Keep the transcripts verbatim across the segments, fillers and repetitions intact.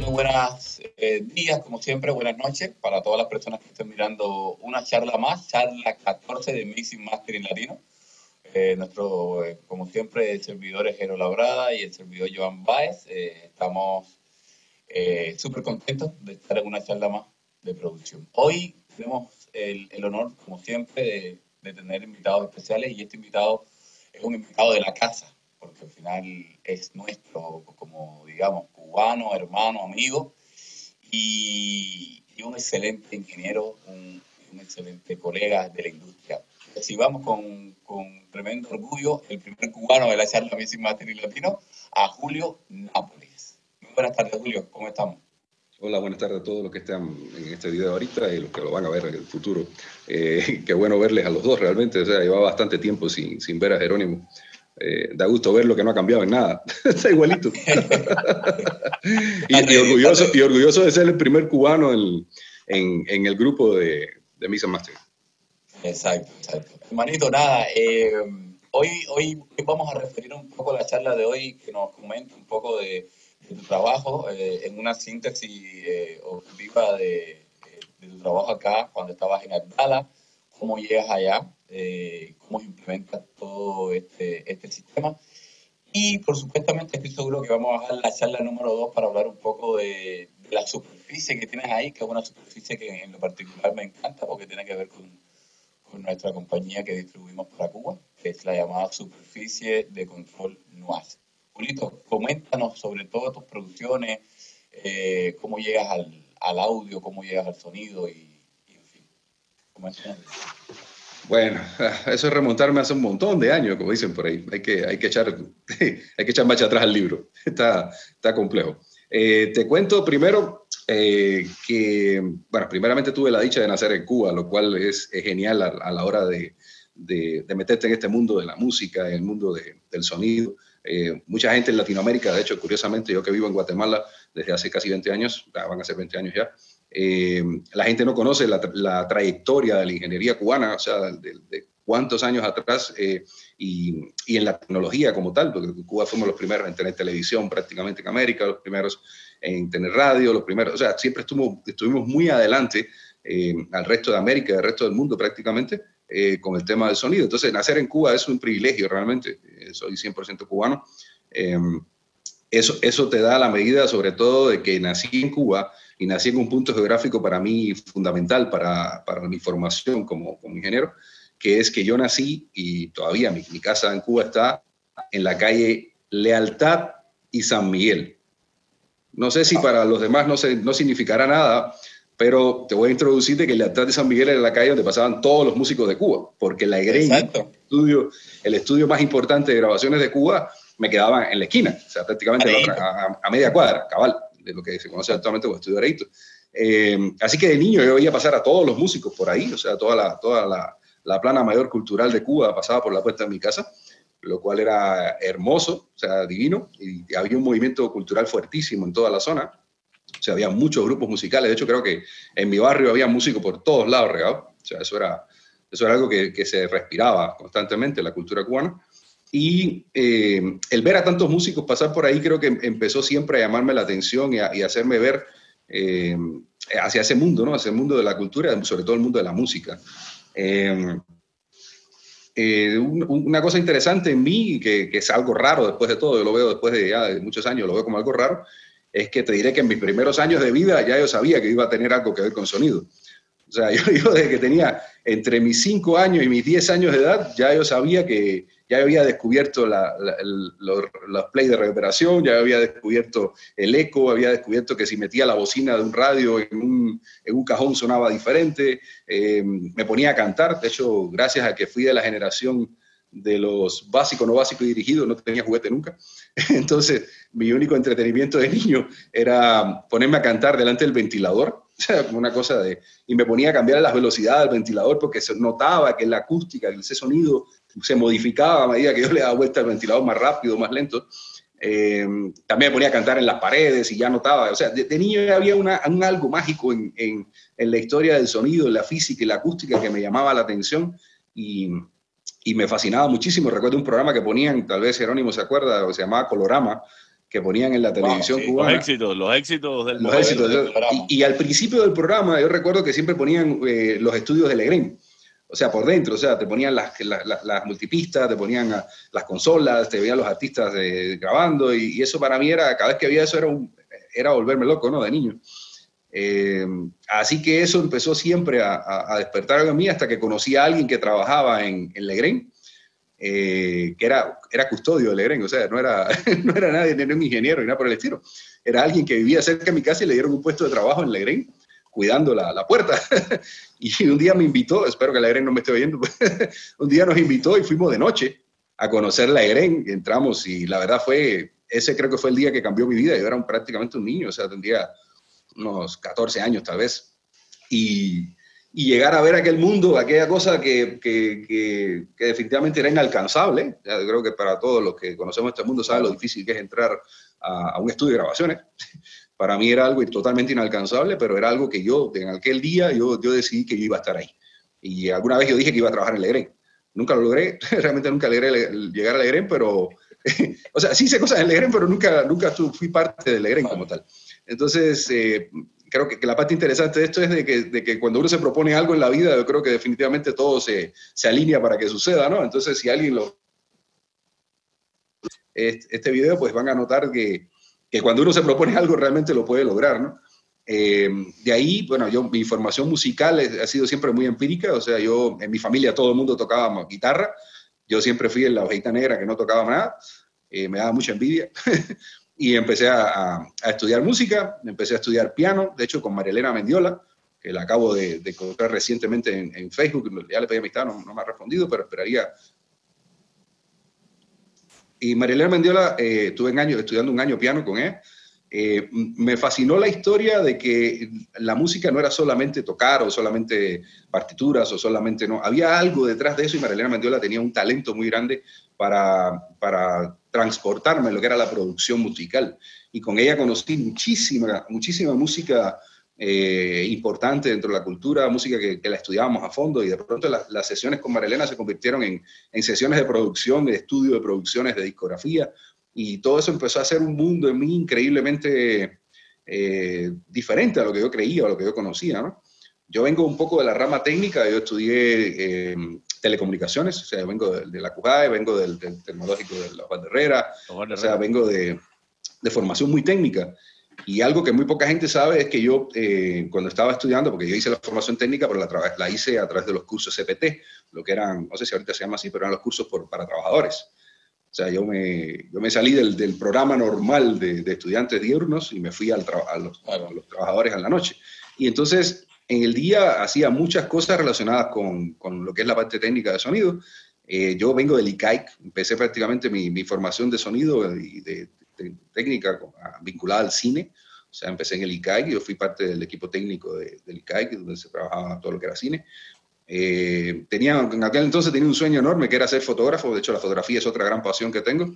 muy buenos eh, días, como siempre, buenas noches para todas las personas que estén mirando una charla más, charla catorce de Mixing Mastering Latino. Eh, nuestro, eh, como siempre, el servidor es Jero Labrada y el servidor Joan Baez. Eh, estamos eh, súper contentos de estar en una charla más de producción. Hoy tenemos el, el honor, como siempre, de, de tener invitados especiales, y este invitado es un invitado de la casa, porque al final es nuestro, como digamos, cubano, hermano, amigo, y, y un excelente ingeniero, un, un excelente colega de la industria. Recibamos con, con tremendo orgullo el primer cubano de la charla Mixing Mastering Latino, a Julio Nápoles. Muy buenas tardes, Julio, ¿cómo estamos? Hola, buenas tardes a todos los que están en este video ahorita y los que lo van a ver en el futuro. Eh, qué bueno verles a los dos realmente, o sea, llevaba bastante tiempo sin, sin ver a Jerónimo. Eh, da gusto verlo, que no ha cambiado en nada, está igualito. y, y, orgulloso, y orgulloso de ser el primer cubano en, en, en el grupo de, de Mixing Mastering. Exacto, exacto. Hermanito, nada, eh, hoy, hoy vamos a referir un poco a la charla de hoy, que nos comente un poco de, de tu trabajo, eh, en una síntesis eh, objetiva de, de tu trabajo acá, cuando estabas en Abdala, cómo llegas allá, eh, cómo implementas todo este, este sistema. Y por supuestamente estoy seguro que vamos a dar la charla número dos para hablar un poco de, de la superficie que tienes ahí, que es una superficie que en lo particular me encanta porque tiene que ver con, con nuestra compañía que distribuimos para Cuba, que es la llamada Superficie de Control NUAS. Julito, coméntanos sobre todas tus producciones, eh, cómo llegas al, al audio, cómo llegas al sonido y, y en fin, coméntanos. Bueno, eso es remontarme hace un montón de años, como dicen por ahí. Hay que, hay que, echar, hay que echar marcha atrás al libro. Está, está complejo. Eh, te cuento primero eh, que, bueno, primeramente tuve la dicha de nacer en Cuba, lo cual es, es genial a, a la hora de, de, de meterte en este mundo de la música, en el mundo de, del sonido. Eh, mucha gente en Latinoamérica, de hecho, curiosamente, yo que vivo en Guatemala desde hace casi veinte años, van a ser veinte años ya, eh, la gente no conoce la, la trayectoria de la ingeniería cubana, o sea, de, de cuántos años atrás, eh, y, y en la tecnología como tal, porque en Cuba fuimos los primeros en tener televisión prácticamente en América, los primeros en tener radio, los primeros, o sea, siempre estuvimos, estuvimos muy adelante eh, al resto de América, al resto del mundo prácticamente, eh, con el tema del sonido. Entonces, nacer en Cuba es un privilegio realmente, eh, soy cien por ciento cubano. Eh, eso, eso te da la medida sobre todo de que nací en Cuba y nací en un punto geográfico para mí fundamental para, para mi formación como, como ingeniero, que es que yo nací y todavía mi, mi casa en Cuba está en la calle Lealtad y San Miguel. No sé si para los demás no, se, no significará nada, pero te voy a introducir de que Lealtad y San Miguel era la calle donde pasaban todos los músicos de Cuba, porque la E G R E I, el estudio, el estudio más importante de grabaciones de Cuba, me quedaba en la esquina, o sea, prácticamente la otra, a, a media cuadra, cabal, de lo que se conoce actualmente como Estudio Areito. Eh, así que de niño yo veía pasar a todos los músicos por ahí, o sea, toda la, toda la, la plana mayor cultural de Cuba pasaba por la puerta de mi casa, lo cual era hermoso, o sea, divino, y había un movimiento cultural fuertísimo en toda la zona. O sea, había muchos grupos musicales. De hecho, creo que en mi barrio había músicos por todos lados regados. O sea, eso era, eso era algo que, que se respiraba constantemente, la cultura cubana. Y eh, el ver a tantos músicos pasar por ahí creo que empezó siempre a llamarme la atención y a, y a hacerme ver eh, hacia ese mundo, ¿no? Hacia el mundo de la cultura, sobre todo el mundo de la música. Eh, eh, un, una cosa interesante en mí, que, que es algo raro después de todo, yo lo veo después de ya de muchos años, lo veo como algo raro, es que te diré que en mis primeros años de vida ya yo sabía que iba a tener algo que ver con sonido. O sea, yo, yo desde que tenía entre mis cinco años y mis diez años de edad, ya yo sabía que ya había descubierto la, la, el, los, los play de reverberación, ya había descubierto el eco, había descubierto que si metía la bocina de un radio en un, en un cajón sonaba diferente, eh, me ponía a cantar. De hecho, gracias a que fui de la generación de los básicos, no básicos y dirigidos, no tenía juguete nunca. Entonces, mi único entretenimiento de niño era ponerme a cantar delante del ventilador, o sea, una cosa de... Y me ponía a cambiar las velocidades del ventilador porque se notaba que la acústica, ese sonido se modificaba a medida que yo le daba vuelta al ventilador más rápido, más lento. Eh, también me ponía a cantar en las paredes y ya notaba, o sea, de, de niño había una, un algo mágico en, en, en la historia del sonido, en la física y la acústica que me llamaba la atención y... y me fascinaba muchísimo. Recuerdo un programa que ponían, tal vez Jerónimo se acuerda, que se llamaba Colorama, que ponían en la televisión wow, sí, cubana. Los éxitos, los éxitos del Los éxitos. del programa. Y, y al principio del programa yo recuerdo que siempre ponían eh, los estudios de Legrand. O sea, por dentro, o sea, te ponían las, las, las multipistas, te ponían a, las consolas, te veían los artistas eh, grabando, y, y eso para mí era, cada vez que había eso era, un, era volverme loco, ¿no? De niño. Eh, así que eso empezó siempre a, a, a despertar algo en mí hasta que conocí a alguien que trabajaba en, en Legrand, eh, que era, era custodio de Legrand, o sea, no era, no era nadie, no era un ingeniero ni nada por el estilo. Era alguien que vivía cerca de mi casa y le dieron un puesto de trabajo en Legrand, cuidando la, la puerta. Y un día me invitó, espero que Legrand no me esté oyendo, un día nos invitó y fuimos de noche a conocer Legrand, entramos y la verdad fue, ese creo que fue el día que cambió mi vida. Yo era un, prácticamente un niño, o sea, tendría unos catorce años tal vez, y, y llegar a ver aquel mundo, aquella cosa que, que, que, que definitivamente era inalcanzable. Ya creo que para todos los que conocemos este mundo saben lo difícil que es entrar a, a un estudio de grabaciones. Para mí era algo totalmente inalcanzable, pero era algo que yo, en aquel día, yo, yo decidí que yo iba a estar ahí. Y alguna vez yo dije que iba a trabajar en Legrand. Nunca lo logré, realmente nunca logré llegar a Legrand, pero, o sea, sí hice cosas en Legrand, pero nunca, nunca fui parte de Legrand como tal. Entonces, eh, creo que, que la parte interesante de esto es de que, de que cuando uno se propone algo en la vida, yo creo que definitivamente todo se, se alinea para que suceda, ¿no? Entonces, si alguien lo... Este video, pues van a notar que que cuando uno se propone algo realmente lo puede lograr, ¿no? Eh, de ahí, bueno, yo, mi formación musical es, ha sido siempre muy empírica, o sea, yo, en mi familia todo el mundo tocaba guitarra, yo siempre fui en la ovejita negra que no tocaba nada, eh, me daba mucha envidia, y empecé a, a, a estudiar música, empecé a estudiar piano, de hecho con Marielena Mendiola, que la acabo de, de encontrar recientemente en, en Facebook, ya le pedí amistad, no, no me ha respondido, pero esperaría. Y Marielena Mendiola, eh, estuve en año, estudiando un año piano con él. Eh, me fascinó la historia de que la música no era solamente tocar o solamente partituras o solamente no. Había algo detrás de eso y Marielena Mendiola tenía un talento muy grande para, para transportarme lo que era la producción musical. Y con ella conocí muchísima, muchísima música eh, importante dentro de la cultura, música que, que la estudiábamos a fondo, y de pronto las, las sesiones con Marielena se convirtieron en, en sesiones de producción, de estudio de producciones, de discografía, y todo eso empezó a ser un mundo en mí increíblemente eh, diferente a lo que yo creía, a lo que yo conocía, ¿no? Yo vengo un poco de la rama técnica, yo estudié eh, telecomunicaciones, o sea, yo vengo de, de la CUJAE, vengo del, del tecnológico de la Juan de Herrera, o sea, vengo de, de formación muy técnica. Y algo que muy poca gente sabe es que yo, eh, cuando estaba estudiando, porque yo hice la formación técnica, pero la, la hice a través de los cursos C P T, lo que eran, no sé si ahorita se llama así, pero eran los cursos por, para trabajadores. O sea, yo me, yo me salí del, del programa normal de, de estudiantes diurnos y me fui al a, los, a los trabajadores en la noche. Y entonces, en el día hacía muchas cosas relacionadas con, con lo que es la parte técnica de sonido. Eh, yo vengo del I C A I C, empecé prácticamente mi, mi formación de sonido y de, de técnica vinculada al cine. O sea, empecé en el I C A I C, yo fui parte del equipo técnico de, del I C A I C, donde se trabajaba todo lo que era cine. Eh, tenía, en aquel entonces tenía un sueño enorme que era ser fotógrafo. De hecho, la fotografía es otra gran pasión que tengo,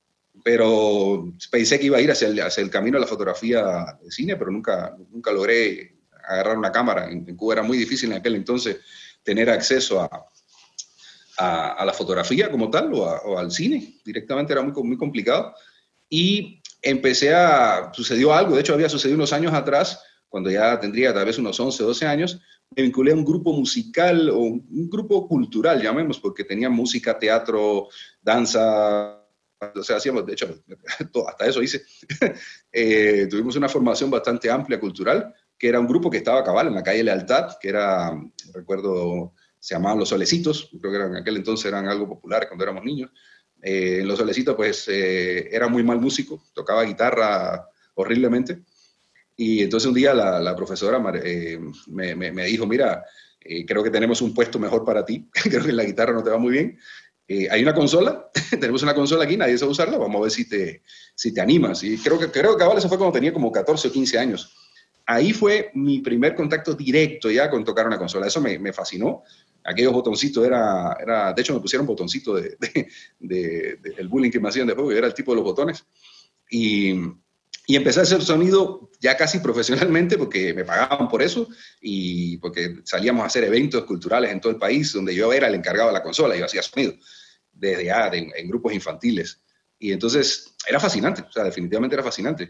pero pensé que iba a ir hacia el, hacia el camino de la fotografía de cine, pero nunca, nunca logré agarrar una cámara. En, en Cuba era muy difícil en aquel entonces tener acceso a, a, a la fotografía como tal, o, a, o al cine directamente, era muy, muy complicado. Y empecé a, sucedió algo, de hecho había sucedido unos años atrás, cuando ya tendría tal vez unos once, doce años, me vinculé a un grupo musical o un grupo cultural, llamemos, porque tenía música, teatro, danza, o sea, hacíamos, de hecho, hasta eso hice. eh, tuvimos una formación bastante amplia cultural, que era un grupo que estaba a cabal en la calle Lealtad, que era, recuerdo, se llamaban Los Solecitos, creo que eran, en aquel entonces eran algo popular cuando éramos niños. Eh, en Los Solecitos, pues, eh, era muy mal músico, tocaba guitarra horriblemente. Y entonces un día la, la profesora eh, me, me, me dijo, mira, eh, creo que tenemos un puesto mejor para ti, creo que la guitarra no te va muy bien. Eh, hay una consola, tenemos una consola aquí, nadie sabe usarla, vamos a ver si te, si te animas. Y creo que, creo que cabal, eso fue cuando tenía como catorce o quince años. Ahí fue mi primer contacto directo ya con tocar una consola, eso me, me fascinó. Aquellos botoncitos, era, era, de hecho me pusieron botoncito de, de, de, de, del bullying que me hacían después, era el tipo de los botones. Y... Y empecé a hacer sonido ya casi profesionalmente porque me pagaban por eso y porque salíamos a hacer eventos culturales en todo el país donde yo era el encargado de la consola, yo hacía sonido desde ya en, en grupos infantiles. Y entonces era fascinante, o sea, definitivamente era fascinante.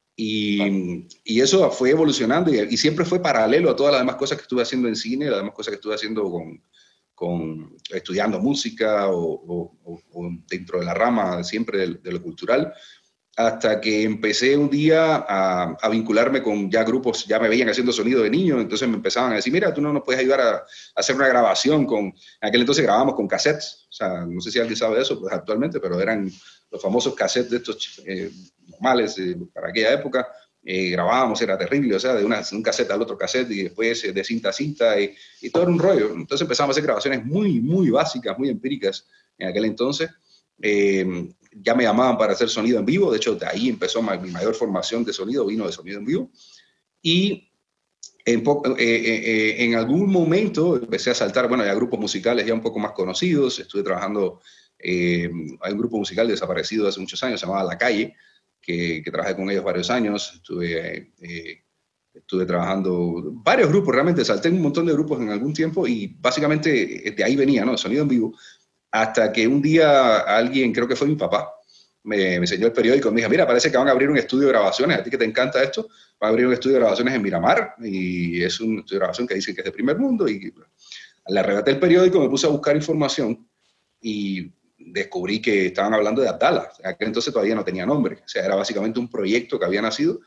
Y, y eso fue evolucionando y, y siempre fue paralelo a todas las demás cosas que estuve haciendo en cine, las demás cosas que estuve haciendo con, con estudiando música o, o, o dentro de la rama siempre de, de lo cultural, hasta que empecé un día a, a vincularme con ya grupos, ya me veían haciendo sonido de niño, entonces me empezaban a decir, mira, tú no nos puedes ayudar a, a hacer una grabación con, en aquel entonces grabábamos con cassettes, o sea, no sé si alguien sabe de eso pues, actualmente, pero eran los famosos cassettes de estos eh, normales eh, para aquella época, eh, grabábamos, era terrible, o sea, de, una, de un cassette al otro cassette y después eh, de cinta a cinta y, y todo era un rollo. Entonces empezamos a hacer grabaciones muy, muy básicas, muy empíricas en aquel entonces. Eh, ya me llamaban para hacer sonido en vivo, de hecho de ahí empezó ma mi mayor formación de sonido, vino de sonido en vivo, y en, eh, eh, en algún momento empecé a saltar, bueno, ya grupos musicales ya un poco más conocidos, estuve trabajando, eh, hay un grupo musical desaparecido hace muchos años, se llamaba La Calle, que, que trabajé con ellos varios años, estuve, eh, estuve trabajando varios grupos, realmente salté un montón de grupos en algún tiempo y básicamente de ahí venía, ¿no? Sonido en vivo. Hasta que un día alguien, creo que fue mi papá, me, me enseñó el periódico y me dijo, mira, parece que van a abrir un estudio de grabaciones, a ti que te encanta esto, van a abrir un estudio de grabaciones en Miramar, y es un estudio de grabación que dicen que es de primer mundo, y le arrebaté el periódico, me puse a buscar información, y descubrí que estaban hablando de Abdala, en aquel entonces todavía no tenía nombre, o sea, era básicamente un proyecto que había nacido,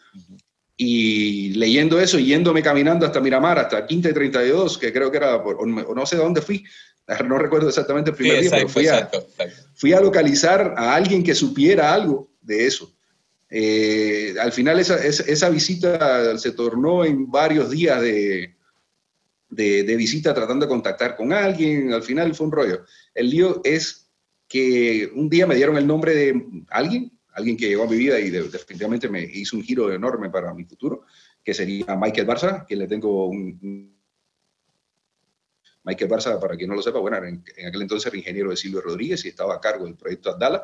y leyendo eso, y yéndome caminando hasta Miramar, hasta Quinta y treinta y dos, que creo que era, por, o no sé de dónde fui, no recuerdo exactamente el primer sí, exacto, día, pero fui a, exacto, exacto. fui a localizar a alguien que supiera algo de eso. Eh, al final esa, esa, esa visita se tornó en varios días de, de, de visita tratando de contactar con alguien, al final fue un rollo. El lío es que un día me dieron el nombre de alguien, alguien que llegó a mi vida y de, definitivamente me hizo un giro enorme para mi futuro, que sería Michael Barza, que le tengo un... un Michael Barza, para quien no lo sepa, bueno, en, en aquel entonces era ingeniero de Silvio Rodríguez y estaba a cargo del proyecto Abdala.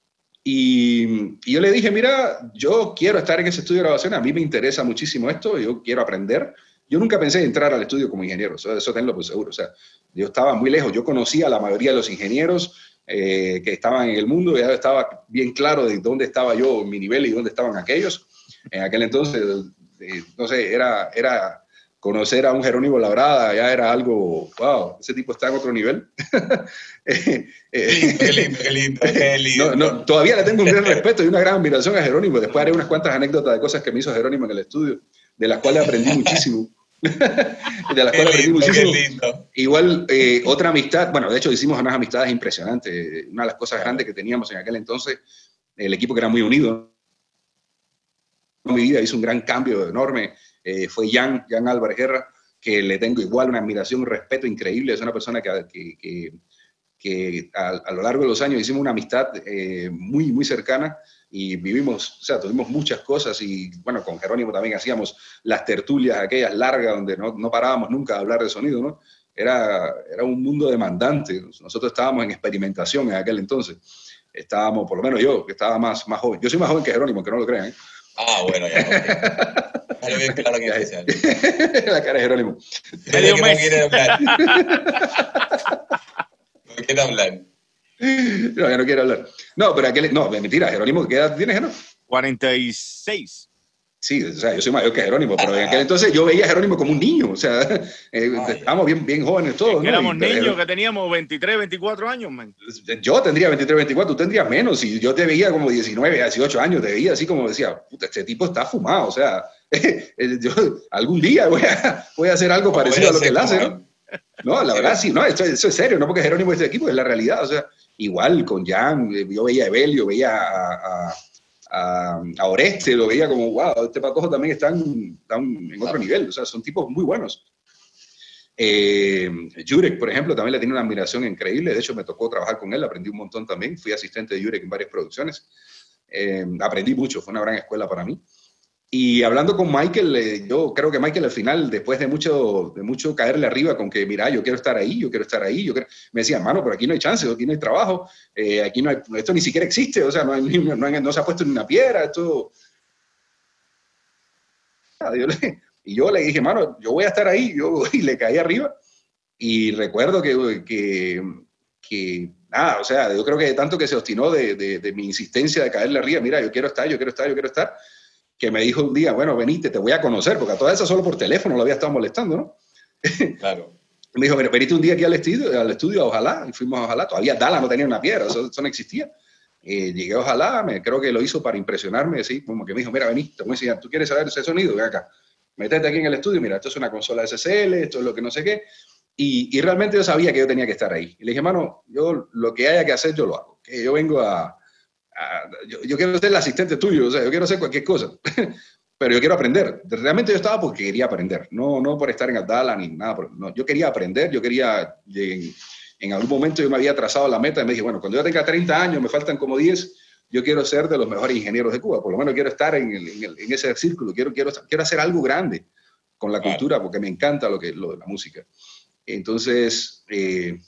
Y, y yo le dije, mira, yo quiero estar en ese estudio de grabación, a mí me interesa muchísimo esto, yo quiero aprender. Yo nunca pensé en entrar al estudio como ingeniero, eso, eso tenlo por seguro. O sea, yo estaba muy lejos, yo conocía a la mayoría de los ingenieros eh, que estaban en el mundo, ya estaba bien claro de dónde estaba yo, mi nivel y dónde estaban aquellos. En aquel entonces, eh, no sé, era... era conocer a un Jerónimo Labrada ya era algo, wow, ese tipo está en otro nivel. eh, eh, qué lindo, qué lindo, qué lindo. No, no, todavía le tengo un gran respeto y una gran admiración a Jerónimo. Después haré unas cuantas anécdotas de cosas que me hizo Jerónimo en el estudio, de las cuales aprendí muchísimo. de las qué cuales aprendí lindo, muchísimo. Qué lindo. Igual, eh, otra amistad, bueno, de hecho hicimos unas amistades impresionantes. Una de las cosas grandes que teníamos en aquel entonces, el equipo que era muy unido, en mi vida hizo un gran cambio enorme. Eh, fue Jan, Jan Álvarez Guerra, que le tengo igual una admiración, un respeto increíble. Es una persona que, que, que, que a, a lo largo de los años hicimos una amistad eh, muy, muy cercana y vivimos, o sea, tuvimos muchas cosas y, bueno, con Jerónimo también hacíamos las tertulias aquellas largas donde no, no parábamos nunca de hablar de sonido, ¿no? Era, era un mundo demandante. Nosotros estábamos en experimentación en aquel entonces. Estábamos, por lo menos yo, que estaba más, más joven. Yo soy más joven que Jerónimo, que no lo crean, ¿eh? Ah, bueno, ya. Okay. Bien claro que es especial. La cara de Jerónimo. Medio mes. No quiere hablar. No quiere hablar. No, ya no quiere hablar. No, pero aquel... No, mentira, Jerónimo, ¿qué edad tienes, Jerónimo? cuarenta y seis. Sí, o sea, yo soy mayor que Jerónimo, pero en aquel entonces yo veía a Jerónimo como un niño, o sea, eh, ah, estábamos bien, bien jóvenes todos, es que ¿no? éramos y, niños pero, que teníamos veintitrés, veinticuatro años, man. Yo tendría veintitrés, veinticuatro, tú tendrías menos, y yo te veía como diecinueve, dieciocho años, te veía así como decía, puta, este tipo está fumado, o sea, yo algún día voy a, voy a hacer algo parecido a lo que él hace, ¿no? No, la verdad sí, no, eso, eso es serio, no porque Jerónimo es de equipo, es la realidad, o sea, igual con Jan, yo veía a Evelio, veía a... a A, a Oreste, lo veía como, wow, este patojo también están, están en otro nivel, o sea, son tipos muy buenos. Eh, Jurek, por ejemplo, también le tiene una admiración increíble, de hecho me tocó trabajar con él, aprendí un montón también, fui asistente de Jurek en varias producciones, eh, aprendí mucho, fue una gran escuela para mí. Y hablando con Michael, eh, yo creo que Michael al final, después de mucho, de mucho caerle arriba con que, mira, yo quiero estar ahí, yo quiero estar ahí, yo quiero... me decía, mano, pero aquí no hay chance, aquí no hay trabajo, eh, aquí no hay, esto ni siquiera existe, o sea, no, hay, no, no, hay, no se ha puesto ni una piedra, esto... Y yo le dije, mano, yo voy a estar ahí, yo, y le caí arriba, y recuerdo que, que, que nada, o sea, yo creo que tanto que se obstinó de, de, de mi insistencia de caerle arriba, mira, yo quiero estar, yo quiero estar, yo quiero estar, que me dijo un día, bueno, venite, te voy a conocer, porque a todas esas solo por teléfono lo había estado molestando, ¿no? Claro. Me dijo, bueno, venite un día aquí al estudio, al estudio a Ojalá, y fuimos a Ojalá, todavía Dallas no tenía una piedra, eso, eso no existía. Eh, llegué a Ojalá, me, creo que lo hizo para impresionarme, ¿sí? Como que me dijo, mira, vení, te voy a enseñar, ¿tú quieres saber ese sonido? Ven acá, métete aquí en el estudio, mira, esto es una consola S S L, esto es lo que no sé qué, y, y realmente yo sabía que yo tenía que estar ahí. Y le dije, mano, yo lo que haya que hacer, yo lo hago, que yo vengo a, a yo, yo quiero ser el asistente tuyo, o sea, yo quiero hacer cualquier cosa. Pero yo quiero aprender. Realmente yo estaba porque quería aprender, no, no por estar en Abdala ni nada. No, yo quería aprender, yo quería, en, en algún momento yo me había trazado la meta y me dije, bueno, cuando yo tenga treinta años, me faltan como diez, yo quiero ser de los mejores ingenieros de Cuba, por lo menos quiero estar en, el, en, el, en ese círculo, quiero, quiero, quiero hacer algo grande con la Claro. cultura, porque me encanta lo, que, lo de la música. Entonces, eh,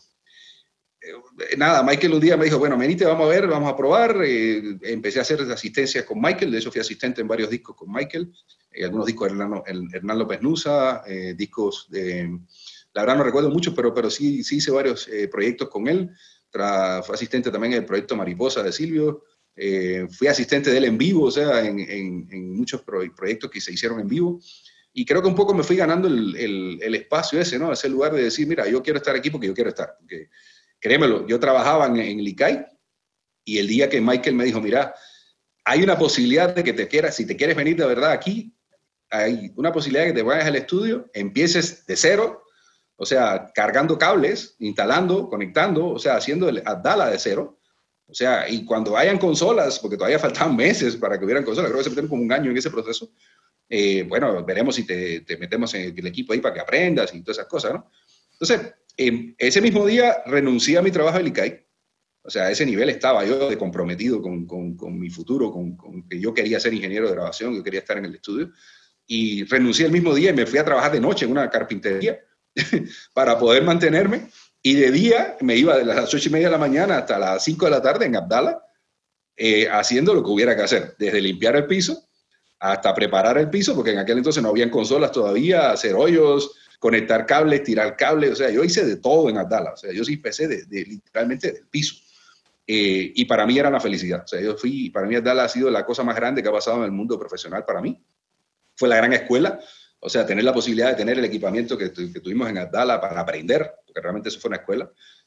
nada, Michael un día me dijo, bueno, venite, vamos a ver, vamos a probar. Eh, empecé a hacer asistencias con Michael, de hecho fui asistente en varios discos con Michael, eh, algunos discos de Hernán, Hernán López Nusa, eh, discos de, la verdad no recuerdo muchos, pero, pero sí, sí hice varios eh, proyectos con él. Tra, fui asistente también en el proyecto Mariposa de Silvio, eh, fui asistente de él en vivo, o sea, en, en, en muchos pro, proyectos que se hicieron en vivo. Y creo que un poco me fui ganando el, el, el espacio ese, ¿no? Ese lugar de decir, mira, yo quiero estar aquí porque yo quiero estar. Porque, créemelo, yo trabajaba en, en el I C A I y el día que Michael me dijo, mira, hay una posibilidad de que te quieras, si te quieres venir de verdad aquí, hay una posibilidad de que te vayas al estudio, empieces de cero, o sea, cargando cables, instalando, conectando, o sea, haciendo el Abdala de cero. O sea, y cuando hayan consolas, porque todavía faltaban meses para que hubieran consolas, creo que se metieron como un año en ese proceso, eh, bueno, veremos si te, te metemos en el equipo ahí para que aprendas y todas esas cosas, ¿no? Entonces, eh, ese mismo día renuncié a mi trabajo en el I C A I. O sea, a ese nivel estaba yo de comprometido con, con, con mi futuro, con, con que yo quería ser ingeniero de grabación, que quería estar en el estudio. Y renuncié el mismo día y me fui a trabajar de noche en una carpintería para poder mantenerme. Y de día me iba de las ocho y media de la mañana hasta las cinco de la tarde en Abdala, eh, haciendo lo que hubiera que hacer, desde limpiar el piso hasta preparar el piso, porque en aquel entonces no habían consolas todavía, hacer hoyos, conectar cables, tirar cables, o sea, yo hice de todo en Abdala, o sea, yo sí empecé de, de, literalmente del piso. Eh, y para mí era una felicidad, o sea, yo fui, para mí Abdala ha sido la cosa más grande que ha pasado en el mundo profesional para mí. Fue la gran escuela, o sea, tener la posibilidad de tener el equipamiento que, que tuvimos en Abdala para aprender, porque realmente eso fue una escuela,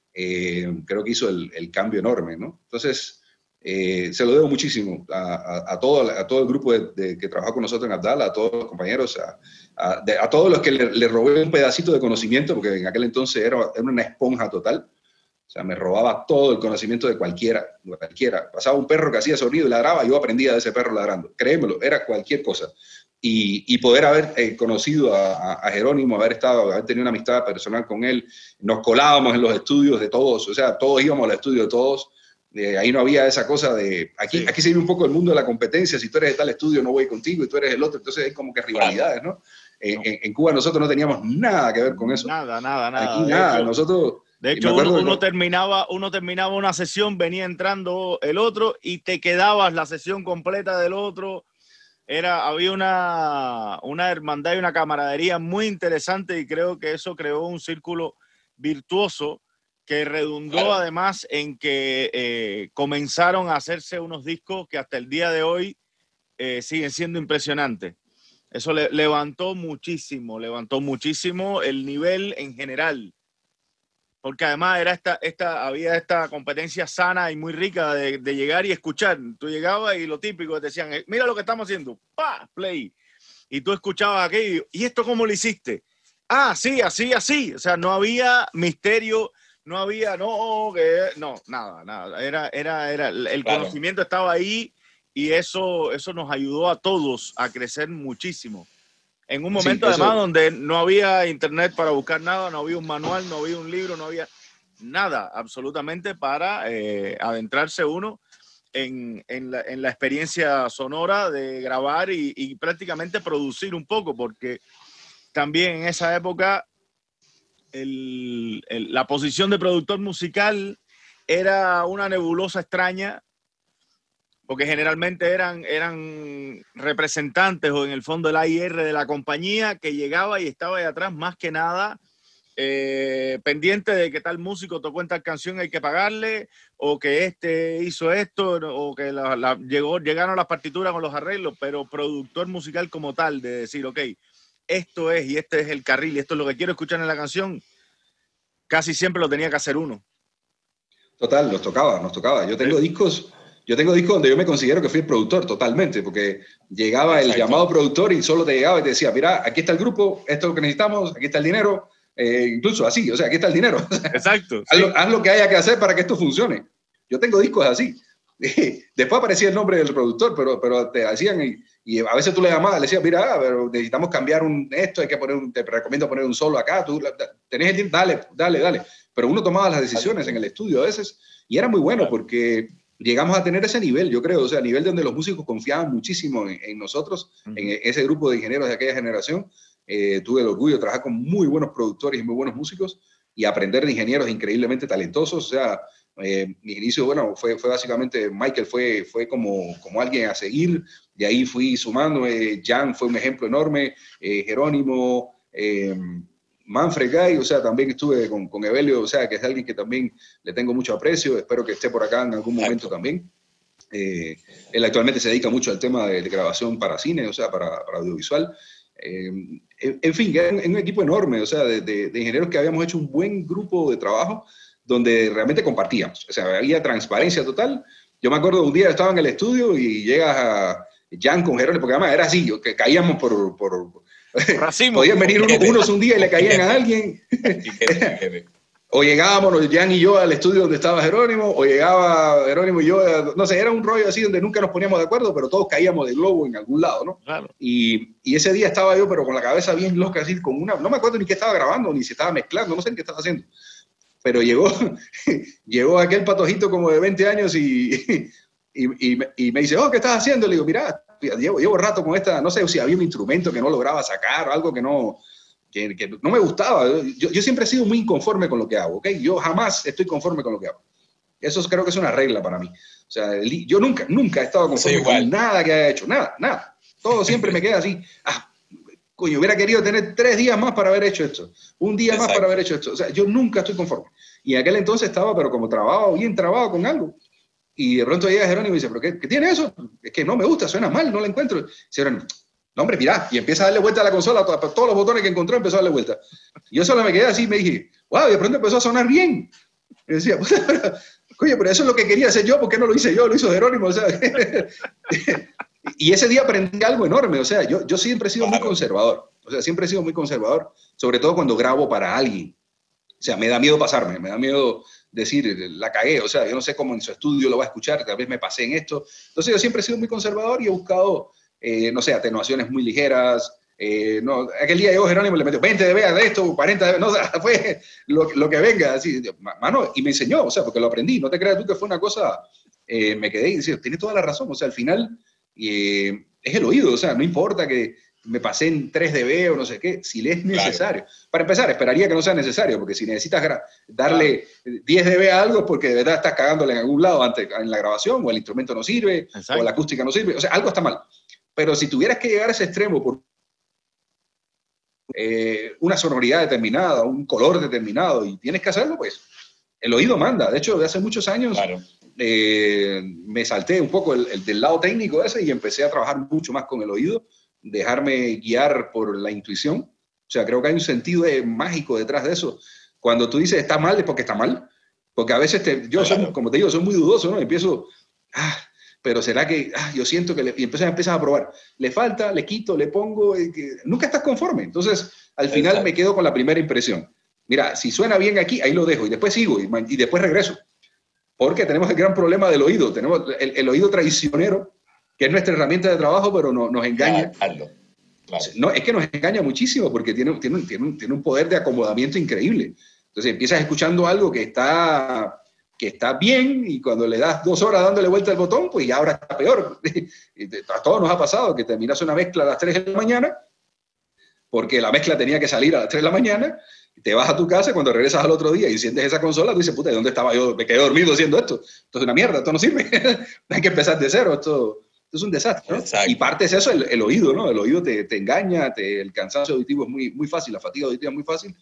eh, creo que hizo el, el cambio enorme, ¿no? Entonces, Eh, se lo debo muchísimo a, a, a, todo, a todo el grupo de, de, que trabajó con nosotros en Abdala, a todos los compañeros, a, a, de, a todos los que le, le robé un pedacito de conocimiento, porque en aquel entonces era, era una esponja total. O sea, me robaba todo el conocimiento de cualquiera, cualquiera. Pasaba un perro que hacía sonido y ladraba, yo aprendía de ese perro ladrando. Créemelo, era cualquier cosa. Y, y poder haber eh, conocido a, a Jerónimo, haber estado, haber tenido una amistad personal con él, nos colábamos en los estudios de todos, o sea, todos íbamos al estudio de todos. Eh, ahí no había esa cosa de, aquí, sí. Aquí se vive un poco el mundo de la competencia, si tú eres de tal estudio no voy contigo y tú eres el otro, entonces hay como que rivalidades, ¿no? Eh, no. En, en Cuba nosotros no teníamos nada que ver con eso. Nada, nada, nada. Aquí de nada, hecho, nosotros... De hecho, uno, uno, terminaba, uno terminaba una sesión, venía entrando el otro y te quedabas la sesión completa del otro. Era, había una, una hermandad y una camaradería muy interesante y creo que eso creó un círculo virtuoso que redundó claro. además en que eh, comenzaron a hacerse unos discos que hasta el día de hoy eh, siguen siendo impresionantes. Eso le, levantó muchísimo, levantó muchísimo el nivel en general. Porque además era esta, esta, había esta competencia sana y muy rica de, de llegar y escuchar. Tú llegabas y lo típico te decían, mira lo que estamos haciendo, ¡pa! Play. Y tú escuchabas aquello, ¿y esto cómo lo hiciste? Ah, sí, así, así. O sea, no había misterio, no había, no, que, no, nada, nada. Era, era, era, el claro. conocimiento estaba ahí y eso, eso nos ayudó a todos a crecer muchísimo. En un momento, sí, además, eso... donde no había internet para buscar nada, no había un manual, no había un libro, no había nada absolutamente para eh, adentrarse uno en, en, la, en la experiencia sonora de grabar y, y prácticamente producir un poco, porque también en esa época el, el, la posición de productor musical era una nebulosa extraña, porque generalmente eran, eran representantes o en el fondo el A I R de la compañía que llegaba y estaba ahí atrás más que nada eh, pendiente de que tal músico tocó en tal canción, hay que pagarle, o que este hizo esto, o que la, la, llegó, llegaron las partituras con los arreglos, pero productor musical como tal, de decir, ok, esto es y este es el carril y esto es lo que quiero escuchar en la canción, casi siempre lo tenía que hacer uno. Total, nos tocaba, nos tocaba. Yo tengo sí. discos, yo tengo discos donde yo me considero que fui el productor totalmente, porque llegaba Exacto. el llamado productor y solo te llegaba y te decía, mira, aquí está el grupo, esto es lo que necesitamos, aquí está el dinero, eh, incluso así, o sea, aquí está el dinero. Exacto. haz, sí. lo, haz lo que haya que hacer para que esto funcione. Yo tengo discos así. Después aparecía el nombre del productor, pero, pero te decían, y, y a veces tú le llamabas, le decías, mira, pero necesitamos cambiar un, esto, hay que poner un, te recomiendo poner un solo acá, tú tenés el tiempo, dale, dale, dale. Pero uno tomaba las decisiones en el estudio a veces y era muy bueno claro. porque llegamos a tener ese nivel, yo creo, o sea, nivel donde los músicos confiaban muchísimo en, en nosotros, uh-huh. en ese grupo de ingenieros de aquella generación. Eh, tuve el orgullo de trabajar con muy buenos productores y muy buenos músicos y aprender de ingenieros increíblemente talentosos. O sea, eh, mi inicio, bueno, fue, fue básicamente, Michael fue, fue como, como alguien a seguir, de ahí fui sumando, eh, Jan fue un ejemplo enorme, eh, Jerónimo, eh, Manfred Gay, o sea, también estuve con, con Evelio, o sea, que es alguien que también le tengo mucho aprecio, espero que esté por acá en algún momento también. Eh, él actualmente se dedica mucho al tema de, de grabación para cine, o sea, para, para audiovisual. Eh, en, en fin, era un equipo enorme, o sea, de, de, de ingenieros que habíamos hecho un buen grupo de trabajo donde realmente compartíamos, o sea, había transparencia total. Yo me acuerdo de un día estaba en el estudio y llegas a Jan con Jerónimo, porque además era así, que caíamos por... por Racimo. Podían venir unos, unos un día y le caían a alguien. O llegábamos Jan y yo al estudio donde estaba Jerónimo, o llegaba Jerónimo y yo, no sé, era un rollo así donde nunca nos poníamos de acuerdo, pero todos caíamos de globo en algún lado, ¿no? Claro. Y, y ese día estaba yo, pero con la cabeza bien loca, así, con una, no me acuerdo ni qué estaba grabando, ni si estaba mezclando, no sé ni qué estaba haciendo. Pero llegó, llegó aquel patojito como de veinte años y, y, y, y me dice, oh, ¿qué estás haciendo? Le digo, mira, llevo, llevo rato con esta, no sé si había un instrumento que no lograba sacar o algo que no... Que, que no me gustaba. Yo, yo siempre he sido muy inconforme con lo que hago, ¿ok? Yo jamás estoy conforme con lo que hago. Eso creo que es una regla para mí. O sea, yo nunca, nunca he estado conforme sí, con nada que haya hecho. Nada, nada. Todo siempre me queda así. Ah, coño, hubiera querido tener tres días más para haber hecho esto. Un día Exacto. más para haber hecho esto. O sea, yo nunca estoy conforme. Y en aquel entonces estaba, pero como trabado, bien trabado con algo. Y de pronto llega Jerónimo y dice, ¿pero qué, qué tiene eso? Es que no me gusta, suena mal, no lo encuentro. Dice Jerónimo, no, hombre, mirá, y empieza a darle vuelta a la consola, todos, todos los botones que encontró empezó a darle vuelta. Y yo solo me quedé así y me dije, wow, y de pronto empezó a sonar bien. Y decía, pues, oye, pero eso es lo que quería hacer yo, ¿por qué no lo hice yo? Lo hizo Jerónimo, o sea. Y ese día aprendí algo enorme, o sea, yo, yo siempre he sido muy conservador, o sea, siempre he sido muy conservador, sobre todo cuando grabo para alguien. O sea, me da miedo pasarme, me da miedo decir, la cagué, o sea, yo no sé cómo en su estudio lo va a escuchar, tal vez me pasé en esto. Entonces yo siempre he sido muy conservador y he buscado... Eh, no sé, atenuaciones muy ligeras. Eh, no, aquel día yo, Jerónimo, le metió veinte dB de esto, cuarenta dB, no, o sea, fue lo, lo que venga, así, mano, y me enseñó, o sea, porque lo aprendí, no te creas tú que fue una cosa, eh, me quedé y decía, tienes toda la razón, o sea, al final eh, es el oído, o sea, no importa que me pasé en tres dB o no sé qué, si le es necesario. Claro. Para empezar, esperaría que no sea necesario, porque si necesitas darle claro. diez dB a algo, porque de verdad estás cagándole en algún lado antes, en la grabación, o el instrumento no sirve, Exacto. o la acústica no sirve, o sea, algo está mal. Pero si tuvieras que llegar a ese extremo por eh, una sonoridad determinada, un color determinado, y tienes que hacerlo, pues el oído manda. De hecho, de hace muchos años claro. eh, me salté un poco el, el del lado técnico ese y empecé a trabajar mucho más con el oído, dejarme guiar por la intuición. O sea, creo que hay un sentido de, mágico detrás de eso. Cuando tú dices está mal, es porque está mal. Porque a veces, te, yo claro. soy, como te digo, soy muy dudoso, ¿no? Empiezo... Ah, pero será que, ah, yo siento que, le, y empiezas, empiezas a probar, le falta, le quito, le pongo, y que, nunca estás conforme. Entonces, al final Exacto. me quedo con la primera impresión. Mira, si suena bien aquí, ahí lo dejo, y después sigo, y, y después regreso. Porque tenemos el gran problema del oído, tenemos el, el oído traicionero, que es nuestra herramienta de trabajo, pero no, nos engaña. Claro, claro. No, es que nos engaña muchísimo, porque tiene, tiene, tiene, un, tiene un poder de acomodamiento increíble. Entonces, empiezas escuchando algo que está... que está bien, y cuando le das dos horas dándole vuelta al botón, pues ya ahora está peor. A todos nos ha pasado que terminas una mezcla a las tres de la mañana, porque la mezcla tenía que salir a las tres de la mañana, te vas a tu casa, cuando regresas al otro día y enciendes esa consola, tú dices, puta, ¿de dónde estaba yo? Me quedé dormido haciendo esto. Esto es una mierda, esto no sirve. Hay que empezar de cero, esto, esto es un desastre, ¿no? Y parte es eso, el, el oído, ¿no? El oído te, te engaña, te, el cansancio auditivo es muy, muy fácil, la fatiga auditiva es muy fácil,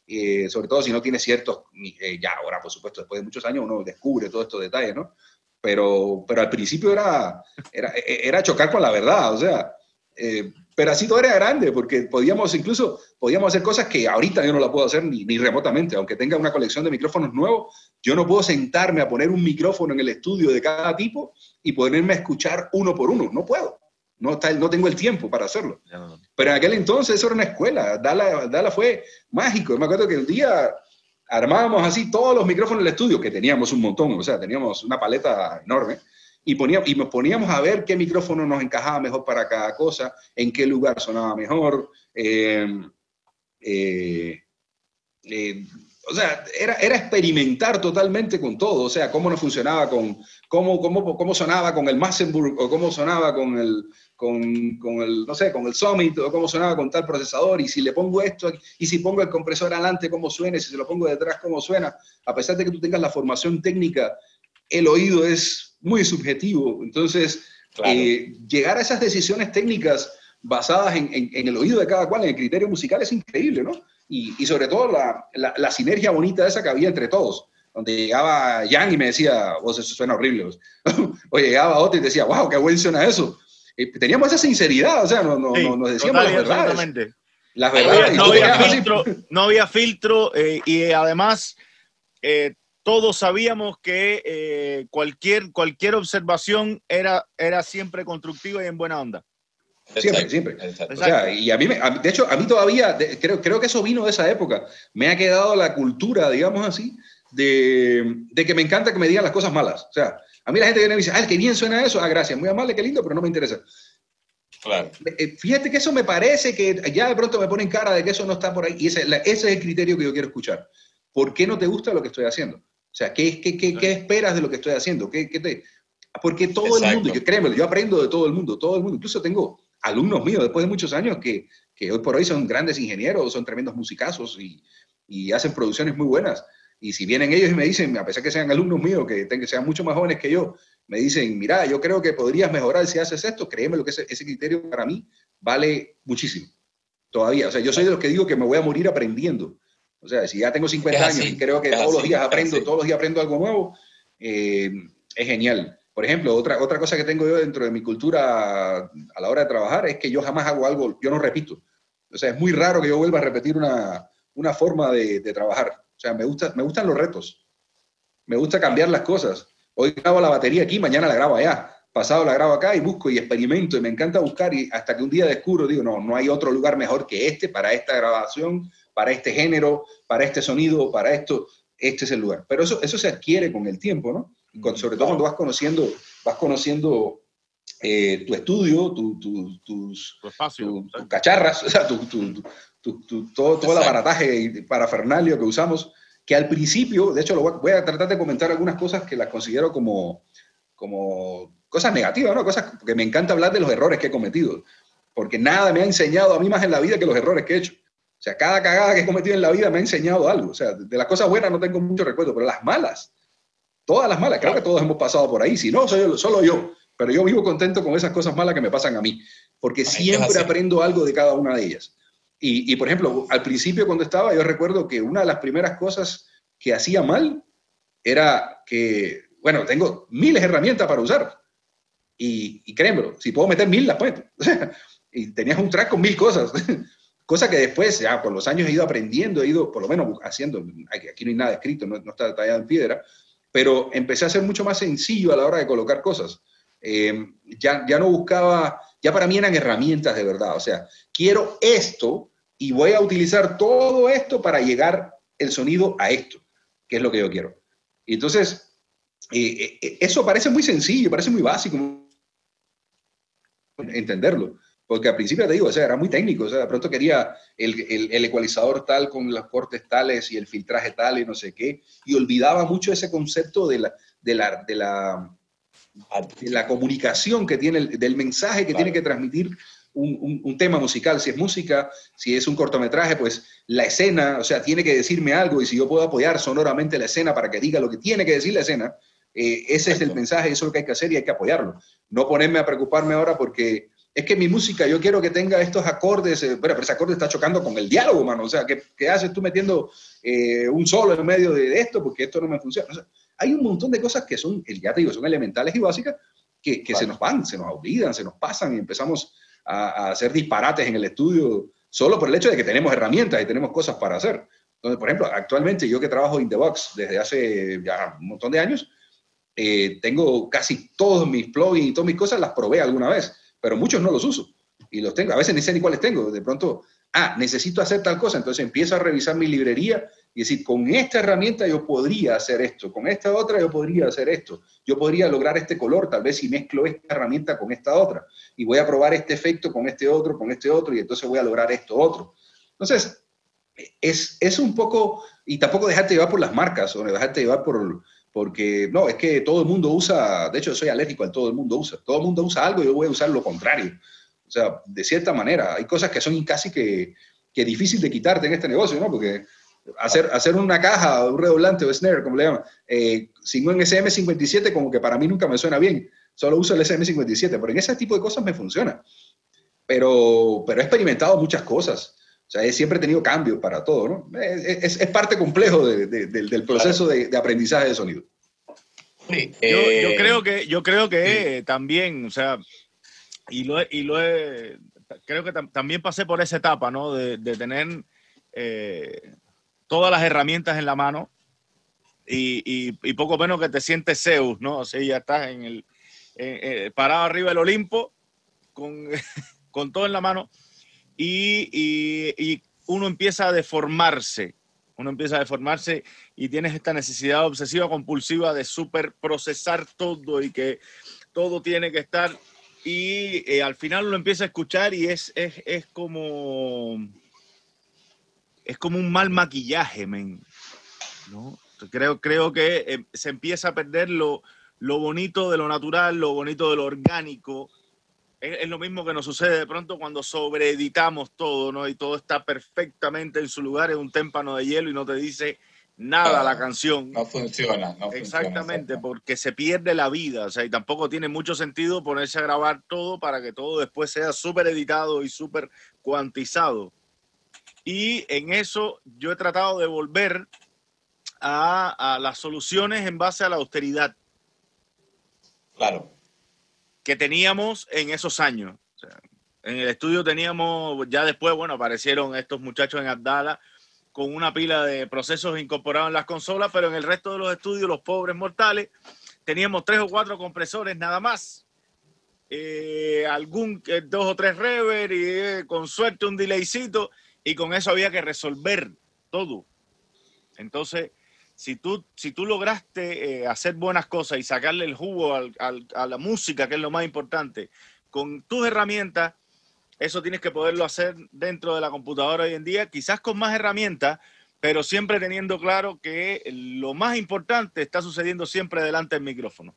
eh, sobre todo si no tiene ciertos, eh, ya ahora por supuesto después de muchos años uno descubre todos estos detalles, ¿no? Pero, pero al principio era, era, era chocar con la verdad, o sea, eh, Pedacito era grande porque podíamos incluso, podíamos hacer cosas que ahorita yo no la puedo hacer ni, ni remotamente, aunque tenga una colección de micrófonos nuevos, yo no puedo sentarme a poner un micrófono en el estudio de cada tipo y ponerme a escuchar uno por uno, no puedo, no, está, no tengo el tiempo para hacerlo. Pero en aquel entonces eso era una escuela, Dala, Dala fue mágico, yo me acuerdo que un día armábamos así todos los micrófonos del estudio, que teníamos un montón, o sea, teníamos una paleta enorme, y, poníamos, y nos poníamos a ver qué micrófono nos encajaba mejor para cada cosa, en qué lugar sonaba mejor. Eh, eh, eh, o sea, era, era experimentar totalmente con todo, o sea, cómo nos funcionaba con, cómo, cómo, cómo sonaba con el Massenburg, o cómo sonaba con el, con, con el, no sé, con el Summit, o cómo sonaba con tal procesador, y si le pongo esto, y si pongo el compresor adelante, cómo suena, y si se lo pongo detrás, cómo suena. A pesar de que tú tengas la formación técnica, el oído es muy subjetivo, entonces claro. eh, llegar a esas decisiones técnicas basadas en, en, en el oído de cada cual, en el criterio musical, es increíble, ¿no? Y, y sobre todo la, la, la sinergia bonita esa que había entre todos, donde llegaba Jan y me decía, vos, eso suena horrible, o llegaba otro y decía, wow, qué buen suena eso. Eh, teníamos esa sinceridad, o sea, no, no, sí, no, nos decíamos total, las verdades. Las verdades. No había, no había filtro, no había filtro eh, y además eh, todos sabíamos que eh, cualquier, cualquier observación era, era siempre constructiva y en buena onda. Siempre, exacto, siempre. Exacto. O sea, y a mí, me, a, de hecho, a mí todavía, de, creo, creo que eso vino de esa época. Me ha quedado la cultura, digamos así, de, de que me encanta que me digan las cosas malas. O sea, a mí la gente viene y me dice, ah, qué bien suena eso. Ah, gracias, muy amable, qué lindo, pero no me interesa. Claro. Fíjate que eso me parece que ya de pronto me ponen cara de que eso no está por ahí. Y ese, ese es el criterio que yo quiero escuchar. ¿Por qué no te gusta lo que estoy haciendo? O sea, ¿qué, qué, qué, qué esperas de lo que estoy haciendo? ¿Qué, qué te... Porque todo Exacto. el mundo, yo, créeme, yo aprendo de todo el mundo, todo el mundo. Incluso tengo alumnos míos después de muchos años que, que hoy por hoy son grandes ingenieros, son tremendos musicazos y, y hacen producciones muy buenas. Y si vienen ellos y me dicen, a pesar que sean alumnos míos, que tengan, sean mucho más jóvenes que yo, me dicen, mira, yo creo que podrías mejorar si haces esto, créeme lo que ese, ese criterio para mí vale muchísimo. Todavía, o sea, yo soy de los que digo que me voy a morir aprendiendo. O sea, si ya tengo cincuenta años y creo que todos así, los días aprendo, todos los días aprendo algo nuevo, eh, es genial. Por ejemplo, otra, otra cosa que tengo yo dentro de mi cultura a la hora de trabajar es que yo jamás hago algo, yo no repito. O sea, es muy raro que yo vuelva a repetir una, una forma de, de trabajar. O sea, me, gusta, me gustan los retos. Me gusta cambiar las cosas. Hoy grabo la batería aquí, mañana la grabo allá. Pasado la grabo acá y busco y experimento y me encanta buscar y hasta que un día descubro, digo, no, no hay otro lugar mejor que este para esta grabación, para este género, para este sonido, para esto, este es el lugar. Pero eso, eso se adquiere con el tiempo, ¿no? Con, sobre todo cuando vas conociendo, vas conociendo eh, tu estudio, tu, tu, tus, tu espacio, tu, tus cacharras, o sea, tu, tu, tu, tu, todo, todo el aparataje y parafernalia que usamos, que al principio, de hecho lo voy, voy a tratar de comentar algunas cosas que las considero como, como cosas negativas, ¿no? Cosas que me encanta hablar de los errores que he cometido, porque nada me ha enseñado a mí más en la vida que los errores que he hecho. O sea, cada cagada que he cometido en la vida me ha enseñado algo. O sea, de las cosas buenas no tengo mucho recuerdo, pero las malas, todas las malas, creo que todos hemos pasado por ahí. Si no, soy solo yo. Pero yo vivo contento con esas cosas malas que me pasan a mí, porque Ay, siempre aprendo algo de cada una de ellas. Y, y, por ejemplo, al principio cuando estaba, yo recuerdo que una de las primeras cosas que hacía mal era que, bueno, tengo miles de herramientas para usar. Y, y créemelo, si puedo meter mil, las meto. Y tenías un track con mil cosas. Cosa que después, ya por los años he ido aprendiendo, he ido por lo menos haciendo, aquí no hay nada escrito, no, no está detallado en piedra, pero empecé a ser mucho más sencillo a la hora de colocar cosas. Eh, ya, ya no buscaba, ya para mí eran herramientas de verdad, o sea, quiero esto y voy a utilizar todo esto para llegar el sonido a esto, que es lo que yo quiero. Y entonces, eh, eh, eso parece muy sencillo, parece muy básico entenderlo. Porque al principio te digo, o sea, era muy técnico, o sea, de pronto quería el, el, el ecualizador tal con los cortes tales y el filtraje tal y no sé qué, y olvidaba mucho ese concepto de la, de la, de la, de la comunicación que tiene, el, del mensaje que claro. tiene que transmitir un, un, un tema musical. Si es música, si es un cortometraje, pues la escena, o sea, tiene que decirme algo, y si yo puedo apoyar sonoramente la escena para que diga lo que tiene que decir la escena, eh, ese Exacto. es el mensaje, eso es lo que hay que hacer y hay que apoyarlo. No ponerme a preocuparme ahora porque es que mi música, yo quiero que tenga estos acordes, eh, pero, pero ese acorde está chocando con el diálogo, mano. O sea, ¿qué, qué haces tú metiendo eh, un solo en medio de esto? Porque esto no me funciona. O sea, hay un montón de cosas que son, ya te digo, son elementales y básicas que, que vale. se nos van, se nos olvidan, se nos pasan y empezamos a, a hacer disparates en el estudio solo por el hecho de que tenemos herramientas y tenemos cosas para hacer. Entonces, por ejemplo, actualmente yo que trabajo in the box desde hace ya un montón de años, eh, tengo casi todos mis plugins y todas mis cosas las probé alguna vez, pero muchos no los uso y los tengo, a veces ni sé ni cuáles tengo. De pronto, ah, necesito hacer tal cosa, entonces empiezo a revisar mi librería y decir, con esta herramienta yo podría hacer esto, con esta otra yo podría hacer esto, yo podría lograr este color, tal vez si mezclo esta herramienta con esta otra, y voy a probar este efecto con este otro, con este otro, y entonces voy a lograr esto otro. Entonces, es, es un poco, y tampoco dejarte llevar por las marcas, o dejarte llevar por, porque, no, es que todo el mundo usa, de hecho yo soy alérgico al todo el mundo usa, todo el mundo usa algo y yo voy a usar lo contrario. O sea, de cierta manera, hay cosas que son casi que, que difícil de quitarte en este negocio, ¿no? Porque hacer, hacer una caja, un redoblante o snare, como le llaman, eh, sin un S M cincuenta y siete como que para mí nunca me suena bien. Solo uso el S M cincuenta y siete, pero en ese tipo de cosas me funciona. Pero, pero he experimentado muchas cosas. O sea, he siempre tenido cambios para todo, ¿no? Es, es, es parte complejo de, de, de, del proceso de, de aprendizaje de sonido. Sí, eh, yo, yo creo que, yo creo que sí. también, o sea, y lo, he, y lo he, creo que tam, también pasé por esa etapa, ¿no? De, de tener eh, todas las herramientas en la mano y, y, y poco menos que te sientes Zeus, ¿no? O sea, ya estás en el, eh, eh, parado arriba del Olimpo con, con todo en la mano y, y, y uno empieza a deformarse. Uno empieza a deformarse y tienes esta necesidad obsesiva compulsiva de super procesar todo y que todo tiene que estar. Y eh, al final uno empieza a escuchar y es, es, es como es como un mal maquillaje, men, ¿no? Creo, creo que eh, se empieza a perder lo, lo bonito de lo natural, lo bonito de lo orgánico. Es, es lo mismo que nos sucede de pronto cuando sobreeditamos todo, ¿no? Y todo está perfectamente en su lugar, es un témpano de hielo y no te dice nada la canción. No funciona, no Exactamente, funciona, porque se pierde la vida, o sea, y tampoco tiene mucho sentido ponerse a grabar todo para que todo después sea súper editado y súper cuantizado. Y en eso yo he tratado de volver a, a las soluciones en base a la austeridad. Claro. Que teníamos en esos años. O sea, en el estudio teníamos, ya después, bueno, aparecieron estos muchachos en Abdala con una pila de procesos incorporados en las consolas, pero en el resto de los estudios, los pobres mortales, teníamos tres o cuatro compresores nada más, eh, algún, eh, dos o tres reverb y eh, con suerte un delaycito, y con eso había que resolver todo. Entonces, si tú, si tú lograste eh, hacer buenas cosas y sacarle el jugo al, al, a la música, que es lo más importante, con tus herramientas, eso tienes que poderlo hacer dentro de la computadora hoy en día, quizás con más herramientas, pero siempre teniendo claro que lo más importante está sucediendo siempre delante del micrófono.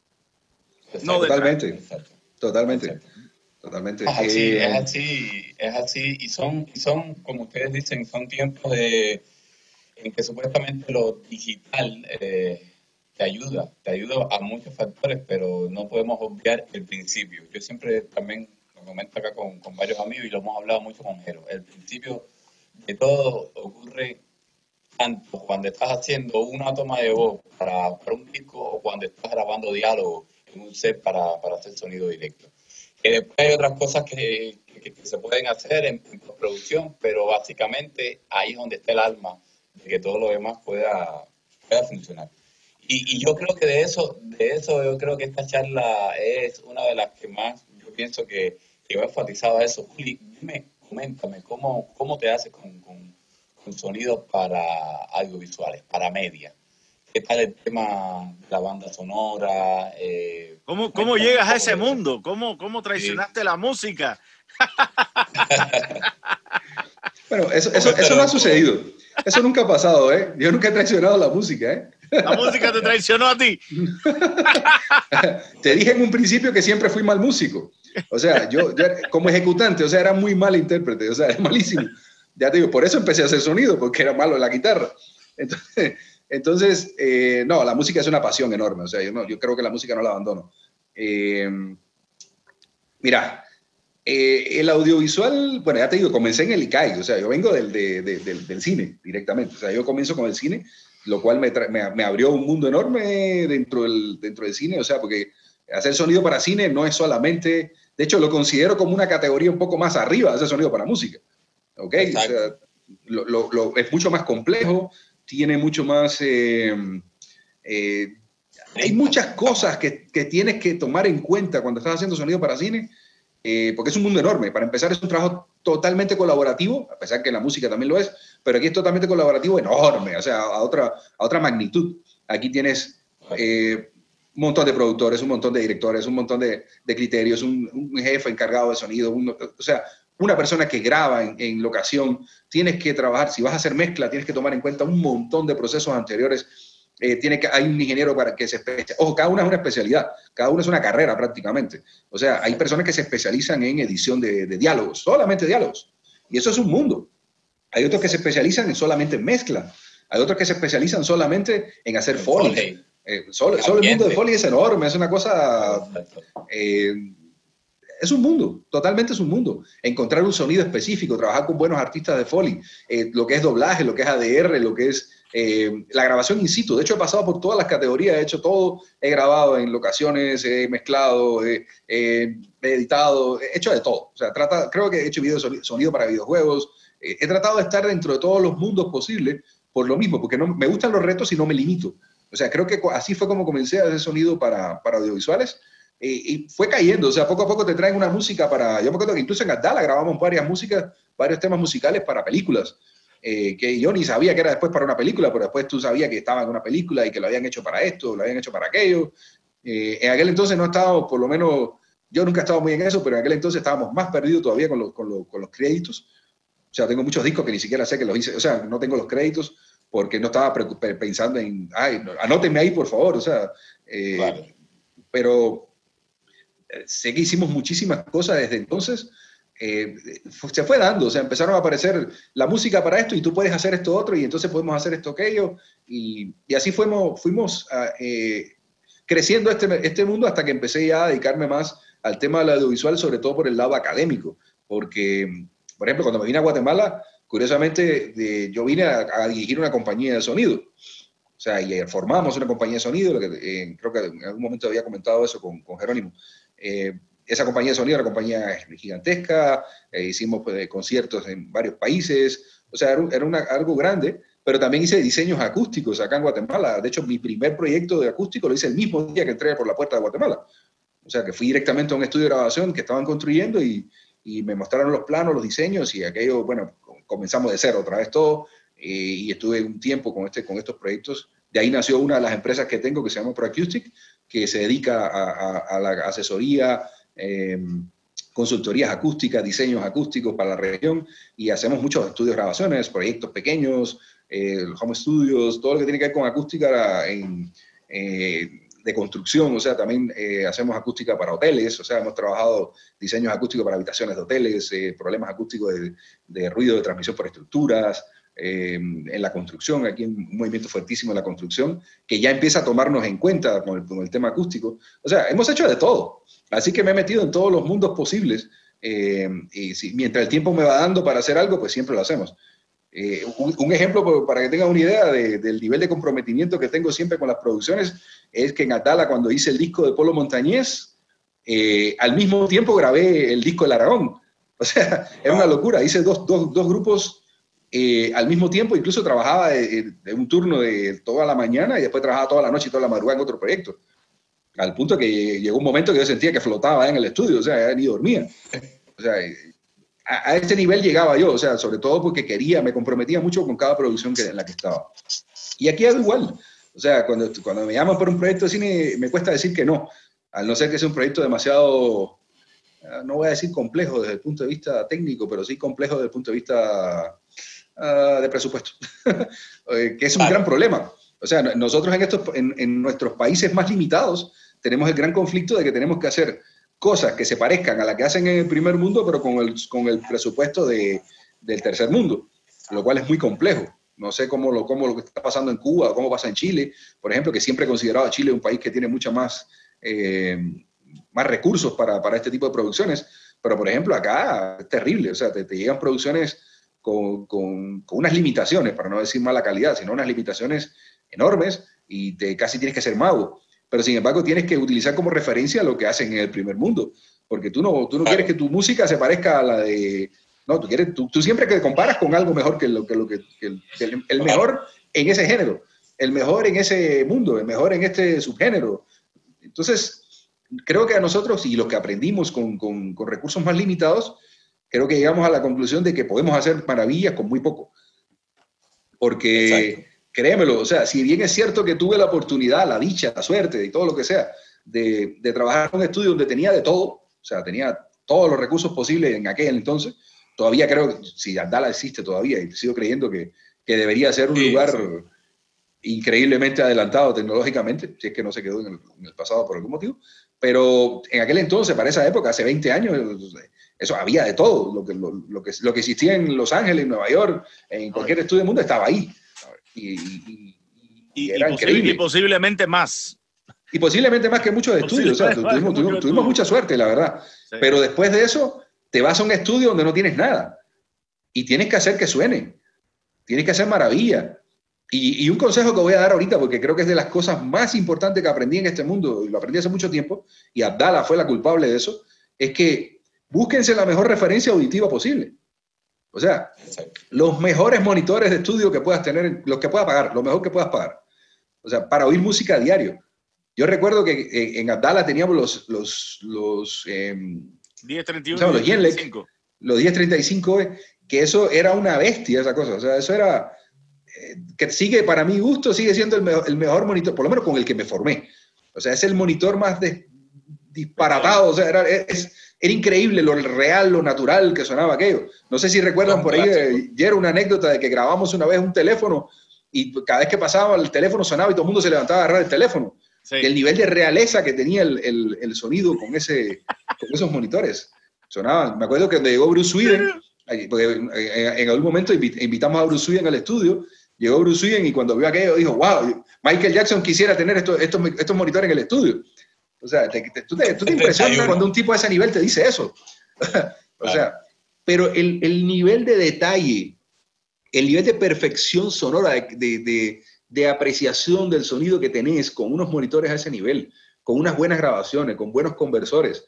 No totalmente, Exacto. totalmente. Exacto. Totalmente. Es así, eh, es así, es así. Y son, y son, como ustedes dicen, son tiempos de, en que supuestamente lo digital eh, te ayuda, te ayuda a muchos factores, pero no podemos obviar el principio. Yo siempre también lo comento acá con, con varios amigos y lo hemos hablado mucho con Jero. El principio de todo ocurre tanto cuando estás haciendo una toma de voz para, para un disco o cuando estás grabando diálogo en un set para, para hacer sonido directo. Que después hay otras cosas que, que, que se pueden hacer en, en postproducción, pero básicamente ahí es donde está el alma de que todo lo demás pueda, pueda funcionar. Y, y yo creo que de eso, de eso yo creo que esta charla es una de las que más yo pienso que, que va enfatizado a eso. Juli, dime, coméntame, ¿cómo, cómo te haces con, con, con sonidos para audiovisuales, para media? ¿Qué tal el tema de la banda sonora? Eh, ¿Cómo, cómo llegas a ese mundo? ¿Cómo, cómo traicionaste sí. la música? Bueno, eso, eso, eso no ha sucedido. Eso nunca ha pasado, ¿eh? Yo nunca he traicionado la música, ¿eh? La música te traicionó a ti. Te dije en un principio que siempre fui mal músico. O sea, yo, yo como ejecutante, o sea, era muy mal intérprete, o sea, era malísimo. Ya te digo, por eso empecé a hacer sonido, porque era malo en la guitarra. Entonces... Entonces, eh, no, la música es una pasión enorme, o sea, yo, no, yo creo que la música no la abandono. Eh, mira, Eh, el audiovisual, bueno, ya te digo, comencé en el I C A I, o sea, yo vengo del, de, de, del, del cine directamente, o sea, yo comienzo con el cine, lo cual me, me, me abrió un mundo enorme dentro del, dentro del cine, o sea, porque hacer sonido para cine no es solamente, de hecho lo considero como una categoría un poco más arriba de hacer sonido para música, ¿ok? O sea, lo, lo, lo, es mucho más complejo, tiene mucho más... Eh, eh, hay muchas cosas que, que tienes que tomar en cuenta cuando estás haciendo sonido para cine, eh, porque es un mundo enorme. Para empezar, es un trabajo totalmente colaborativo, a pesar que la música también lo es, pero aquí es totalmente colaborativo enorme, o sea, a otra, a otra magnitud. Aquí tienes eh, un montón de productores, un montón de directores, un montón de, de criterios, un, un jefe encargado de sonido, un, o sea, una persona que graba en, en locación. Tienes que trabajar, si vas a hacer mezcla, tienes que tomar en cuenta un montón de procesos anteriores. Eh, tiene que, hay un ingeniero para que se especialice. Ojo, cada una es una especialidad, cada una es una carrera prácticamente. O sea, hay personas que se especializan en edición de, de diálogos, solamente diálogos. Y eso es un mundo. Hay otros que se especializan en solamente mezcla. Hay otros que se especializan solamente en hacer Foley. Eh, solo, solo el mundo de Foley es enorme, es una cosa... Eh, es un mundo, totalmente es un mundo. Encontrar un sonido específico, trabajar con buenos artistas de Foley, eh, lo que es doblaje, lo que es A D R, lo que es eh, la grabación in situ. De hecho, he pasado por todas las categorías, he hecho todo, he grabado en locaciones, he mezclado, he, he editado, he hecho de todo. O sea, trata, creo que he hecho video, sonido para videojuegos. Eh, he tratado de estar dentro de todos los mundos posibles por lo mismo, porque no, me gustan los retos y no me limito. O sea, creo que así fue como comencé a hacer sonido para, para audiovisuales. Y, y fue cayendo, o sea, poco a poco te traen una música para... Yo me acuerdo que incluso en Adala grabamos varias músicas, varios temas musicales para películas, eh, que yo ni sabía que era después para una película, pero después tú sabías que estaba en una película y que lo habían hecho para esto, lo habían hecho para aquello. Eh, en aquel entonces no estábamos, por lo menos, yo nunca he estado muy en eso, pero en aquel entonces estábamos más perdidos todavía con, lo, con, lo, con los créditos. O sea, tengo muchos discos que ni siquiera sé que los hice, o sea, no tengo los créditos porque no estaba pensando en, ay, anótenme ahí, por favor, o sea, eh, claro. Pero... sé que hicimos muchísimas cosas desde entonces, eh, se fue dando, o sea, empezaron a aparecer la música para esto y tú puedes hacer esto otro y entonces podemos hacer esto aquello y, y así fuimos, fuimos uh, eh, creciendo este, este mundo hasta que empecé ya a dedicarme más al tema del audiovisual, sobre todo por el lado académico, porque, por ejemplo, cuando me vine a Guatemala, curiosamente, de, yo vine a, a dirigir una compañía de sonido. O sea, y formamos una compañía de sonido, lo que, eh, creo que en algún momento había comentado eso con, con Jerónimo. Eh, esa compañía de sonido era una compañía gigantesca, eh, hicimos pues, conciertos en varios países, o sea, era, era una, algo grande, pero también hice diseños acústicos acá en Guatemala. De hecho, mi primer proyecto de acústico lo hice el mismo día que entré por la puerta de Guatemala. O sea, que fui directamente a un estudio de grabación que estaban construyendo y, y me mostraron los planos, los diseños y aquello, bueno, comenzamos de cero otra vez todo. Y estuve un tiempo con, este, con estos proyectos. De ahí nació una de las empresas que tengo que se llama ProAcoustic, que se dedica a, a, a la asesoría, eh, consultorías acústicas, diseños acústicos para la región, y hacemos muchos estudios, grabaciones, proyectos pequeños, eh, home studios, todo lo que tiene que ver con acústica en, eh, de construcción. O sea, también eh, hacemos acústica para hoteles, o sea, hemos trabajado diseños acústicos para habitaciones de hoteles, eh, problemas acústicos de, de ruido de transmisión por estructuras, Eh, en la construcción, aquí hay un movimiento fuertísimo en la construcción, que ya empieza a tomarnos en cuenta con el, con el tema acústico. O sea, hemos hecho de todo, así que me he metido en todos los mundos posibles, eh, y si, mientras el tiempo me va dando para hacer algo, pues siempre lo hacemos. Eh, un, un ejemplo, para que tengan una idea de, del nivel de comprometimiento que tengo siempre con las producciones, es que en Atala, cuando hice el disco de Polo Montañés, eh, al mismo tiempo grabé el disco del Aragón. O sea, era una locura, hice dos, dos, dos grupos Eh, al mismo tiempo. Incluso trabajaba de, de un turno de toda la mañana y después trabajaba toda la noche y toda la madrugada en otro proyecto, al punto que llegó un momento que yo sentía que flotaba en el estudio, o sea, ya ni dormía. O sea, a, a ese nivel llegaba yo, o sea, sobre todo porque quería, me comprometía mucho con cada producción que, en la que estaba. Y aquí hago igual, o sea, cuando, cuando me llaman por un proyecto de cine me cuesta decir que no, al no ser que sea un proyecto demasiado, no voy a decir complejo desde el punto de vista técnico, pero sí complejo desde el punto de vista Uh, de presupuesto, que es un claro. gran problema. O sea, nosotros en, estos, en, en nuestros países más limitados tenemos el gran conflicto de que tenemos que hacer cosas que se parezcan a las que hacen en el primer mundo, pero con el, con el presupuesto de, del tercer mundo, lo cual es muy complejo. No sé cómo lo, cómo lo que está pasando en Cuba, cómo pasa en Chile, por ejemplo, que siempre he considerado a Chile un país que tiene mucha más, eh, más recursos para, para este tipo de producciones, Pero, por ejemplo, acá es terrible, o sea, te, te llegan producciones con, con, con unas limitaciones, para no decir mala calidad, sino unas limitaciones enormes y te, casi tienes que ser mago. Pero, sin embargo, tienes que utilizar como referencia lo que hacen en el primer mundo, porque tú no, tú no quieres que tu música se parezca a la de... No, tú, quieres, tú, tú siempre que comparas con algo mejor que, lo, que, lo que, que el, el, el mejor en ese género, el mejor en ese mundo, el mejor en este subgénero. Entonces, creo que a nosotros, y los que aprendimos con, con, con recursos más limitados, creo que llegamos a la conclusión de que podemos hacer maravillas con muy poco. Porque, exacto, créemelo, o sea, si bien es cierto que tuve la oportunidad, la dicha, la suerte y todo lo que sea, de, de trabajar en un estudio donde tenía de todo, o sea, tenía todos los recursos posibles en aquel entonces, todavía creo que si Abdala existe todavía, y sigo creyendo que, que debería ser un sí, lugar sí. increíblemente adelantado tecnológicamente, si es que no se quedó en el, en el pasado por algún motivo, pero en aquel entonces, para esa época, hace veinte años, eso había de todo, lo que, lo, lo que, lo que existía en Los Ángeles, en Nueva York, en cualquier estudio del mundo estaba ahí, y, y, y, y era y, increíble. Y posiblemente más. Y posiblemente más que muchos estudios, o sea, tuvimos, tuvimos, tuvimos mucha suerte, la verdad, sí. Pero después de eso, te vas a un estudio donde no tienes nada y tienes que hacer que suene, tienes que hacer maravilla. Y, y un consejo que voy a dar ahorita, porque creo que es de las cosas más importantes que aprendí en este mundo, y lo aprendí hace mucho tiempo, y Abdala fue la culpable de eso, es que búsquense la mejor referencia auditiva posible. O sea, los mejores monitores de estudio que puedas tener, los que puedas pagar, lo mejor que puedas pagar. O sea, para oír música a diario. Yo recuerdo que en Abdala teníamos los... los, los eh, diez treinta y uno, o sea, los Yenlec, los diez treinta y cinco, que eso era una bestia, esa cosa. O sea, eso era, eh, que sigue, para mi gusto, sigue siendo el mejor, el mejor monitor, por lo menos con el que me formé. O sea, es el monitor más de, disparatado, o sea, era, es, era increíble lo real, lo natural que sonaba aquello. No sé si recuerdan por ahí, eh, ya era una anécdota de que grabamos una vez un teléfono y cada vez que pasaba el teléfono sonaba y todo el mundo se levantaba a agarrar el teléfono. Sí. El nivel de realeza que tenía el, el, el sonido con, ese, con esos monitores. Sonaban. Me acuerdo que cuando llegó Bruce Sweden, porque en algún momento invitamos a Bruce Sweden al estudio, llegó Bruce Sweden y cuando vio aquello dijo, wow, Michael Jackson quisiera tener estos, estos, estos monitores en el estudio. O sea, te, te, tú, te, tú te impresionas cuando un tipo de ese nivel te dice eso. O sea, pero el, el nivel de detalle, el nivel de perfección sonora, de, de, de de apreciación del sonido que tenés con unos monitores a ese nivel, con unas buenas grabaciones, con buenos conversores.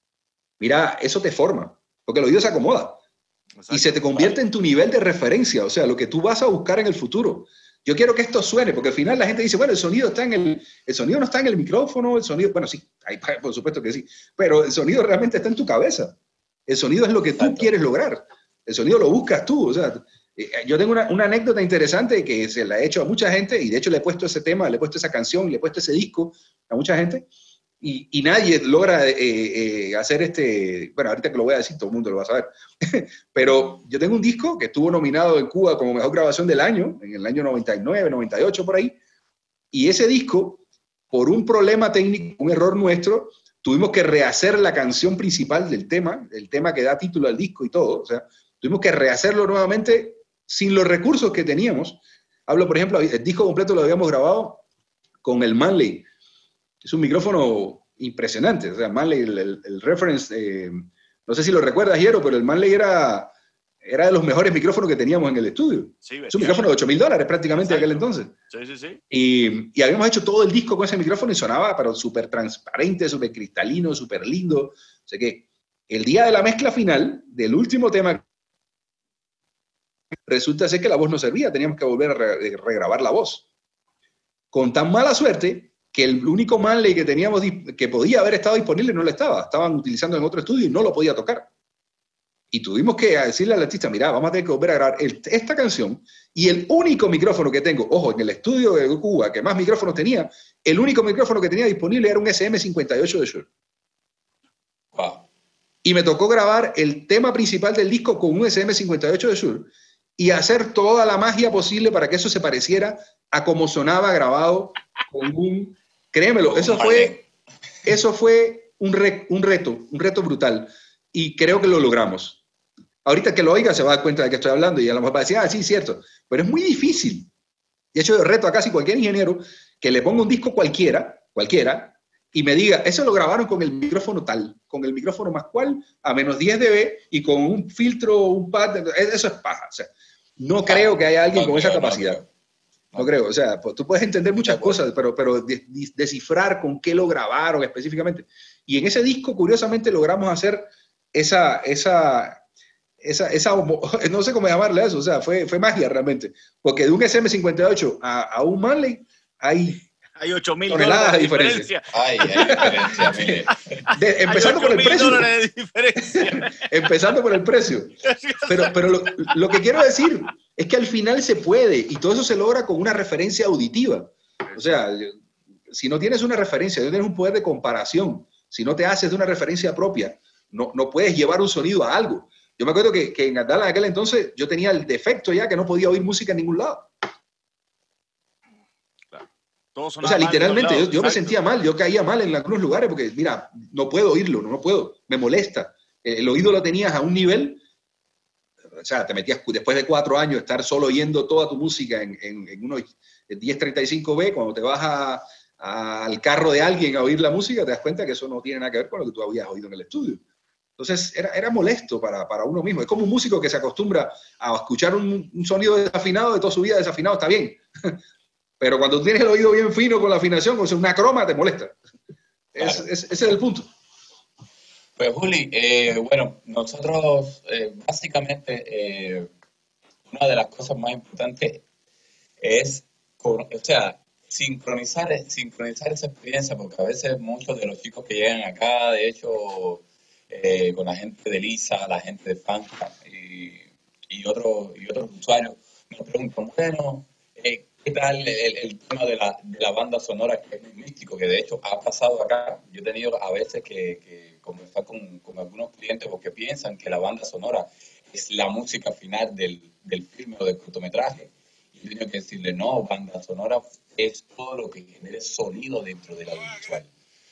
Mira, eso te forma, porque el oído se acomoda. Exacto. Y se te convierte en tu nivel de referencia, o sea, lo que tú vas a buscar en el futuro. Yo quiero que esto suene, porque al final la gente dice, bueno, el sonido está en el, el sonido no está en el micrófono, el sonido, bueno, sí, por supuesto que sí, pero el sonido realmente está en tu cabeza. El sonido es lo que tú Exacto. quieres lograr. El sonido lo buscas tú, o sea, yo tengo una, una anécdota interesante que se la he hecho a mucha gente, y de hecho le he puesto ese tema, le he puesto esa canción, le he puesto ese disco a mucha gente, y, y nadie logra eh, eh, hacer este, bueno, ahorita que lo voy a decir, todo el mundo lo va a saber, pero yo tengo un disco que estuvo nominado en Cuba como mejor grabación del año, en el año noventa y nueve, noventa y ocho por ahí, y ese disco, por un problema técnico, un error nuestro, tuvimos que rehacer la canción principal del tema, el tema que da título al disco y todo, o sea, tuvimos que rehacerlo nuevamente sin los recursos que teníamos. Hablo, por ejemplo, el disco completo lo habíamos grabado con el Manley. Es un micrófono impresionante. O sea, Manley, el, el, el reference, eh, no sé si lo recuerdas, Jero, pero el Manley era, era de los mejores micrófonos que teníamos en el estudio. Sí, es un micrófono de ocho mil dólares prácticamente en aquel entonces. Sí, sí, sí. Y, y habíamos hecho todo el disco con ese micrófono y sonaba, pero súper transparente, súper cristalino, súper lindo. O sea que el día de la mezcla final, del último tema, resulta ser que la voz no servía, teníamos que volver a re regrabar la voz. Con tan mala suerte que el único Manley que teníamos, que podía haber estado disponible, no lo estaba. Estaban utilizando en otro estudio y no lo podía tocar. Y tuvimos que decirle al artista, mira, vamos a tener que volver a grabar el, esta canción, y el único micrófono que tengo, ojo, en el estudio de Cuba, que más micrófonos tenía, el único micrófono que tenía disponible era un S M cincuenta y ocho de Shure. Wow. Y me tocó grabar el tema principal del disco con un S M cincuenta y ocho de Shure, y hacer toda la magia posible para que eso se pareciera a como sonaba grabado con un... Créemelo, eso fue, eso fue un, re, un reto, un reto brutal, y creo que lo logramos. Ahorita que lo oiga se va a dar cuenta de que estoy hablando, y a lo mejor va a decir, ah, sí, cierto, pero es muy difícil. De hecho, yo reto a casi cualquier ingeniero que le ponga un disco cualquiera, cualquiera, y me diga, eso lo grabaron con el micrófono tal, con el micrófono más cual, a menos diez decibelios y con un filtro, un pad, eso es paja. O sea, no ah, creo que haya alguien no con creo, esa capacidad. No creo. No, no creo. O sea, pues, tú puedes entender muchas cosas, pero, pero de, de, descifrar con qué lo grabaron específicamente. Y en ese disco, curiosamente, logramos hacer esa, esa, esa, esa no sé cómo llamarle a eso, o sea, fue, fue magia realmente. Porque de un S M cincuenta y ocho a, a un Manley hay... Hay ocho mil toneladas de diferencia. Ay, hay diferencia, mire. De, empezando por el precio. De diferencia. Empezando por el precio. Pero, pero lo, lo que quiero decir es que al final se puede, y todo eso se logra con una referencia auditiva. O sea, si no tienes una referencia, no tienes un poder de comparación, si no te haces de una referencia propia, no, no puedes llevar un sonido a algo. Yo me acuerdo que, que en Dallas en aquel entonces yo tenía el defecto ya que no podía oír música en ningún lado. O sea, literalmente, yo, yo me sentía mal, yo caía mal en algunos lugares porque, mira, no puedo oírlo, no, no puedo, me molesta. El oído lo tenías a un nivel, o sea, te metías después de cuatro años estar solo oyendo toda tu música en, en, en unos diez treinta y cinco B, cuando te vas a, a, al carro de alguien a oír la música, te das cuenta que eso no tiene nada que ver con lo que tú habías oído en el estudio. Entonces, era, era molesto para, para uno mismo. Es como un músico que se acostumbra a escuchar un, un sonido desafinado de toda su vida desafinado, está bien. Pero cuando tienes el oído bien fino con la afinación, o sea, una croma, te molesta. Es, claro. es, ese es el punto. Pues, Juli, eh, bueno, nosotros eh, básicamente eh, una de las cosas más importantes es, o sea, sincronizar, sincronizar esa experiencia, porque a veces muchos de los chicos que llegan acá, de hecho, eh, con la gente de Lisa, la gente de Fanta y, y, otros, y otros usuarios, nos preguntan, bueno, eh, ¿qué tal el, el tema de la, de la banda sonora, que es muy místico, que de hecho ha pasado acá? Yo he tenido a veces que, que conversar con, con algunos clientes porque piensan que la banda sonora es la música final del, del filme o del cortometraje. Y yo tengo que decirle, no, banda sonora es todo lo que genere sonido dentro del audiovisual.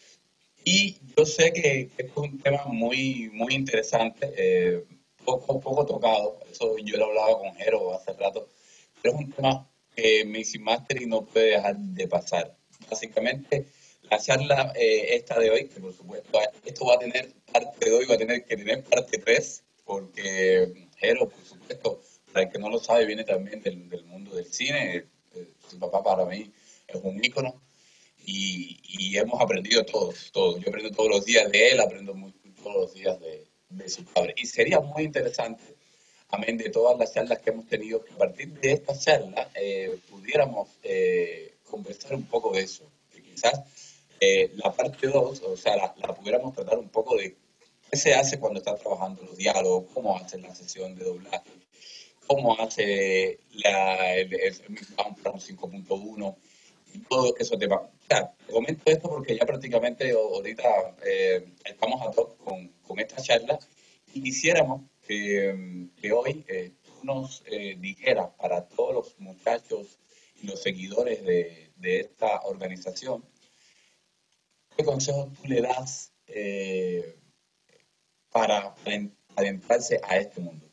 Y yo sé que, que esto es un tema muy, muy interesante, eh, poco, poco tocado, eso yo lo hablaba con Jero hace rato, pero es un tema que Mixing Mastering no puede dejar de pasar. Básicamente, la charla eh, esta de hoy, que por supuesto esto va a tener parte de hoy, va a tener que tener parte tres, porque Jero, por supuesto, para el que no lo sabe, viene también del, del mundo del cine. Eh, su papá para mí es un ícono y, y hemos aprendido todos, todos. Yo aprendo todos los días de él, aprendo muy, todos los días de, de su padre. Y sería muy interesante, amén de todas las charlas que hemos tenido, que a partir de esta charla eh, pudiéramos eh, conversar un poco de eso. Que quizás eh, la parte dos, o sea, la, la pudiéramos tratar un poco de qué se hace cuando estás trabajando los diálogos, cómo haces la sesión de doblaje, cómo hace la, el, el, el Mixbound para un cinco punto uno y todo eso tema. O sea, te comento esto porque ya prácticamente ahorita eh, estamos a top con, con esta charla y quisiéramos que, que hoy eh, tú nos eh, dijeras para todos los muchachos y los seguidores de, de esta organización, ¿qué consejos tú le das eh, para adentrarse a este mundo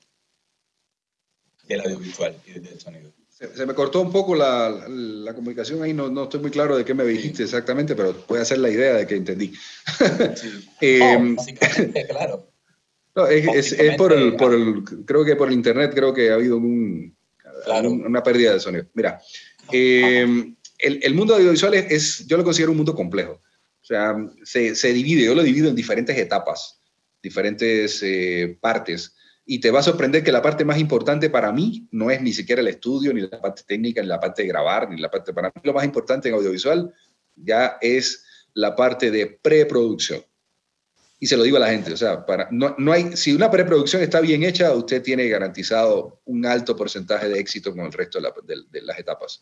del audiovisual y del sonido? Se, se me cortó un poco la, la, la comunicación ahí, no, no estoy muy claro de qué me dijiste sí. exactamente, pero puede hacer la idea de que entendí. Sí. eh, no, básicamente, claro. No, es, es, es por, el, por el, creo que por el internet creo que ha habido un, claro. un, una pérdida de sonido. Mira, eh, el, el mundo audiovisual es, es, yo lo considero un mundo complejo. O sea, se, se divide, yo lo divido en diferentes etapas, diferentes eh, partes. Y te va a sorprender que la parte más importante para mí no es ni siquiera el estudio, ni la parte técnica, ni la parte de grabar, ni la parte... Para mí lo más importante en audiovisual ya es la parte de preproducción. Y se lo digo a la gente, o sea, para, no, no hay, si una preproducción está bien hecha, usted tiene garantizado un alto porcentaje de éxito con el resto de, la, de, de las etapas.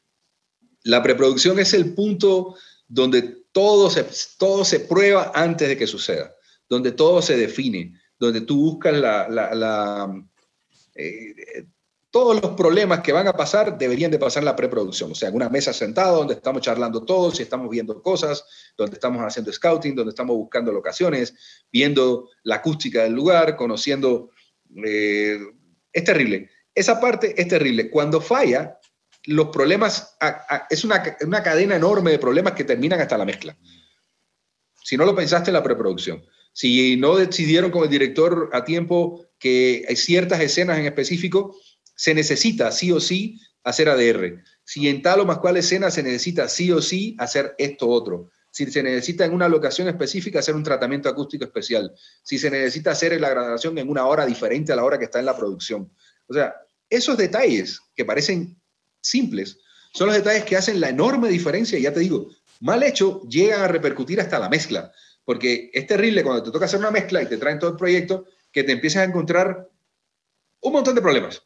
La preproducción es el punto donde todo se, todo se prueba antes de que suceda, donde todo se define, donde tú buscas la, la, la, eh, todos los problemas que van a pasar deberían de pasar en la preproducción. O sea, en una mesa sentada donde estamos charlando todos y estamos viendo cosas, donde estamos haciendo scouting, donde estamos buscando locaciones, viendo la acústica del lugar, conociendo... Eh, es terrible. Esa parte es terrible. Cuando falla, los problemas... A, a, es una, una cadena enorme de problemas que terminan hasta la mezcla. si no lo pensaste en la preproducción, si no decidieron con el director a tiempo que hay ciertas escenas en específico, se necesita sí o sí hacer A D R. Si en tal o más cual escena se necesita sí o sí hacer esto otro. Si se necesita en una locación específica hacer un tratamiento acústico especial. Si se necesita hacer la grabación en una hora diferente a la hora que está en la producción. O sea, esos detalles que parecen simples son los detalles que hacen la enorme diferencia. Y ya te digo, mal hecho, llegan a repercutir hasta la mezcla. Porque es terrible cuando te toca hacer una mezcla y te traen todo el proyecto que te empiezas a encontrar un montón de problemas.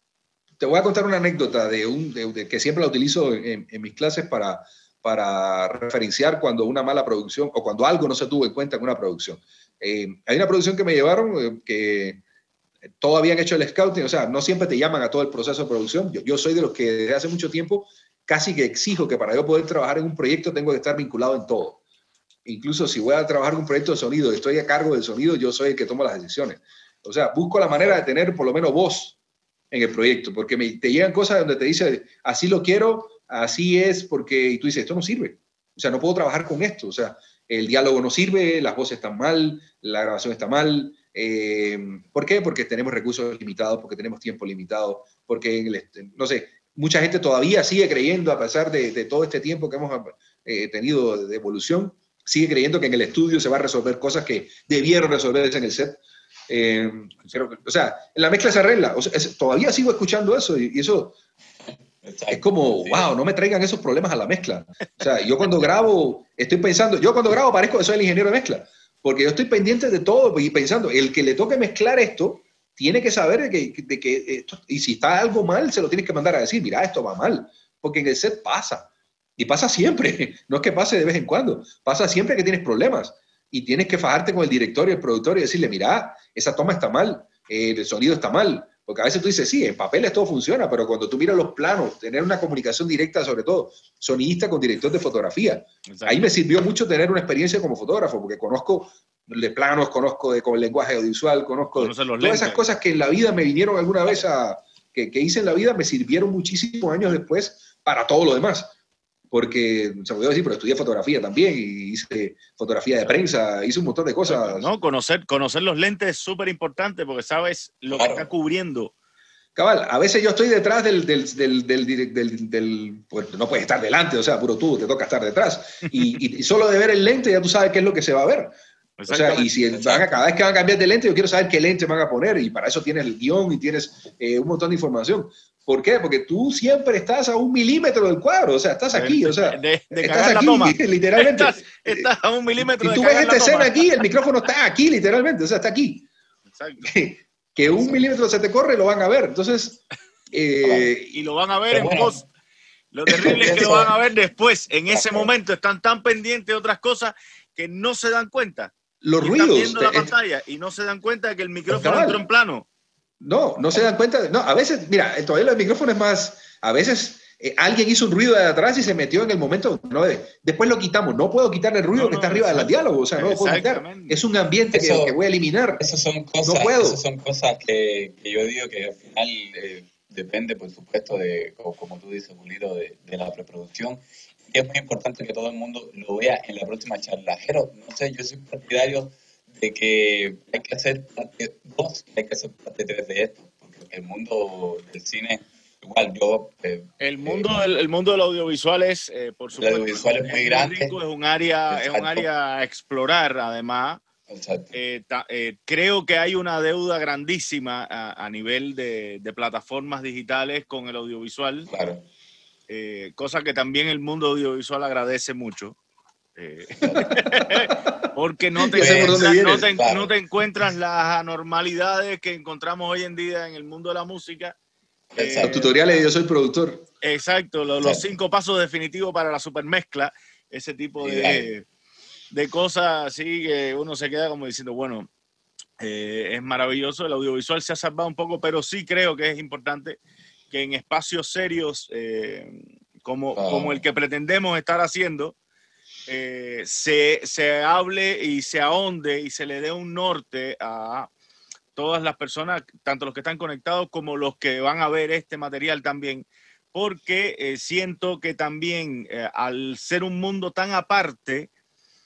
Te voy a contar una anécdota de un, de, de, que siempre la utilizo en, en mis clases para, para referenciar cuando una mala producción o cuando algo no se tuvo en cuenta en una producción. Eh, hay una producción que me llevaron eh, que todos habían hecho el scouting, o sea, no siempre te llaman a todo el proceso de producción. Yo, yo soy de los que desde hace mucho tiempo casi que exijo que para yo poder trabajar en un proyecto tengo que estar vinculado en todo. Incluso si voy a trabajar en un proyecto de sonido, estoy a cargo del sonido, yo soy el que toma las decisiones. O sea, busco la manera de tener por lo menos voz en el proyecto, porque me, te llegan cosas donde te dice, así lo quiero, así es, porque, y tú dices, esto no sirve. O sea, no puedo trabajar con esto. O sea, el diálogo no sirve, las voces están mal, la grabación está mal. Eh, ¿Por qué? Porque tenemos recursos limitados, porque tenemos tiempo limitado, porque, en el, no sé, mucha gente todavía sigue creyendo, a pesar de, de todo este tiempo que hemos eh, tenido de evolución, sigue creyendo que en el estudio se va a resolver cosas que debieron resolverse en el set. Eh, pero, o sea, en la mezcla se arregla. O sea, es, todavía sigo escuchando eso y, y eso Exacto. Es como, wow, no me traigan esos problemas a la mezcla. O sea, yo cuando grabo, estoy pensando, yo cuando grabo parezco que soy el ingeniero de mezcla, porque yo estoy pendiente de todo y pensando, el que le toque mezclar esto, tiene que saber de que, de que esto, y si está algo mal, se lo tienes que mandar a decir, mira, esto va mal, porque en el set pasa. Y pasa siempre, no es que pase de vez en cuando, pasa siempre que tienes problemas y tienes que fajarte con el director y el productor y decirle, mira, esa toma está mal, eh, el sonido está mal, porque a veces tú dices, sí, en papeles todo funciona, pero cuando tú miras los planos, tener una comunicación directa, sobre todo sonidista con director de fotografía, exacto. Ahí me sirvió mucho tener una experiencia como fotógrafo, porque conozco de planos, conozco de, con el lenguaje audiovisual, conozco de, todas lentes. Esas cosas que en la vida me vinieron alguna vez a, que, que hice en la vida, me sirvieron muchísimos años después para todo lo demás. Porque, se podría decir, pero estudié fotografía también, y hice fotografía de prensa, hice un montón de cosas. No, conocer, conocer los lentes es súper importante porque sabes lo claro. que está cubriendo. Cabal, a veces yo estoy detrás del, del, del, del, del, del, del pues no puedes estar delante, o sea, puro tú, te toca estar detrás. Y, y solo de ver el lente ya tú sabes qué es lo que se va a ver. O sea, y si van a, cada vez que van a cambiar de lente, yo quiero saber qué lente van a poner, y para eso tienes el guión y tienes eh, un montón de información. ¿Por qué? Porque tú siempre estás a un milímetro del cuadro, o sea, estás aquí, o sea, de, de estás aquí, toma. literalmente. Estás, estás a un milímetro y de tú ves esta escena aquí, el micrófono está aquí, literalmente, o sea, está aquí. Exacto. Que, que un Exacto. milímetro se te corre, lo van a ver, entonces... Eh, y lo van a ver en bueno. post. Lo terrible es que lo van a ver después, en ese momento están tan pendientes de otras cosas que no se dan cuenta. Los y ruidos. Están viendo la pantalla y no se dan cuenta de que el micrófono entró en plano. No, no se dan cuenta. De, no, a veces, mira, todavía el micrófono es más, a veces eh, alguien hizo un ruido de atrás y se metió en el momento, no, de, después lo quitamos. No puedo quitar el ruido no, que está no, arriba del diálogo, o sea, no lo puedo quitar. Es un ambiente eso, que, que voy a eliminar. Esas son cosas, no puedo. Esas son cosas que, que yo digo que al final eh, depende, por supuesto, de, como, como tú dices, Pulido, de, de la preproducción. Y es muy importante que todo el mundo lo vea en la próxima charla. Pero, no sé, yo soy partidario de que hay que hacer parte dos y hay que hacer parte tres de esto, porque el mundo del cine, igual yo... Eh, el, mundo eh, del, el mundo del audiovisual es, eh, por supuesto, el audiovisual es muy es grande. Rico, es, un área, es un área a explorar, además. Eh, ta, eh, creo que hay una deuda grandísima a, a nivel de, de plataformas digitales con el audiovisual, claro. eh, cosa que también el mundo audiovisual agradece mucho. Eh, porque no te, encuentras, no, te, claro. no te encuentras las anormalidades que encontramos hoy en día en el mundo de la música. Eh, los tutoriales, yo soy productor. Exacto, los, los cinco pasos definitivos para la supermezcla, ese tipo de, de cosas así que uno se queda como diciendo, bueno, eh, es maravilloso, el audiovisual se ha salvado un poco, pero sí creo que es importante que en espacios serios eh, como, oh. como el que pretendemos estar haciendo, Eh, se, se hable y se ahonde y se le dé un norte a todas las personas, tanto los que están conectados como los que van a ver este material también, porque eh, siento que también eh, al ser un mundo tan aparte,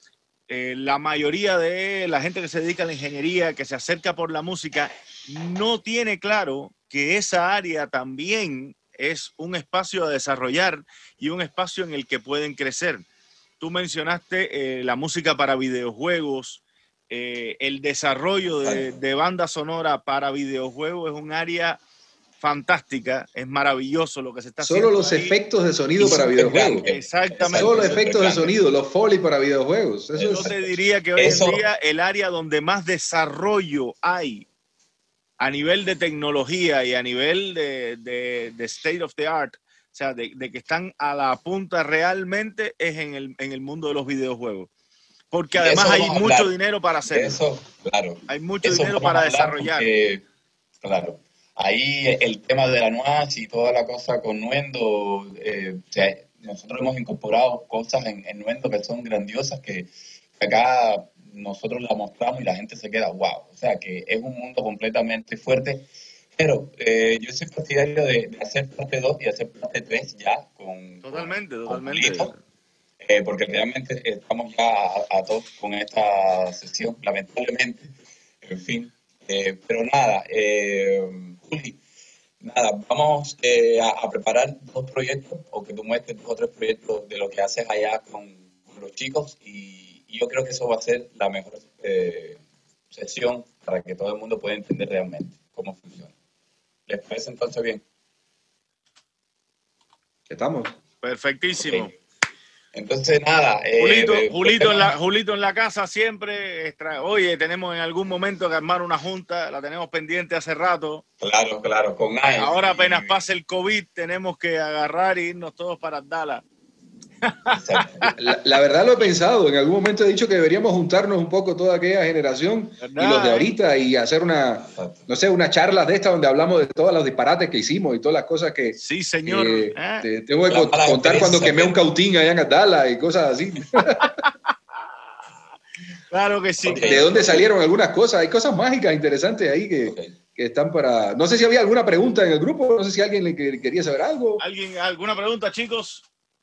eh, la mayoría de la gente que se dedica a la ingeniería, que se acerca por la música, no tiene claro que esa área también es un espacio a desarrollar y un espacio en el que pueden crecer. Tú mencionaste eh, la música para videojuegos, eh, el desarrollo de, de banda sonora para videojuegos es un área fantástica, es maravilloso lo que se está Solo haciendo los ahí. efectos de sonido Y para súper videojuegos. grande. Exactamente. Solo Exacto, efectos de súper grande. sonido, los Foley para videojuegos. Eso Yo es, te diría que hoy Eso- en día el área donde más desarrollo hay a nivel de tecnología y a nivel de, de, de state of the art, o sea, de, de que están a la punta realmente, es en el, en el mundo de los videojuegos. Porque Y además eso hay vamos a mucho hablar. dinero para hacerlo. Eso, claro. Hay mucho Eso dinero vamos para a hablar desarrollar. porque, claro, ahí el tema de la N U A S y toda la cosa con Nuendo, eh, o sea, nosotros hemos incorporado cosas en, en Nuendo que son grandiosas que, que acá nosotros la mostramos y la gente se queda wow. O sea, que es un mundo completamente fuerte. Pero eh, yo soy partidario de, de hacer parte dos y hacer parte tres ya con, Totalmente, con, con totalmente. Julito. Eh, porque realmente estamos ya a, a todos con esta sesión, lamentablemente, en fin. Eh, pero nada, eh, Juli, nada, vamos eh, a, a preparar dos proyectos, o que tú muestres dos o tres proyectos de lo que haces allá con, con los chicos, y, y yo creo que eso va a ser la mejor eh, sesión para que todo el mundo pueda entender realmente cómo funciona. ¿Les parece entonces bien? estamos. Perfectísimo. Ok. Entonces, nada. Eh, Julito, eh, Julito, en la, volvemos- Julito en la casa siempre. Extra, oye, tenemos en algún momento que armar una junta, la tenemos pendiente hace rato. Claro, claro, con Nice. Ahora apenas y- pase el COVID, tenemos que agarrar e irnos todos para Dallas. Exacto. La, la verdad lo he pensado. En algún momento he dicho que deberíamos juntarnos un poco toda aquella generación ¿Verdad, y los de eh? ahorita y hacer una, Exacto. no sé, una charla de esta donde hablamos de todos los disparates que hicimos y todas las cosas que Sí, señor. eh, ¿Eh? te tengo que Las con- malas contar cuando experiencias, quemé un pero- cautín allá en Atala y cosas así. Claro que sí. Ok. De dónde salieron algunas cosas. Hay cosas mágicas interesantes ahí que, Ok. que están para... No sé si había alguna pregunta en el grupo, no sé si alguien le que- quería saber algo. ¿Alguien, ¿Alguna pregunta, chicos?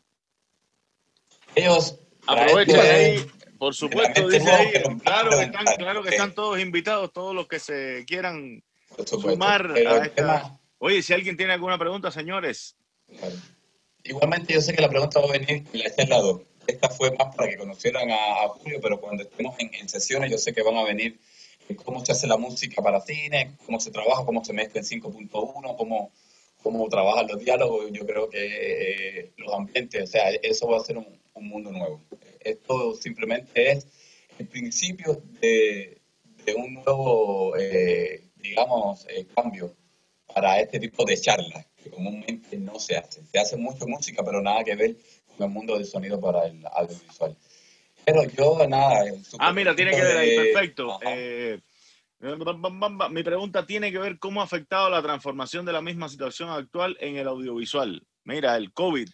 Ellos Aprovechen traen ahí. de- Por de supuesto, la mente dice nueva, ahí. pero Claro que, están, preguntar, claro que ok, están todos invitados, todos los que se quieran por supuesto. sumar Pero a el esta. tema, Oye, si alguien tiene alguna pregunta, señores. claro. Igualmente yo sé que la pregunta va a venir en la charla dos. Esta fue más para que conocieran a, a Julio, pero cuando estemos en, en sesiones yo sé que van a venir eh, cómo se hace la música para cine, cómo se trabaja, cómo se mezcla en cinco punto uno, cómo, cómo trabajan los diálogos. Yo creo que eh, los ambientes, o sea, eso va a ser un, un mundo nuevo. Esto simplemente es el principio de, de un nuevo, eh, digamos, eh, cambio para este tipo de charlas, que comúnmente no se hace. Se hace mucho música, pero nada que ver con el mundo del sonido para el audiovisual. Pero yo, nada... Ah, mira, tiene que ver ahí, de- perfecto. Ajá. Eh, bam, bam, bam, bam. Mi pregunta tiene que ver cómo ha afectado la transformación de la misma situación actual en el audiovisual. Mira, el COVID.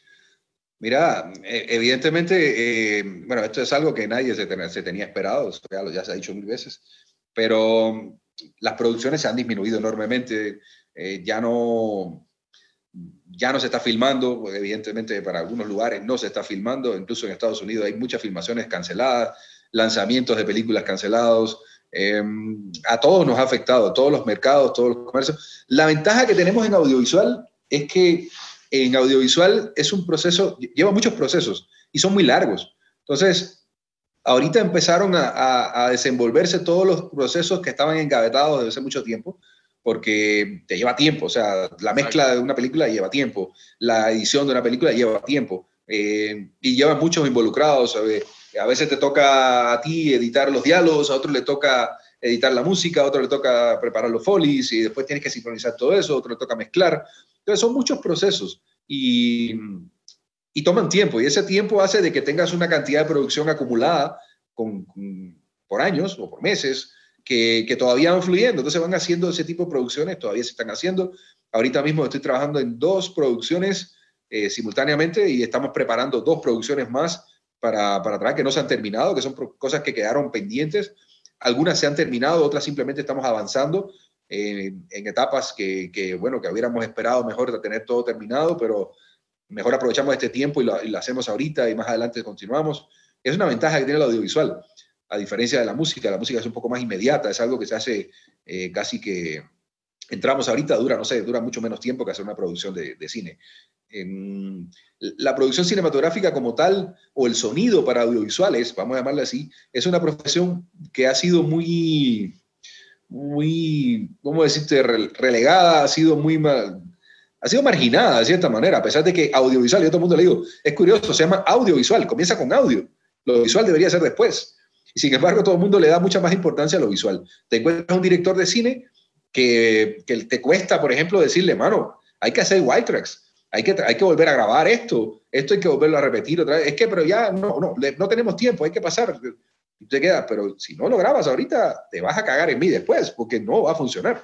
Mira, eh, evidentemente, eh, bueno, esto es algo que nadie se, ten- se tenía esperado, eso ya, lo- ya se ha dicho mil veces, pero mm, las producciones se han disminuido enormemente, eh, ya no, ya no se está filmando, evidentemente para algunos lugares no se está filmando, incluso en Estados Unidos hay muchas filmaciones canceladas, lanzamientos de películas cancelados, eh, a todos nos ha afectado, a todos los mercados, todos los comercios. La ventaja que tenemos en audiovisual es que en audiovisual es un proceso, lleva muchos procesos y son muy largos. Entonces, ahorita empezaron a, a, a desenvolverse todos los procesos que estaban engavetados desde hace mucho tiempo, porque te lleva tiempo, o sea, la mezcla de una película lleva tiempo, la edición de una película lleva tiempo, eh, y llevan muchos involucrados, ¿sabes? A veces te toca a ti editar los diálogos, a otro le toca editar la música, a otro le toca preparar los folies y después tienes que sincronizar todo eso, a otro le toca mezclar. Entonces son muchos procesos y, y toman tiempo y ese tiempo hace de que tengas una cantidad de producción acumulada con, con, por años o por meses que, que todavía van fluyendo. Entonces van haciendo ese tipo de producciones, todavía se están haciendo. Ahorita mismo estoy trabajando en dos producciones eh, simultáneamente y estamos preparando dos producciones más para, para trabajar que no se han terminado, que son cosas que quedaron pendientes. Algunas se han terminado, otras simplemente estamos avanzando eh, en etapas que, que, bueno, que hubiéramos esperado mejor de tener todo terminado, pero mejor aprovechamos este tiempo y lo, y lo hacemos ahorita y más adelante continuamos. Es una ventaja que tiene el audiovisual, a diferencia de la música. La música es un poco más inmediata, es algo que se hace eh, casi que... Entramos ahorita, dura, no sé, dura mucho menos tiempo que hacer una producción de, de cine. Eh, la producción cinematográfica como tal, o el sonido para audiovisuales, vamos a llamarle así, es una profesión que ha sido muy, muy, ¿cómo decirte?, relegada, ha sido muy mal, ha sido marginada de cierta manera, a pesar de que audiovisual, yo a todo el mundo le digo, es curioso, se llama audiovisual, comienza con audio, lo visual debería ser después. Y sin embargo, todo el mundo le da mucha más importancia a lo visual. Te encuentras un director de cine que, que te cuesta, por ejemplo, decirle, mano, hay que hacer white tracks, hay que, hay que volver a grabar esto, esto hay que volverlo a repetir otra vez. Es que, pero ya no, no, no tenemos tiempo, hay que pasar. Te queda, pero si no lo grabas ahorita, te vas a cagar en mí después, porque no va a funcionar.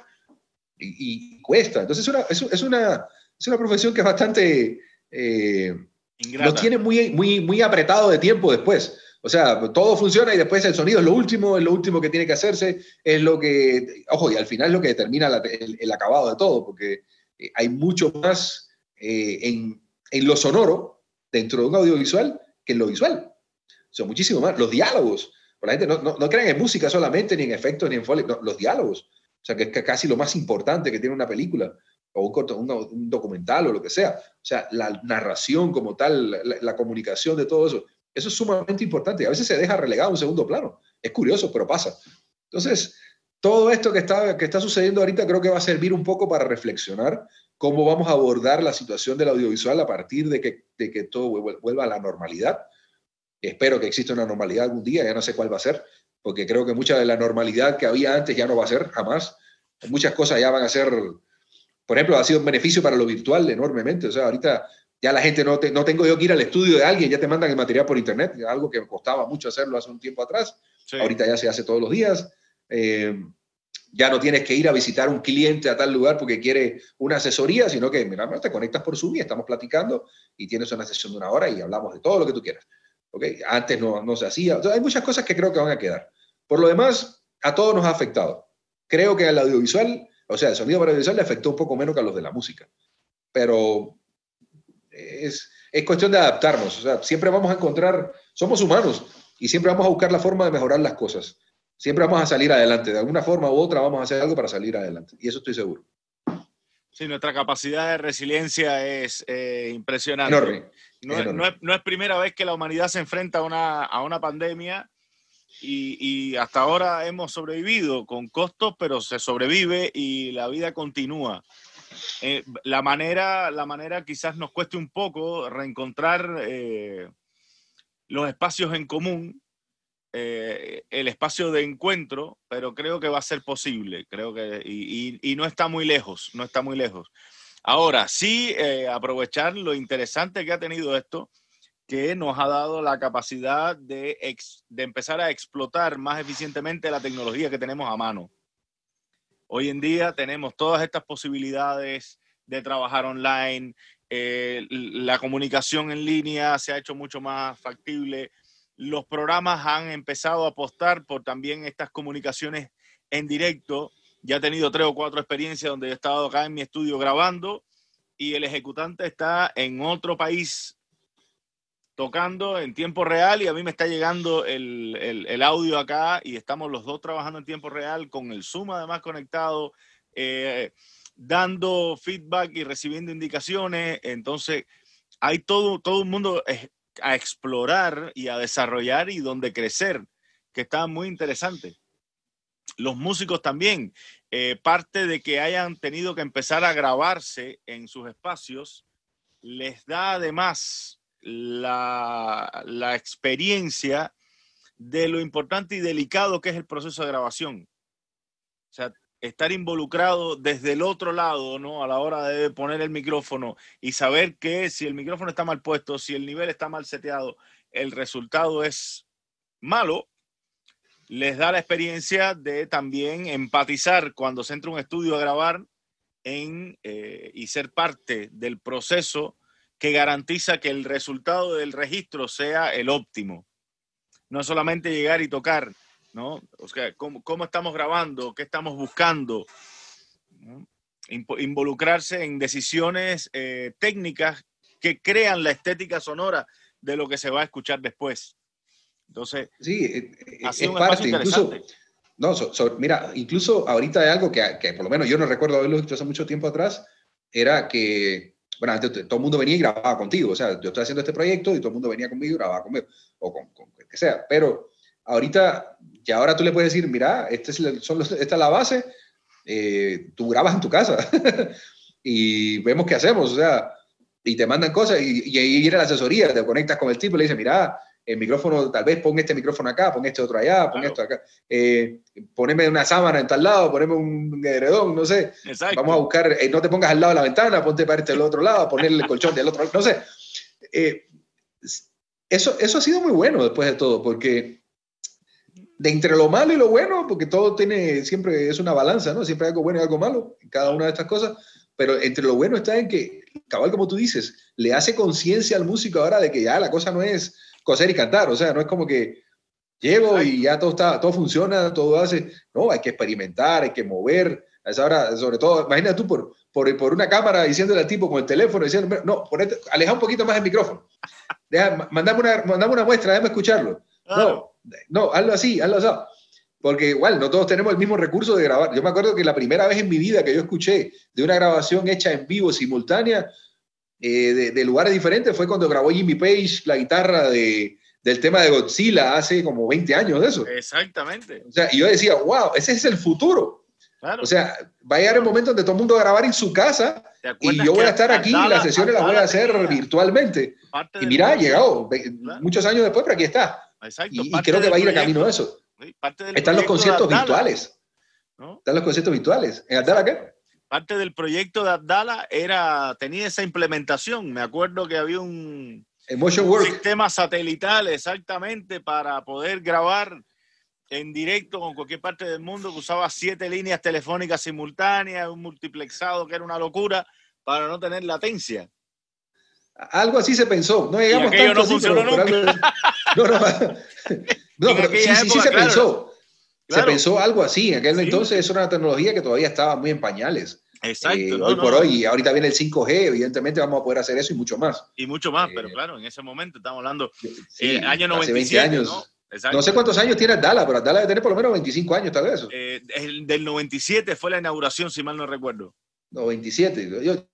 Y, y cuesta. Entonces, es una, es, es, una, es una profesión que es bastante... Eh, lo tiene muy, muy, muy apretado de tiempo después. O sea, todo funciona y después el sonido es lo último, es lo último que tiene que hacerse, es lo que, ojo, y al final es lo que determina la, el, el acabado de todo, porque eh, hay mucho más eh, en, en lo sonoro dentro de un audiovisual que en lo visual. O sea, muchísimo más. Los diálogos. La gente no, no, no crean en música solamente, ni en efectos, ni en foley, no, los diálogos. O sea, que es casi lo más importante que tiene una película, o un, corto, un, un documental, o lo que sea. O sea, la narración como tal, la, la comunicación de todo eso. Eso es sumamente importante y a veces se deja relegado a un segundo plano. Es curioso, pero pasa. Entonces, todo esto que está, que está sucediendo ahorita creo que va a servir un poco para reflexionar cómo vamos a abordar la situación del audiovisual a partir de que, de que todo vuelva a la normalidad. Espero que exista una normalidad algún día, ya no sé cuál va a ser, porque creo que mucha de la normalidad que había antes ya no va a ser jamás. Muchas cosas ya van a ser, por ejemplo, ha sido un beneficio para lo virtual enormemente. O sea, ahorita ya la gente no, te, no tengo yo que ir al estudio de alguien, ya te mandan el material por internet, algo que me costaba mucho hacerlo hace un tiempo atrás. Sí. Ahorita ya se hace todos los días. Eh, ya no tienes que ir a visitar un cliente a tal lugar porque quiere una asesoría, sino que, mira, te conectas por Zoom y estamos platicando y tienes una sesión de una hora y hablamos de todo lo que tú quieras. ¿Okay? Antes no, no se hacía. Entonces, hay muchas cosas que creo que van a quedar. Por lo demás, a todos nos ha afectado. Creo que al audiovisual, o sea, el sonido para audiovisual le afectó un poco menos que a los de la música. Pero es, es cuestión de adaptarnos. O sea, siempre vamos a encontrar, somos humanos y siempre vamos a buscar la forma de mejorar las cosas. Siempre vamos a salir adelante. De alguna forma u otra vamos a hacer algo para salir adelante. Y eso estoy seguro. Sí, nuestra capacidad de resiliencia es eh, impresionante. Enorme. No, es enorme. No, es, no es primera vez que la humanidad se enfrenta a una, a una pandemia y, y hasta ahora hemos sobrevivido con costos, pero se sobrevive y la vida continúa. Eh, la, manera, la manera quizás nos cueste un poco reencontrar eh, los espacios en común, eh, el espacio de encuentro, pero creo que va a ser posible, creo que, y, y, y no está muy lejos, no está muy lejos. Ahora, sí, eh, aprovechar lo interesante que ha tenido esto, que nos ha dado la capacidad de, ex, de empezar a explotar más eficientemente la tecnología que tenemos a mano. Hoy en día tenemos todas estas posibilidades de trabajar online, eh, la comunicación en línea se ha hecho mucho más factible. Los programas han empezado a apostar por también estas comunicaciones en directo. Ya he tenido tres o cuatro experiencias donde he estado acá en mi estudio grabando y el ejecutante está en otro país tocando en tiempo real y a mí me está llegando el, el, el audio acá y estamos los dos trabajando en tiempo real con el Zoom además conectado, eh, dando feedback y recibiendo indicaciones. Entonces hay todo, todo un mundo a explorar y a desarrollar y donde crecer, que está muy interesante. Los músicos también, eh, parte de que hayan tenido que empezar a grabarse en sus espacios, les da además la, la experiencia de lo importante y delicado que es el proceso de grabación. O sea, estar involucrado desde el otro lado, ¿no? A la hora de poner el micrófono y saber que si el micrófono está mal puesto, si el nivel está mal seteado, el resultado es malo, les da la experiencia de también empatizar cuando se entra a un estudio a grabar en, eh, y ser parte del proceso que garantiza que el resultado del registro sea el óptimo. No solamente llegar y tocar, ¿no? O sea, ¿cómo, cómo estamos grabando? ¿Qué estamos buscando? ¿No? Involucrarse en decisiones eh, técnicas que crean la estética sonora de lo que se va a escuchar después. Entonces, sí, ha es, sido es un espacio parte, incluso, interesante. no, so, so, mira, incluso ahorita hay algo que, que por lo menos yo no recuerdo haberlo hecho hace mucho tiempo atrás, era que, bueno, antes todo el mundo venía y grababa contigo, o sea, yo estoy haciendo este proyecto y todo el mundo venía conmigo y grababa conmigo, o con, con el que sea, pero ahorita, ya ahora tú le puedes decir, mira, este es, son los, esta es la base, eh, tú grabas en tu casa y vemos qué hacemos, o sea, y te mandan cosas y, y ahí viene la asesoría, te conectas con el tipo y le dices, mira, el micrófono, tal vez pon este micrófono acá, pon este otro allá, pon Claro. esto acá, eh, poneme una sábana en tal lado, poneme un edredón, no sé, Exacto. vamos a buscar, eh, no te pongas al lado de la ventana, ponte para este del otro lado, ponerle el colchón del otro lado, no sé. Eh, eso, eso ha sido muy bueno después de todo, porque de entre lo malo y lo bueno, porque todo tiene, siempre es una balanza, ¿no? Siempre hay algo bueno y algo malo en cada una de estas cosas, pero entre lo bueno está en que, cabal, como tú dices, le hace conciencia al músico ahora de que ya la cosa no es coser y cantar, o sea, no es como que llego Exacto. y ya todo está, todo funciona, todo hace, no, hay que experimentar, hay que mover, a esa hora, sobre todo, imagínate tú por, por, por una cámara diciéndole al tipo con el teléfono, diciendo, no, ponete, aleja un poquito más el micrófono, deja, mandame, una, mandame una muestra, déjame escucharlo, claro. no, no, hazlo así, hazlo así, porque igual no todos tenemos el mismo recurso de grabar. Yo me acuerdo que la primera vez en mi vida que yo escuché de una grabación hecha en vivo, simultánea, eh, de, de lugares diferentes, fue cuando grabó Jimmy Page la guitarra de, del tema de Godzilla hace como veinte años de eso. Exactamente. O sea, y yo decía, wow, ese es el futuro. Claro. O sea, va a llegar el momento donde todo el mundo va a grabar en su casa y yo voy a estar aquí y las sesiones las voy a hacer virtualmente. Y mira, ha llegado claro. muchos años después, pero aquí está. Exacto, y, y creo que va a ir a camino de eso. Están los conciertos virtuales. ¿No? Están los conciertos virtuales. ¿En Abdala qué? Parte del proyecto de Abdala era, tenía esa implementación. Me acuerdo que había un, un sistema satelital exactamente para poder grabar en directo con cualquier parte del mundo, que usaba siete líneas telefónicas simultáneas, un multiplexado que era una locura para no tener latencia. Algo así se pensó. No llegamos y tanto no así, funcionó pero, nunca. Pero algo, no, no, no pero sí, sí, época, sí se claro, pensó. Claro. Se pensó algo así. En aquel sí. entonces eso era una tecnología que todavía estaba muy en pañales. Exacto. Eh, no, hoy no, por no. hoy, ahorita viene el cinco G, evidentemente vamos a poder hacer eso y mucho más. Y mucho más, eh, pero claro, en ese momento estamos hablando sí, eh, año noventa y siete, hace veinte años. ¿no? Exacto. No sé cuántos años tiene Abdala, pero Abdala debe tener por lo menos veinticinco años, tal vez. Eh, el del noventa y siete fue la inauguración, si mal no recuerdo. No, veintisiete. Yo,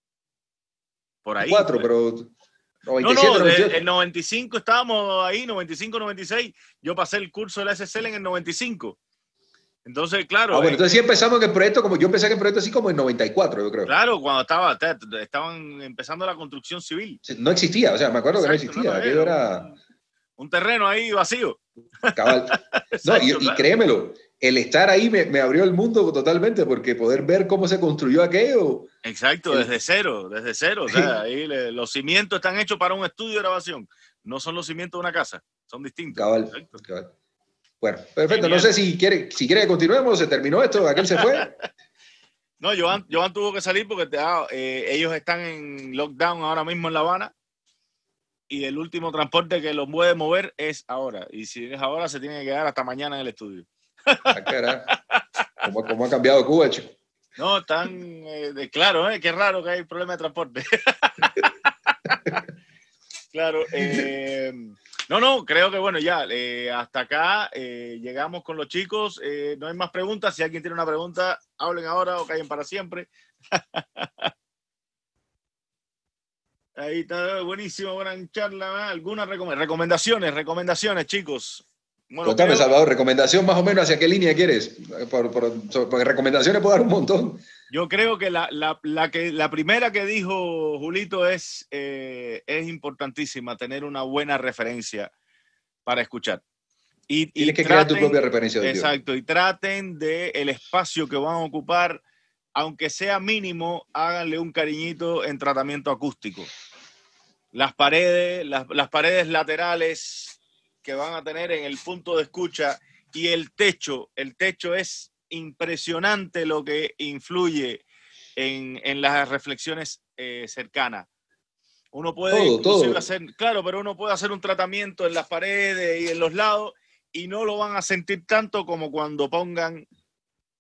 por ahí. cuatro, pues. pero... noventa y siete, no, no, noventa y ocho. El noventa y cinco estábamos ahí, noventa y cinco, noventa y seis. Yo pasé el curso de la S S L en el noventa y cinco. Entonces, claro. Ah, bueno, eh, entonces sí empezamos en el proyecto, como yo empecé en el proyecto así como en noventa y cuatro, yo creo. Claro, cuando estaba, estaban empezando la construcción civil. No existía, o sea, me acuerdo Exacto, que no existía. No, no, aquello era... Un, un terreno ahí vacío. Cabal. No, Exacto, y, claro. y créemelo, el estar ahí me, me abrió el mundo totalmente, porque poder ver cómo se construyó aquello. Exacto, el... desde cero, desde cero. O sea, ahí le, los cimientos están hechos para un estudio de grabación. No son los cimientos de una casa, son distintos. Cabal, cabal. Bueno, perfecto. Genial. No sé si quiere, si quiere que continuemos, se terminó esto, aquel se fue. No, Joan, Joan tuvo que salir porque ah, eh, ellos están en lockdown ahora mismo en La Habana y el último transporte que los puede mover es ahora. Y si es ahora, se tiene que quedar hasta mañana en el estudio. Ah, caray. ¿Cómo, ¿Cómo ha cambiado Cuba, chico? No, tan eh, de, claro, eh, qué raro que hay problema de transporte. Claro. Eh, no, no, creo que bueno, ya eh, hasta acá eh, llegamos con los chicos. Eh, no hay más preguntas. Si alguien tiene una pregunta, hablen ahora o callen para siempre. Ahí está, buenísimo, gran charla. ¿Algunas recom recomendaciones? Recomendaciones, chicos. Bueno, Contame, creo... Salvador, recomendación más o menos hacia qué línea quieres. Por, por, porque recomendaciones puedo dar un montón. Yo creo que la, la, la, que, la primera que dijo Julito es, eh, es importantísima, tener una buena referencia para escuchar. Y, Tienes y que traten, crear tu propia referencia. De exacto, y traten del espacio que van a ocupar, aunque sea mínimo, háganle un cariñito en tratamiento acústico. Las paredes, las, las paredes laterales que van a tener en el punto de escucha y el techo, el techo es impresionante lo que influye en, en las reflexiones eh, cercanas. Uno puede todo, inclusive todo. hacer, claro, pero uno puede hacer un tratamiento en las paredes y en los lados y no lo van a sentir tanto como cuando pongan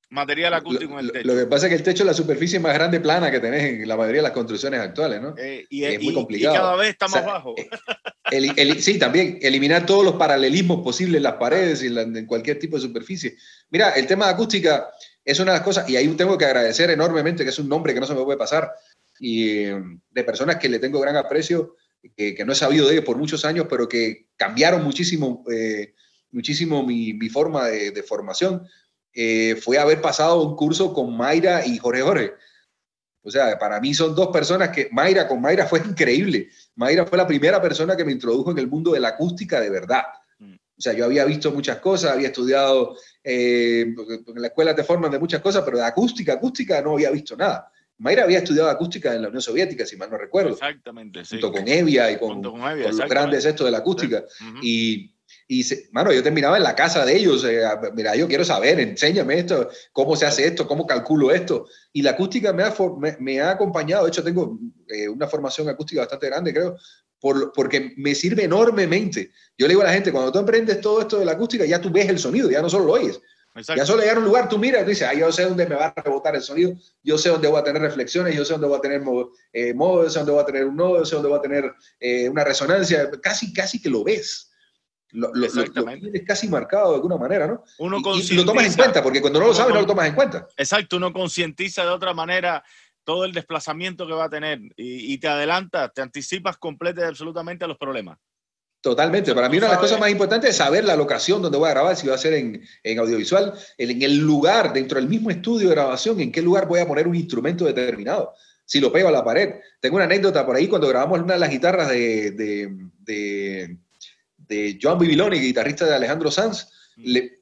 material acústico lo, en el lo, techo. Lo que pasa es que el techo es la superficie más grande plana que tenés en la mayoría de las construcciones actuales, ¿no? Eh, y, es y, muy complicado. Y cada vez está o sea, más bajo. El, el, sí, también eliminar todos los paralelismos posibles en las paredes y en, la, en cualquier tipo de superficie. Mira, el tema de acústica es una de las cosas, y ahí tengo que agradecer enormemente, que es un nombre que no se me puede pasar, y de personas que le tengo gran aprecio, que, que no he sabido de ellos por muchos años, pero que cambiaron muchísimo, eh, muchísimo mi, mi forma de, de formación. Eh, fue haber pasado un curso con Mayra y Jorge Jorge. O sea, para mí son dos personas que, Mayra, con Mayra fue increíble. Mayra fue la primera persona que me introdujo en el mundo de la acústica de verdad. O sea, yo había visto muchas cosas, había estudiado, eh, en la escuela te forman de muchas cosas, pero de acústica, acústica no había visto nada. Mayra había estudiado acústica en la Unión Soviética, si mal no recuerdo. Exactamente, sí. Junto con Evia y con, con, Evia, con los grandes estos de la acústica. Sí. Uh-huh. Y, y se, mano, yo terminaba en la casa de ellos. Eh, mira, yo quiero saber, enséñame esto, cómo se hace esto, cómo calculo esto. Y la acústica me ha, me, me ha acompañado. De hecho, tengo eh, una formación acústica bastante grande, creo, por, porque me sirve enormemente. Yo le digo a la gente, cuando tú aprendes todo esto de la acústica, ya tú ves el sonido, ya no solo lo oyes. Exacto. Ya solo llegar a un lugar, tú miras, tú dices, ah, yo sé dónde me va a rebotar el sonido, yo sé dónde voy a tener reflexiones, yo sé dónde voy a tener eh, modo, yo sé dónde voy a tener un nodo, yo sé dónde voy a tener eh, una resonancia, casi, casi que lo ves. Lo, lo, lo, lo tienes casi marcado de alguna manera, ¿no? Uno y, y lo tomas en cuenta, porque cuando no lo sabes, no lo tomas en cuenta. Exacto, uno concientiza de otra manera todo el desplazamiento que va a tener y, y te adelantas, te anticipas completa y absolutamente a los problemas. Totalmente. O sea, para mí una de las cosas más importantes es saber la locación donde voy a grabar, si va a ser en, en audiovisual, en, en el lugar, dentro del mismo estudio de grabación, en qué lugar voy a poner un instrumento determinado. Si lo pego a la pared. Tengo una anécdota por ahí cuando grabamos una de las guitarras de, de, de, de Joan Bibiloni, guitarrista de Alejandro Sanz. Le,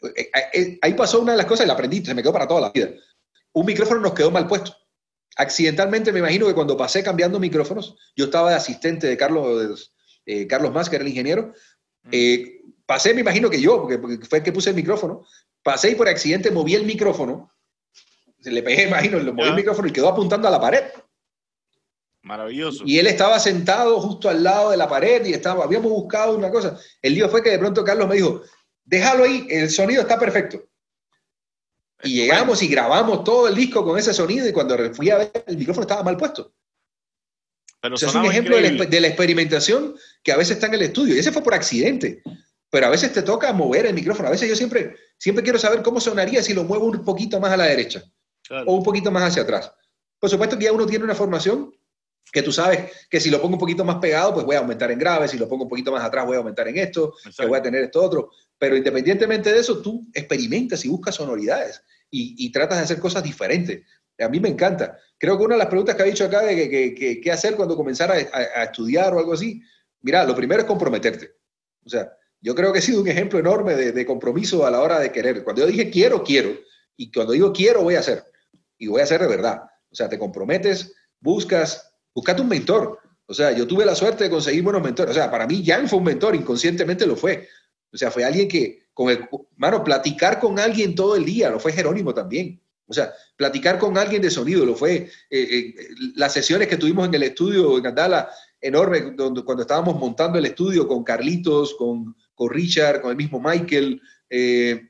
ahí pasó una de las cosas y la aprendí, se me quedó para toda la vida. Un micrófono nos quedó mal puesto. Accidentalmente me imagino que cuando pasé cambiando micrófonos, yo estaba de asistente de Carlos... Eh, Carlos Mas, que era el ingeniero, eh, pasé, me imagino que yo, porque, porque fue el que puse el micrófono, pasé y por accidente moví el micrófono, se le pegué, imagino, le moví el micrófono y quedó apuntando a la pared. Maravilloso. Y él estaba sentado justo al lado de la pared y estaba, habíamos buscado una cosa. El lío fue que de pronto Carlos me dijo, déjalo ahí, el sonido está perfecto. Y llegamos y grabamos todo el disco con ese sonido y cuando fui a ver, el micrófono estaba mal puesto. Pero o sea, es un ejemplo de la, de la experimentación que a veces está en el estudio. Y ese fue por accidente. Pero a veces te toca mover el micrófono. A veces yo siempre, siempre quiero saber cómo sonaría si lo muevo un poquito más a la derecha. Claro. O un poquito más hacia atrás. Por supuesto que ya uno tiene una formación que tú sabes que si lo pongo un poquito más pegado, pues voy a aumentar en grave. Si lo pongo un poquito más atrás, voy a aumentar en esto. Exacto. Que voy a tener esto otro. Pero independientemente de eso, tú experimentas y buscas sonoridades. Y, y tratas de hacer cosas diferentes. A mí me encanta. Creo que una de las preguntas que ha dicho acá de que, que, que, qué hacer cuando comenzar a, a, a estudiar o algo así, mira, lo primero es comprometerte. O sea, yo creo que he sido un ejemplo enorme de, de compromiso a la hora de querer. Cuando yo dije quiero, quiero. Y cuando digo quiero, voy a hacer. Y voy a hacer de verdad. O sea, te comprometes, buscas, buscate un mentor. O sea, yo tuve la suerte de conseguir buenos mentores. O sea, para mí Jan fue un mentor, inconscientemente lo fue. O sea, fue alguien que, con el, mano, platicar con alguien todo el día, lo fue Jerónimo también. O sea, platicar con alguien de sonido, lo fue. Eh, eh, las sesiones que tuvimos en el estudio en Andala, enorme, donde, cuando estábamos montando el estudio con Carlitos, con, con Richard, con el mismo Michael, eh,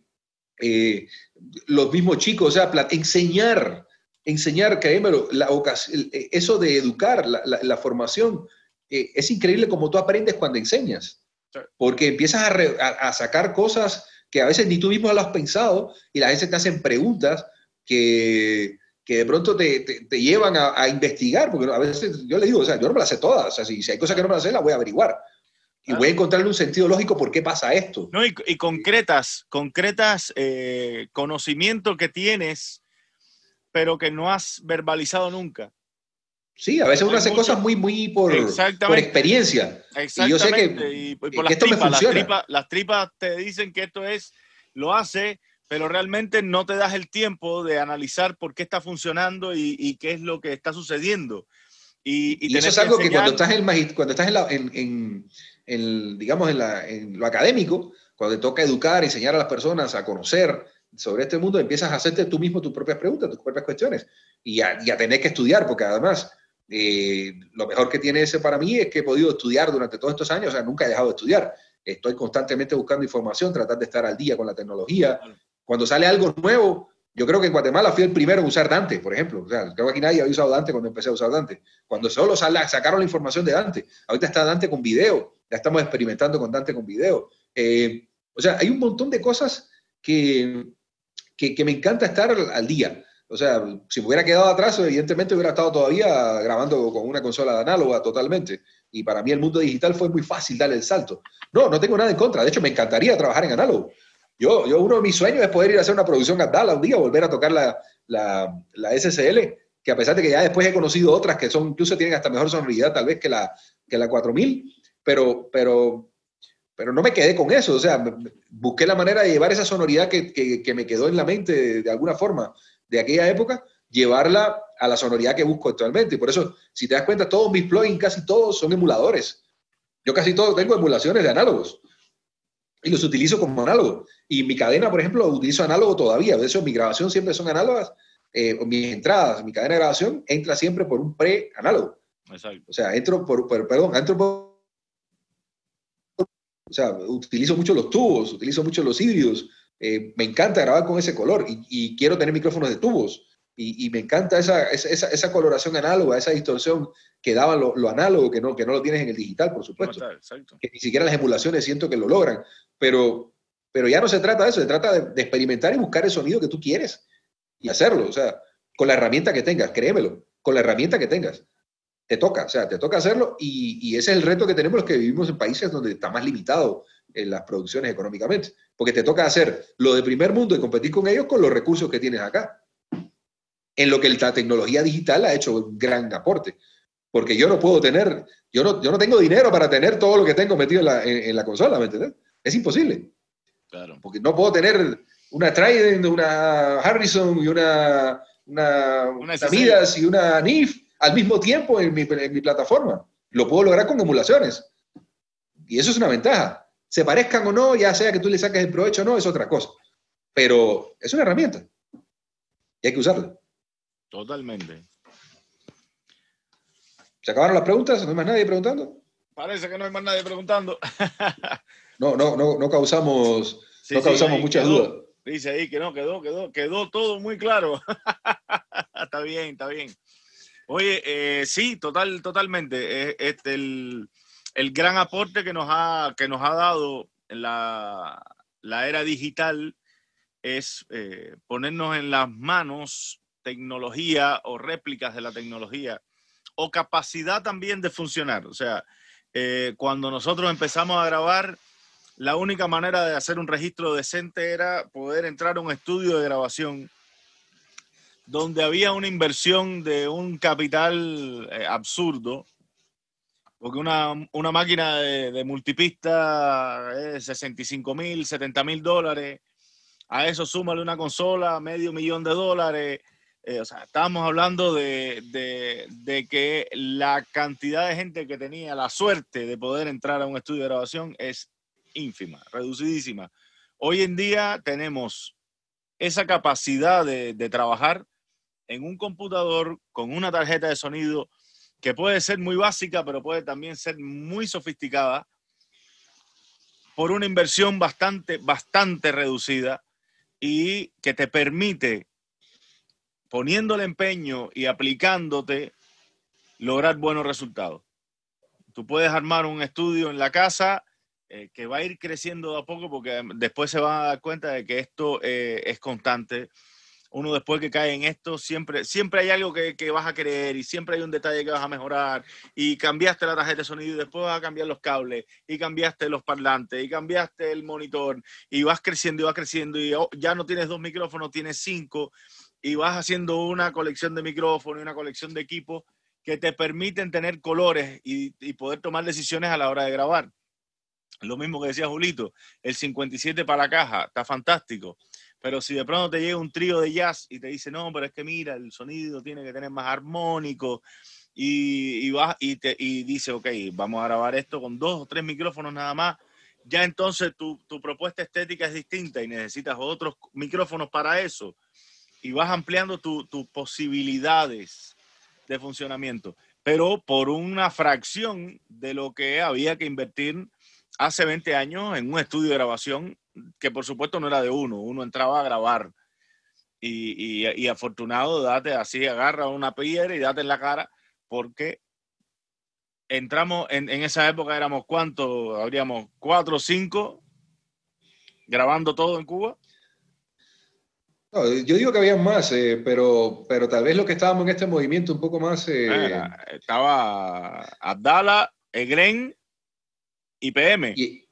eh, los mismos chicos, o sea, enseñar, enseñar, créemelo, la ocasión, eso de educar, la, la, la formación, eh, es increíble como tú aprendes cuando enseñas, porque empiezas a, re, a, a sacar cosas que a veces ni tú mismo lo has pensado y las veces te hacen preguntas que, que de pronto te, te, te llevan a, a investigar, porque a veces yo le digo, o sea, yo no me las sé todas, o sea, si, si hay cosas que no me las sé, las voy a averiguar. Y claro, voy a encontrarle un sentido lógico por qué pasa esto. No, y, y concretas, concretas eh, conocimientos que tienes, pero que no has verbalizado nunca. Sí, a veces uno hace mucho, cosas muy, muy por, por experiencia. Exactamente. Y yo sé que, y, y por que las esto tripas, me funciona. Las tripas, las tripas te dicen que esto es, lo hace, pero realmente no te das el tiempo de analizar por qué está funcionando y, y qué es lo que está sucediendo. Y, y, y eso es algo que, enseñar... que cuando estás, en, cuando estás en, la, en, en, en, digamos, en, la, en lo académico, cuando te toca educar, enseñar a las personas a conocer sobre este mundo, empiezas a hacerte tú mismo tus propias preguntas, tus propias cuestiones, y a, y a tener que estudiar, porque además eh, lo mejor que tiene ese para mí es que he podido estudiar durante todos estos años, o sea, nunca he dejado de estudiar. Estoy constantemente buscando información, tratar de estar al día con la tecnología. Cuando sale algo nuevo, Yo creo que en Guatemala fui el primero en usar Dante, por ejemplo. O sea, creo que aquí nadie había usado Dante cuando empecé a usar Dante. Cuando solo sacaron la información de Dante. Ahorita está Dante con video. Ya estamos experimentando con Dante con video. Eh, o sea, hay un montón de cosas que, que, que me encanta estar al día. O sea, si me hubiera quedado atrás, evidentemente hubiera estado todavía grabando con una consola análoga totalmente. Y para mí el mundo digital fue muy fácil darle el salto. No, no tengo nada en contra. De hecho, me encantaría trabajar en análogo. Yo, yo, uno de mis sueños es poder ir a hacer una producción a Dala un día, volver a tocar la, la, la S S L, que a pesar de que ya después he conocido otras que son, incluso tienen hasta mejor sonoridad tal vez que la, que la cuatro mil, pero, pero, pero no me quedé con eso. O sea, busqué la manera de llevar esa sonoridad que, que, que me quedó en la mente de, de alguna forma de aquella época, llevarla a la sonoridad que busco actualmente. Y por eso, si te das cuenta, todos mis plugins, casi todos son emuladores. Yo casi todos tengo emulaciones de análogos. Y los utilizo como análogo. Y mi cadena, por ejemplo, utilizo análogo todavía. De hecho, mi grabación siempre son análogas. Eh, mis entradas, mi cadena de grabación entra siempre por un pre-análogo. Exacto. O sea, entro por, por perdón, entro por... O sea, utilizo mucho los tubos, utilizo mucho los híbridos. Eh, me encanta grabar con ese color y, y quiero tener micrófonos de tubos. Y, y me encanta esa, esa, esa coloración análoga, esa distorsión que daba lo, lo análogo, que no, que no lo tienes en el digital, por supuesto. No, exacto. Que ni siquiera las emulaciones siento que lo logran. Pero, pero ya no se trata de eso, se trata de, de experimentar y buscar el sonido que tú quieres y hacerlo. O sea, con la herramienta que tengas, créemelo, con la herramienta que tengas. Te toca, o sea, te toca hacerlo y, y ese es el reto que tenemos los que vivimos en países donde está más limitado en las producciones económicamente. Porque te toca hacer lo de primer mundo y competir con ellos con los recursos que tienes acá. En lo que la tecnología digital ha hecho un gran aporte. Porque yo no puedo tener, yo no, yo no tengo dinero para tener todo lo que tengo metido en la, en, en la consola, ¿me entiendes? Es imposible. Claro. Porque no puedo tener una Trident, una Harrison y una, una, una, una Midas y una N I F al mismo tiempo en mi, en mi plataforma. Lo puedo lograr con emulaciones. Y eso es una ventaja. Se parezcan o no, ya sea que tú le saques el provecho o no, es otra cosa. Pero es una herramienta. Y hay que usarla. Totalmente. ¿Se acabaron las preguntas? ¿No hay más nadie preguntando? Parece que no hay más nadie preguntando. no, no, no, no causamos, sí, no causamos sí, muchas quedó, dudas. Dice ahí que no, quedó, quedó, quedó todo muy claro. Está bien, está bien. Oye, eh, sí, total, totalmente. Este, el, el gran aporte que nos ha, que nos ha dado la, la era digital es eh, ponernos en las manos tecnología o réplicas de la tecnología o capacidad también de funcionar. O sea, eh, cuando nosotros empezamos a grabar, la única manera de hacer un registro decente era poder entrar a un estudio de grabación donde había una inversión de un capital eh, absurdo, porque una, una máquina de, de multipista es sesenta y cinco mil, setenta mil dólares. A eso súmale una consola, medio millón de dólares. Eh, o sea, estábamos hablando de, de, de que la cantidad de gente que tenía la suerte de poder entrar a un estudio de grabación es ínfima, reducidísima. Hoy en día tenemos esa capacidad de, de trabajar en un computador con una tarjeta de sonido que puede ser muy básica, pero puede también ser muy sofisticada por una inversión bastante, bastante reducida, y que te permite, poniéndole empeño y aplicándote, lograr buenos resultados. Tú puedes armar un estudio en la casa eh, que va a ir creciendo de a poco, porque después se van a dar cuenta de que esto eh, es constante. Uno después que cae en esto, siempre, siempre hay algo que, que vas a querer y siempre hay un detalle que vas a mejorar, y cambiaste la tarjeta de sonido y después vas a cambiar los cables y cambiaste los parlantes y cambiaste el monitor y vas creciendo y vas creciendo y ya no tienes dos micrófonos, tienes cinco, y vas haciendo una colección de micrófonos y una colección de equipos que te permiten tener colores y, y poder tomar decisiones a la hora de grabar. Lo mismo que decía Julito, el cincuenta y siete para la caja, está fantástico. Pero si de pronto te llega un trío de jazz y te dice, no, pero es que mira, el sonido tiene que tener más armónico, y, y, vas, y, te, y dice, ok, vamos a grabar esto con dos o tres micrófonos nada más, ya entonces tu, tu propuesta estética es distinta y necesitas otros micrófonos para eso, y vas ampliando tus tu posibilidades de funcionamiento, pero por una fracción de lo que había que invertir hace veinte años en un estudio de grabación, que por supuesto no era de uno, uno entraba a grabar. y, y, y afortunado, date así, agarra una piedra y date en la cara, porque entramos, en, en esa época éramos cuántos, habríamos cuatro o cinco grabando todo en Cuba. No, yo digo que había más, eh, pero, pero tal vez lo que estábamos en este movimiento un poco más... Eh... Era, estaba Abdala, Egren y P M. Y,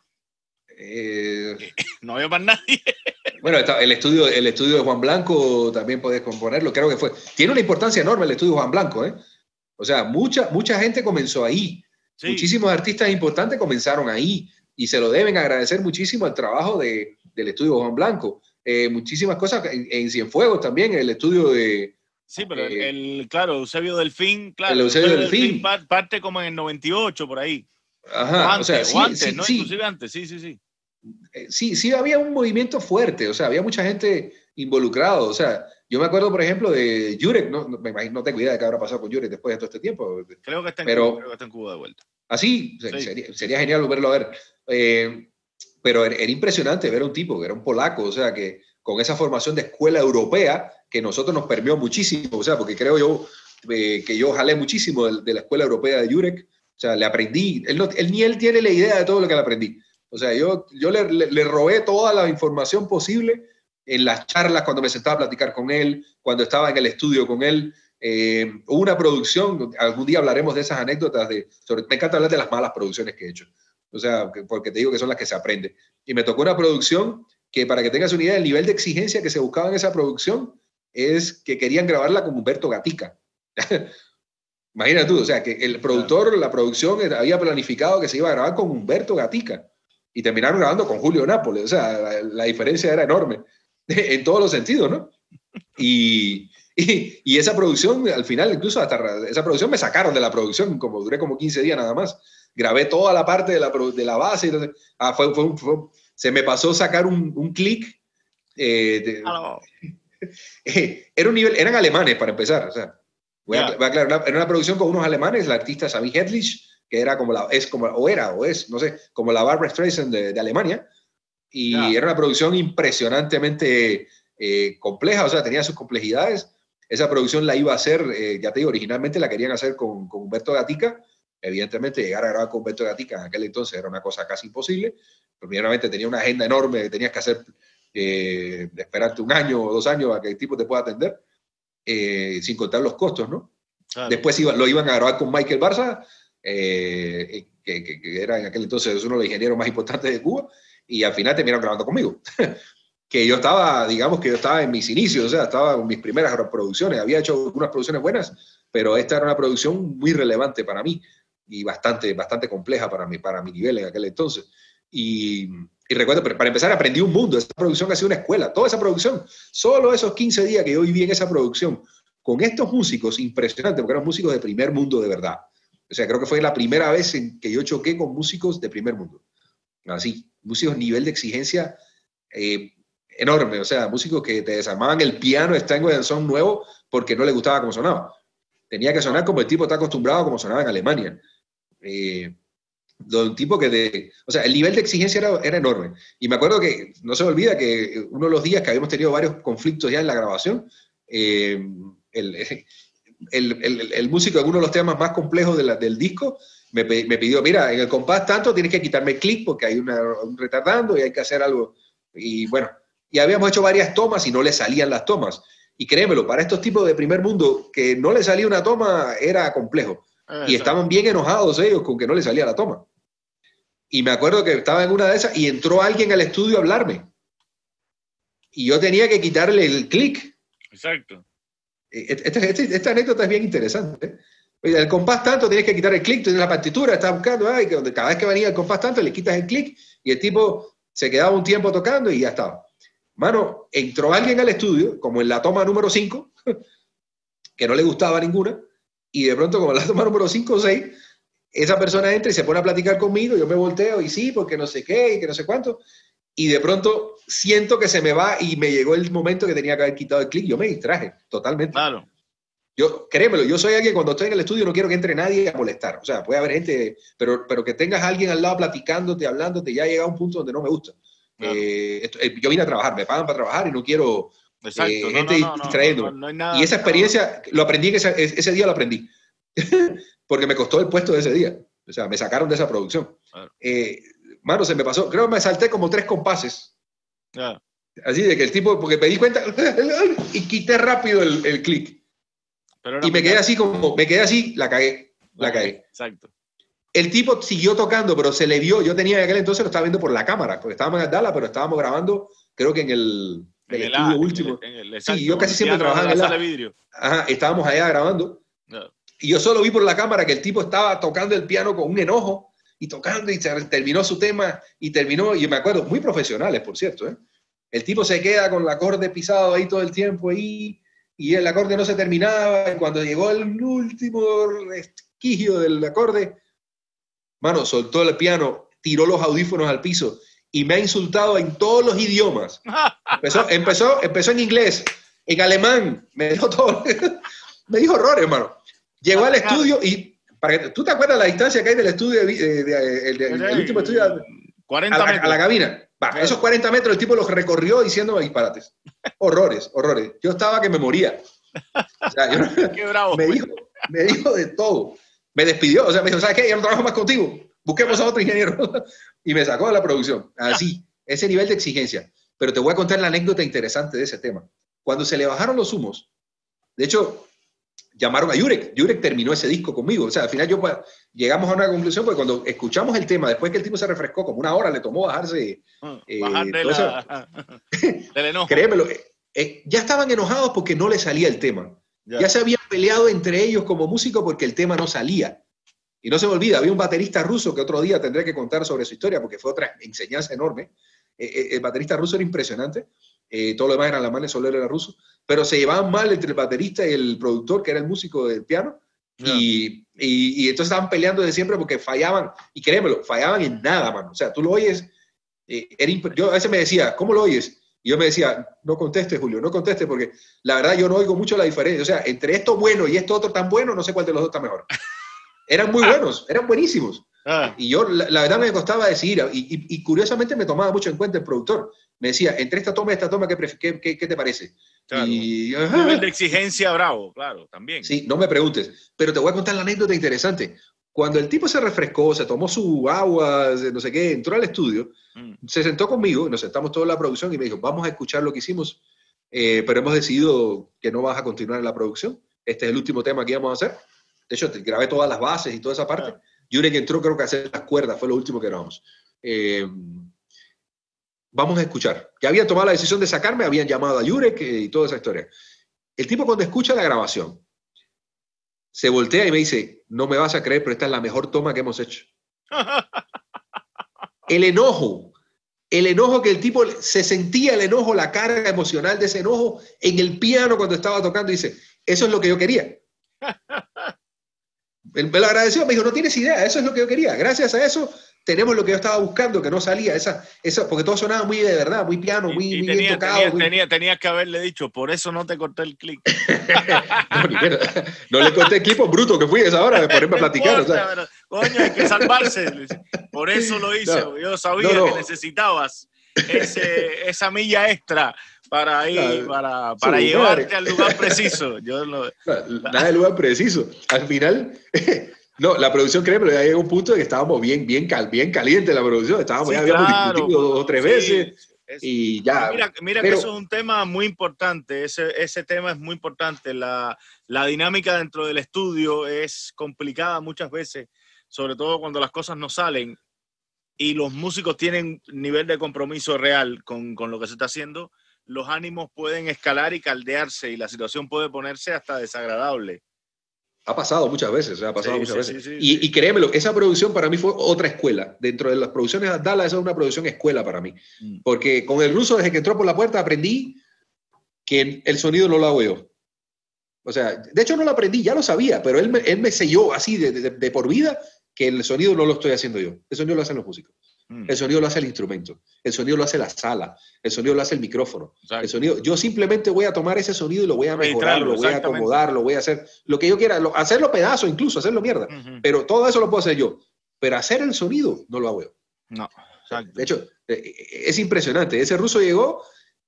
eh... no había más nadie. Bueno, el estudio, el estudio de Juan Blanco también podés componerlo, creo que fue. Tiene una importancia enorme el estudio de Juan Blanco, ¿eh? O sea, mucha, mucha gente comenzó ahí. Sí. Muchísimos artistas importantes comenzaron ahí y se lo deben agradecer muchísimo al trabajo de, del estudio de Juan Blanco. Eh, muchísimas cosas en, en Cienfuegos también, el estudio de... Sí, pero eh, el, el, claro, Eusebio Delfín, claro. El Eusebio, Eusebio Delfín. Delfín parte como en el noventa y ocho, por ahí. Ajá, o antes, o sea, sí, o antes sí, ¿no? Sí. Inclusive antes, sí, sí, sí. Sí, sí había un movimiento fuerte, o sea, había mucha gente involucrado, o sea, yo me acuerdo, por ejemplo, de Jurek, no, no, me imagino, no tengo idea de qué habrá pasado con Jurek después de todo este tiempo. Creo que está en, pero, Cuba, creo que está en Cuba de vuelta. Así, sí. sería, sería genial volverlo a ver. Eh, pero era, era impresionante ver a un tipo que era un polaco, o sea, que con esa formación de escuela europea, que nosotros nos permeó muchísimo, o sea, porque creo yo eh, que yo jalé muchísimo de, de la escuela europea de Jurek, o sea, le aprendí, él, no, él ni él tiene la idea de todo lo que le aprendí. O sea, yo, yo le, le, le robé toda la información posible en las charlas, cuando me sentaba a platicar con él, cuando estaba en el estudio con él. Eh, hubo una producción, algún día hablaremos de esas anécdotas, de, sobre, me encanta hablar de las malas producciones que he hecho. O sea, que, porque te digo que son las que se aprende. Y me tocó una producción que, para que tengas una idea, el nivel de exigencia que se buscaba en esa producción es que querían grabarla con Humberto Gatica. Imagínate tú, o sea, que el productor, la producción había planificado que se iba a grabar con Humberto Gatica. Y terminaron grabando con Julio Nápoles, o sea, la, la diferencia era enorme, en todos los sentidos, ¿no? Y, y, y esa producción, al final, incluso hasta esa producción me sacaron de la producción, como duré como quince días nada más. Grabé toda la parte de la, de la base, y entonces, ah, fue, fue, fue, se me pasó sacar un, un clic. Eh, eh, era un nivel, eran alemanes para empezar, o sea, voy a, voy a aclarar, era una producción con unos alemanes, la artista Sami Hedlich, que era como la, es como, o era, o es, no sé, como la Barbra Streisand de, de Alemania, y yeah. Era una producción impresionantemente eh, compleja, o sea, tenía sus complejidades. Esa producción la iba a hacer, eh, ya te digo, originalmente la querían hacer con, con Humberto Gatica. Evidentemente, llegar a grabar con Humberto Gatica en aquel entonces era una cosa casi imposible. Primeramente, tenía una agenda enorme que tenías que hacer, eh, de esperarte un año o dos años a que el tipo te pueda atender, eh, sin contar los costos, ¿no? Claro. Después iba, lo iban a grabar con Michael Barza, Eh, que, que, que era en aquel entonces uno de los ingenieros más importantes de Cuba, y al final terminaron grabando conmigo. Que yo estaba, digamos que yo estaba en mis inicios, o sea, estaba en mis primeras producciones, había hecho algunas producciones buenas, pero esta era una producción muy relevante para mí y bastante, bastante compleja para mi, para mi nivel en aquel entonces. Y, y recuerdo, para empezar, aprendí un mundo. Esa producción ha sido una escuela, toda esa producción, solo esos quince días que yo viví en esa producción, con estos músicos impresionantes, porque eran músicos de primer mundo de verdad. O sea, creo que fue la primera vez en que yo choqué con músicos de primer mundo. Así, músicos nivel de exigencia eh, enorme. O sea, músicos que te desarmaban el piano Steinway and Son nuevo porque no le gustaba cómo sonaba. Tenía que sonar como el tipo está acostumbrado, como sonaba en Alemania. Eh, un tipo que de, o sea, el nivel de exigencia era, era enorme. Y me acuerdo que, no se me olvida que uno de los días que habíamos tenido varios conflictos ya en la grabación, eh, el... El, el, el músico de uno de los temas más complejos de la, del disco me, me pidió, mira, en el compás tanto tienes que quitarme el clic porque hay una, un retardando y hay que hacer algo. Y bueno, y habíamos hecho varias tomas y no le salían las tomas. Y créemelo, para estos tipos de primer mundo, que no le salía una toma era complejo. Ah, y estaban bien enojados ellos con que no le salía la toma. Y me acuerdo que estaba en una de esas y entró alguien al estudio a hablarme. Y yo tenía que quitarle el clic. Exacto. Esta, esta, esta anécdota es bien interesante. ¿eh? El compás tanto, tienes que quitar el clic, tienes la partitura, estás buscando, ay, que donde cada vez que venía el compás tanto, le quitas el clic y el tipo se quedaba un tiempo tocando y ya estaba. Mano, entró alguien al estudio, como en la toma número cinco, que no le gustaba ninguna, y de pronto, como en la toma número cinco o seis, esa persona entra y se pone a platicar conmigo, yo me volteo y sí, porque no sé qué, y que no sé cuánto, y de pronto siento que se me va y me llegó el momento que tenía que haber quitado el clic. Yo me distraje totalmente. Claro. Yo, créemelo, yo soy alguien, cuando estoy en el estudio no quiero que entre nadie a molestar. O sea, puede haber gente, pero, pero que tengas a alguien al lado platicándote, hablándote, ya ha llegado a un punto donde no me gusta. Claro. Eh, esto, eh, yo vine a trabajar, me pagan para trabajar y no quiero, Exacto. eh, no, gente no, no, distrayéndome. no, no hay nada, y esa experiencia, lo aprendí, en ese, ese día lo aprendí. Porque me costó el puesto de ese día. O sea, me sacaron de esa producción. Claro. Eh, mano, se me pasó, creo que me salté como tres compases. Claro. Así de que el tipo, porque me di cuenta y quité rápido el, el clic. Y me quedé así como, me quedé así, la cagué, la, la cagué. Exacto. El tipo siguió tocando, pero se le vio, yo tenía en aquel entonces, lo estaba viendo por la cámara, porque estábamos en Aldala, pero estábamos grabando, creo que en el, en el estudio A, último. En el, en el, exacto, sí, yo casi siempre trabajaba en el A. Vidrio. Ajá, estábamos allá grabando. No. Y yo solo vi por la cámara que el tipo estaba tocando el piano con un enojo, y tocando, y terminó su tema, y terminó, y me acuerdo, muy profesionales, por cierto, ¿eh? El tipo se queda con el acorde pisado ahí todo el tiempo, ahí, y el acorde no se terminaba, y cuando llegó el último resquicio del acorde, mano, soltó el piano, tiró los audífonos al piso y me ha insultado en todos los idiomas. Empezó, empezó, empezó en inglés, en alemán, me dijo todo. Me dijo horrores, hermano. Llegó al estudio y, para que, ¿tú te acuerdas la distancia que hay del estudio, de, de, de, de, de, el último estudio a, cuarenta a, la, metros. a la cabina? Va, esos cuarenta metros el tipo los recorrió diciéndome disparates. Horrores, horrores. Yo estaba que me moría. O sea, yo, Qué bravo. Me dijo, me dijo de todo. Me despidió, o sea, me dijo, ¿sabes qué? Ya no trabajo más contigo. Busquemos a otro ingeniero. Y me sacó de la producción. Así, ese nivel de exigencia. Pero te voy a contar la anécdota interesante de ese tema. Cuando se le bajaron los humos, de hecho, llamaron a Jurek. Jurek terminó ese disco conmigo. O sea, al final yo, pues, llegamos a una conclusión, porque cuando escuchamos el tema, después que el tipo se refrescó, como una hora le tomó bajarse. Eh, Bajar de la, del enojo. Créemelo, eh, ya estaban enojados porque no le salía el tema. Ya. ya se habían peleado entre ellos como músicos porque el tema no salía. Y no se me olvida, había un baterista ruso que otro día tendré que contar sobre su historia porque fue otra enseñanza enorme. Eh, el baterista ruso era impresionante. Eh, todo lo demás eran alemanes, solo él era ruso. Pero se llevaban mal entre el baterista y el productor, que era el músico del piano. Yeah. Y, y, y entonces estaban peleando de siempre porque fallaban. Y créemelo, fallaban en nada, mano. O sea, tú lo oyes. Eh, era yo a veces me decía, ¿cómo lo oyes? Y yo me decía, no conteste, Julio, no conteste, porque la verdad yo no oigo mucho la diferencia. O sea, entre esto bueno y esto otro tan bueno, no sé cuál de los dos está mejor. Eran muy buenos, eran buenísimos. Ah. Y yo, la, la verdad, me costaba decidir. Y, y, y curiosamente me tomaba mucho en cuenta el productor. Me decía, entre esta toma y esta toma, ¿qué, qué, qué, qué te parece? Claro. Y, un nivel de exigencia bravo, claro, también. Sí, no me preguntes. Pero te voy a contar la anécdota interesante. Cuando el tipo se refrescó, se tomó su agua, no sé qué, entró al estudio, mm. se sentó conmigo, nos sentamos toda la producción y me dijo, vamos a escuchar lo que hicimos, eh, pero hemos decidido que no vas a continuar en la producción. Este es el último tema que íbamos a hacer. De hecho, te grabé todas las bases y toda esa parte. Ah. Jurek entró, creo que a hacer las cuerdas, fue lo último que grabamos. Eh, vamos a escuchar. Ya habían tomado la decisión de sacarme, habían llamado a Jurek eh, y toda esa historia. El tipo, cuando escucha la grabación, se voltea y me dice, no me vas a creer, pero esta es la mejor toma que hemos hecho. El enojo, el enojo que el tipo, se sentía el enojo, la carga emocional de ese enojo en el piano cuando estaba tocando, y dice, eso es lo que yo quería. Me lo agradeció, me dijo, no tienes idea, eso es lo que yo quería. Gracias a eso tenemos lo que yo estaba buscando, que no salía, esa, esa, porque todo sonaba muy de verdad, muy piano, muy, y, y muy tenía, bien tocado. Tenías, muy... tenía, tenías que haberle dicho, por eso no te corté el clic. no, no le corté el clip, bruto que fui a esa hora de ponerme a platicar. No importa, o sea. pero, coño, hay que salvarse. Por eso lo hice, no, yo sabía no, no. que necesitabas ese, esa milla extra para ir, no, para, para sí, llevarte madre. al lugar preciso. Yo lo, no, nada de lugar preciso. Al final... No, la producción, créeme, ya llegó a un punto de que estábamos bien, bien, cal, bien caliente la producción. Estábamos, sí, ya habíamos claro, discutido dos o tres sí, veces es, y ya. Mira, mira pero, que eso es un tema muy importante. Ese, ese tema es muy importante. La, la dinámica dentro del estudio es complicada muchas veces, sobre todo cuando las cosas no salen y los músicos tienen nivel de compromiso real con, con lo que se está haciendo. Los ánimos pueden escalar y caldearse y la situación puede ponerse hasta desagradable. Ha pasado muchas veces, ha pasado sí, muchas sí, veces. Sí, sí, y, sí. y créemelo, esa producción para mí fue otra escuela. Dentro de las producciones de Dallas, esa es una producción escuela para mí. Mm. Porque con el ruso, desde que entró por la puerta, aprendí que el sonido no lo hago yo. O sea, de hecho no lo aprendí, ya lo sabía, pero él me, él me selló así de, de, de por vida que el sonido no lo estoy haciendo yo. El sonido lo hacen los músicos. Mm. El sonido lo hace el instrumento. El sonido lo hace la sala. El sonido lo hace el micrófono. El sonido, yo simplemente voy a tomar ese sonido y lo voy a mejorar, lo voy a acomodar, lo voy a hacer lo que yo quiera, lo, hacerlo pedazo incluso, hacerlo mierda. Uh-huh. Pero todo eso lo puedo hacer yo. Pero hacer el sonido no lo hago yo. No, exacto. De hecho, es impresionante. Ese ruso llegó,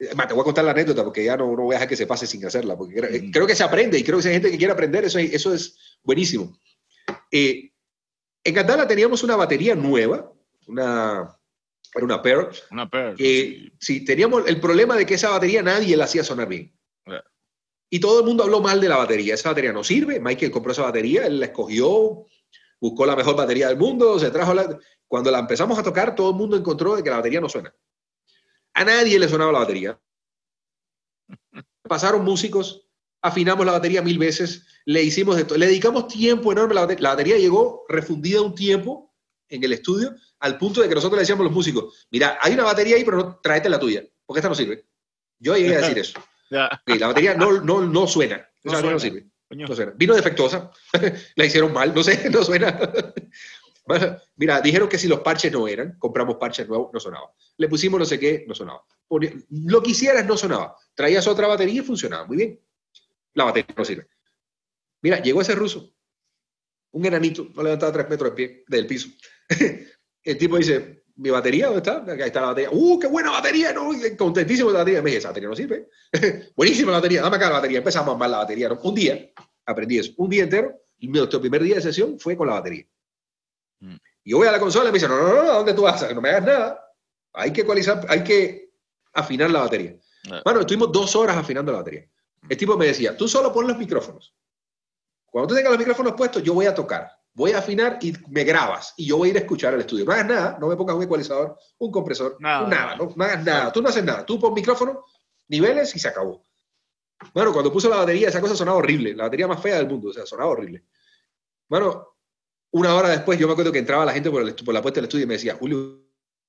Más, te voy a contar la anécdota porque ya no, no voy a dejar que se pase sin hacerla, porque creo, mm. creo que se aprende y creo que si hay gente que quiere aprender, eso, eso es buenísimo. Eh, en Candela teníamos una batería nueva, una, era una Pearl. Una Pearl. Que, sí. sí, teníamos el problema de que esa batería nadie la hacía sonar bien. Yeah. Y todo el mundo habló mal de la batería. Esa batería no sirve. Michael compró esa batería, él la escogió, buscó la mejor batería del mundo, se trajo la... Cuando la empezamos a tocar, todo el mundo encontró de que la batería no suena. A nadie le sonaba la batería. Pasaron músicos, afinamos la batería mil veces, le hicimos esto, le dedicamos tiempo enorme a la batería. La batería llegó refundida un tiempo en el estudio, al punto de que nosotros le decíamos a los músicos, mira, hay una batería ahí, pero no, tráete la tuya, porque esta no sirve. Yo llegué a decir eso. Okay, la batería no, no, no suena. Esa no, suena. no sirve. No suena. Vino defectuosa, la hicieron mal, no sé, no suena. Mira, dijeron que si los parches no eran, compramos parches nuevos, no sonaba. Le pusimos no sé qué, no sonaba. Lo que hicieras no sonaba. Traías otra batería y funcionaba muy bien. La batería no sirve. Mira, llegó ese ruso, un enanito, no levantaba tres metros de pie, del piso. El tipo dice, ¿mi batería dónde está? Ahí está la batería. ¡Uh, qué buena batería! ¿No? Contentísimo de la batería. Me dije, esa batería no sirve. Buenísima la batería, dame acá la batería. Empezamos a armar la batería. ¿No? Un día aprendí eso. Un día entero, y nuestro primer día de sesión fue con la batería. Mm. Y yo voy a la consola y me dice, no, no, no, ¿a dónde tú vas? No me hagas nada. Hay que ecualizar, hay que afinar la batería. Ah. Bueno, estuvimos dos horas afinando la batería. El tipo me decía, tú solo pon los micrófonos. Cuando tú tengas los micrófonos puestos, yo voy a tocar. Voy a afinar y me grabas. Y yo voy a ir a escuchar el estudio. No hagas nada, no me pongas un ecualizador, un compresor, no, nada. No, no hagas nada. Tú no haces nada. Tú pon micrófono, niveles y se acabó. Bueno, cuando puso la batería, esa cosa sonaba horrible. La batería más fea del mundo. O sea, sonaba horrible. Bueno, una hora después, yo me acuerdo que entraba la gente por, el, por la puerta del estudio y me decía, Julio,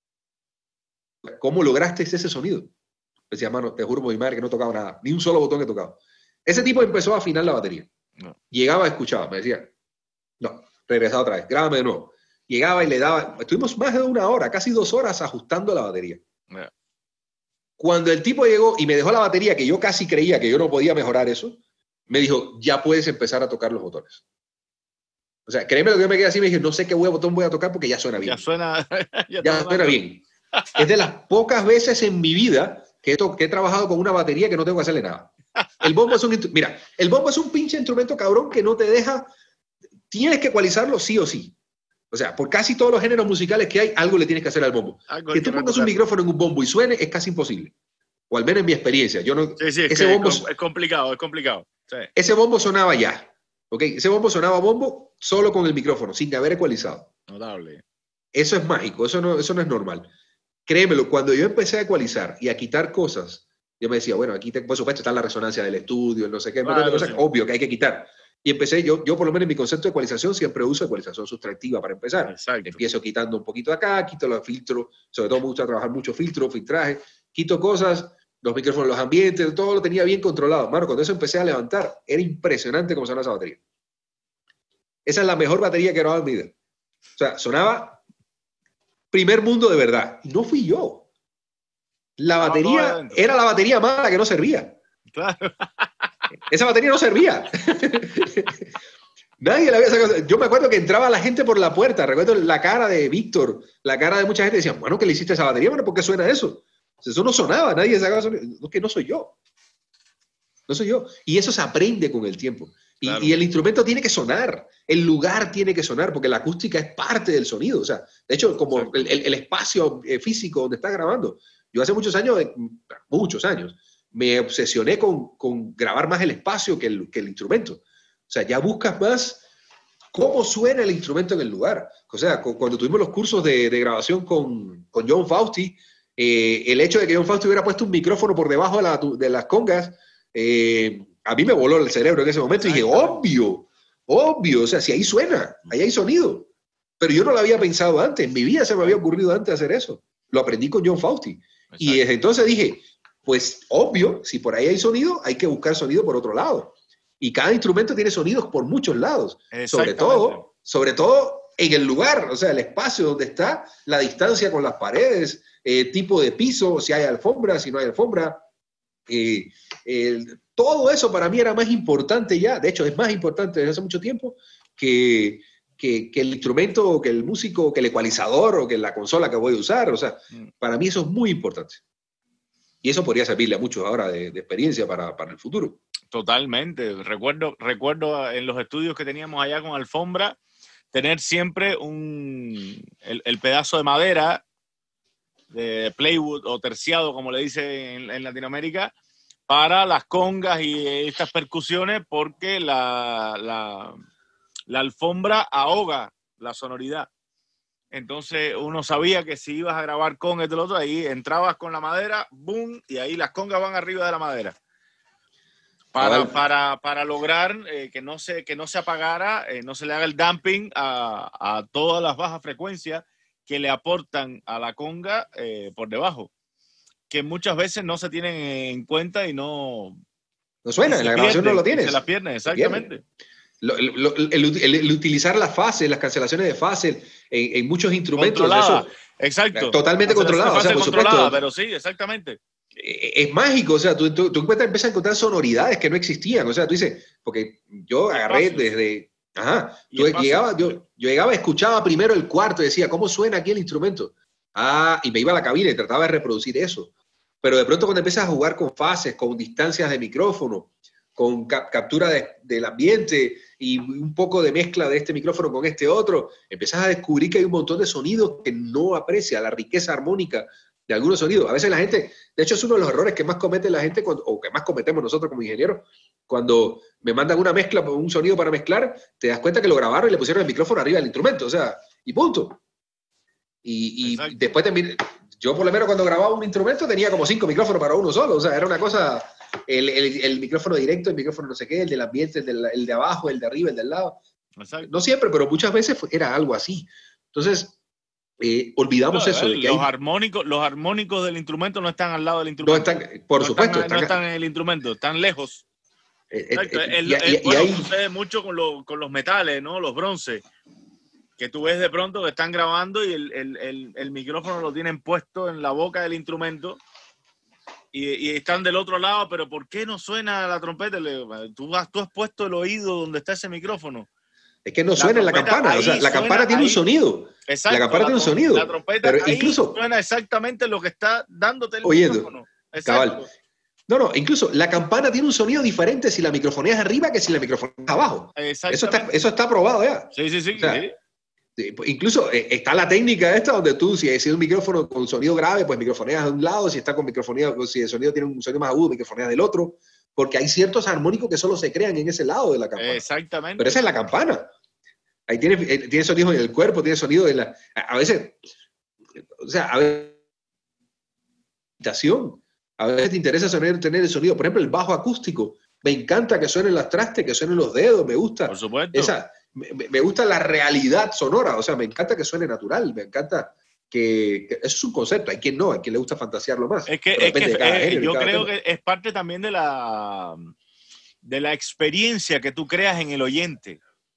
¿cómo lograste ese sonido? Me decía, mano, te juro por mi madre que no tocaba nada. Ni un solo botón que tocaba. Ese tipo empezó a afinar la batería. No. Llegaba, escuchaba, me decía, no, regresaba otra vez, grábame de nuevo. Llegaba y le daba, estuvimos más de una hora, casi dos horas ajustando la batería. No. Cuando el tipo llegó y me dejó la batería, que yo casi creía que yo no podía mejorar eso, me dijo, ya puedes empezar a tocar los botones. O sea, créeme lo que yo me quedé así, me dije, no sé qué botón voy a tocar porque ya suena bien. Ya suena, ya ya suena bien. Es de las pocas veces en mi vida que he, que he trabajado con una batería que no tengo que hacerle nada. El bombo es un, mira, el bombo es un pinche instrumento cabrón que no te deja, tienes que ecualizarlo sí o sí. O sea, por casi todos los géneros musicales que hay, algo le tienes que hacer al bombo. Algo que tú pongas un micrófono en un bombo y suene es casi imposible. O al menos en mi experiencia. Yo no, sí, sí, es, ese que bombo, es complicado, es complicado. Sí. Ese bombo sonaba ya. ¿Okay? Ese bombo sonaba bombo solo con el micrófono, sin haber ecualizado. Notable. Eso es mágico, eso no, eso no es normal. Créemelo, cuando yo empecé a ecualizar y a quitar cosas, yo me decía, bueno, aquí te, por supuesto está la resonancia del estudio, no sé qué, claro, cosas sí. Obvio que hay que quitar. Y empecé, yo, yo por lo menos en mi concepto de ecualización siempre uso ecualización sustractiva para empezar. Exacto. Empiezo quitando un poquito de acá, quito los filtros, sobre todo me gusta trabajar mucho filtro, filtraje, quito cosas, los micrófonos, los ambientes, todo lo tenía bien controlado. Mano, cuando eso empecé a levantar, era impresionante cómo sonaba esa batería. Esa es la mejor batería que he grabado en mi vida. O sea, sonaba primer mundo de verdad. Y no fui yo. La batería no, no, era la batería mala que no servía. Claro. Esa batería no servía. Nadie la había sacado. Yo me acuerdo que entraba la gente por la puerta. Recuerdo la cara de Víctor, la cara de mucha gente. Decían, bueno, ¿qué le hiciste a esa batería? Bueno, ¿por qué suena eso? Eso no sonaba. Nadie sacaba sonido. No, que no soy yo. No soy yo. Y eso se aprende con el tiempo. Y, claro. Y el instrumento tiene que sonar. El lugar tiene que sonar, porque la acústica es parte del sonido. O sea, de hecho, como el, el, el espacio físico donde estás grabando. Yo hace muchos años, muchos años, me obsesioné con, con grabar más el espacio que el, que el instrumento. O sea, ya buscas más cómo suena el instrumento en el lugar. O sea, con, cuando tuvimos los cursos de, de grabación con, con John Fausti, eh, el hecho de que John Fausti hubiera puesto un micrófono por debajo de, la, de las congas, eh, a mí me voló el cerebro en ese momento. Y dije, obvio, obvio. O sea, si ahí suena, ahí hay sonido. Pero yo no lo había pensado antes. En mi vida se me había ocurrido antes hacer eso. Lo aprendí con John Fausti. Exacto. Y desde entonces dije, pues obvio, si por ahí hay sonido, hay que buscar sonido por otro lado. Y cada instrumento tiene sonidos por muchos lados. Sobre todo, sobre todo en el lugar, o sea, el espacio donde está, la distancia con las paredes, eh, tipo de piso, si hay alfombra, si no hay alfombra. Eh, eh, todo eso para mí era más importante ya. De hecho, es más importante desde hace mucho tiempo que... Que, que el instrumento, que el músico, que el ecualizador o que la consola que voy a usar. O sea, mm. para mí eso es muy importante. Y eso podría servirle a muchos ahora de, de experiencia para, para el futuro. Totalmente. Recuerdo, recuerdo en los estudios que teníamos allá con alfombra, tener siempre un, el, el pedazo de madera de plywood o terciado, como le dicen en, en Latinoamérica, para las congas y estas percusiones, porque la, la, la alfombra ahoga la sonoridad. Entonces uno sabía que si ibas a grabar con este otro, ahí entrabas con la madera, boom, y ahí las congas van arriba de la madera. Para, para, para lograr eh, que, no se, que no se apagara, eh, no se le haga el damping a, a todas las bajas frecuencias que le aportan a la conga eh, por debajo, que muchas veces no se tienen en cuenta y no... No suena, en la grabación no lo tienes. Se las pierden, exactamente. Lo, lo, el, el, el utilizar las fases, las cancelaciones de fases en, en muchos instrumentos. Eso, exacto. Totalmente controlado. O sea, por supuesto, pero sí, exactamente. Es mágico, o sea, tú, tú, tú empiezas a encontrar sonoridades que no existían, o sea, tú dices, porque yo agarré desde, ajá, tú llegaba, yo, yo llegaba, escuchaba primero el cuarto y decía, ¿cómo suena aquí el instrumento? Ah, y me iba a la cabina y trataba de reproducir eso, pero de pronto cuando empiezas a jugar con fases, con distancias de micrófono, con cap captura de, del ambiente y un poco de mezcla de este micrófono con este otro, empiezas a descubrir que hay un montón de sonidos que no aprecia, la riqueza armónica de algunos sonidos. A veces la gente, de hecho es uno de los errores que más comete la gente, cuando, o que más cometemos nosotros como ingenieros, cuando me mandan una mezcla, un sonido para mezclar, te das cuenta que lo grabaron y le pusieron el micrófono arriba del instrumento, o sea, y punto. Y, y después te, yo por lo menos cuando grababa un instrumento tenía como cinco micrófonos para uno solo, o sea, era una cosa, el, el, el micrófono directo, el micrófono no sé qué, el del ambiente, el, del, el de abajo, el de arriba, el del lado. Exacto. No siempre, pero muchas veces era algo así. Entonces, Eh, olvidamos no, eso. De que los, hay... armónicos, los armónicos del instrumento no están al lado del instrumento. No están, por no supuesto. Están, están... No están en el instrumento, están lejos. Eh, eh, eh, el, y, el, y, bueno, y hay... sucede mucho con, lo, con los metales, ¿no? Los bronces. Que tú ves de pronto que están grabando y el, el, el, el micrófono lo tienen puesto en la boca del instrumento y, y están del otro lado, pero ¿por qué no suena la trompeta? Tú has, tú has puesto el oído donde está ese micrófono. Es que no suena en la campana, o sea, la campana tiene ahí. un sonido. Exacto, la campana la tiene un sonido. La trompeta pero ahí incluso suena exactamente lo que está dándote el oyendo, micrófono. Cabal. No, no, incluso la campana tiene un sonido diferente si la microfonías arriba que si la microfonías abajo. Eso está, eso está probado ya. Sí, sí, sí. O sea, sí. Incluso eh, está la técnica esta donde tú, si es un micrófono con sonido grave, pues microfonías de un lado, si está con microfonía, si el sonido tiene un sonido más agudo, microfonías del otro, porque hay ciertos armónicos que solo se crean en ese lado de la campana. Exactamente. Pero esa es la campana. Ahí tiene, tiene sonido en el cuerpo, tiene sonido en la... A, a veces, o sea, a veces... A veces te interesa sonar, tener el sonido. Por ejemplo, el bajo acústico. Me encanta que suenen las trastes, que suenen los dedos, me gusta. Por supuesto. Esa, me, me gusta la realidad sonora, o sea, me encanta que suene natural, me encanta que, que... Eso es un concepto, hay quien no, hay quien le gusta fantasearlo más. Es que, es que eh, género, yo creo tema. que es parte también de la, de la experiencia que tú creas en el oyente.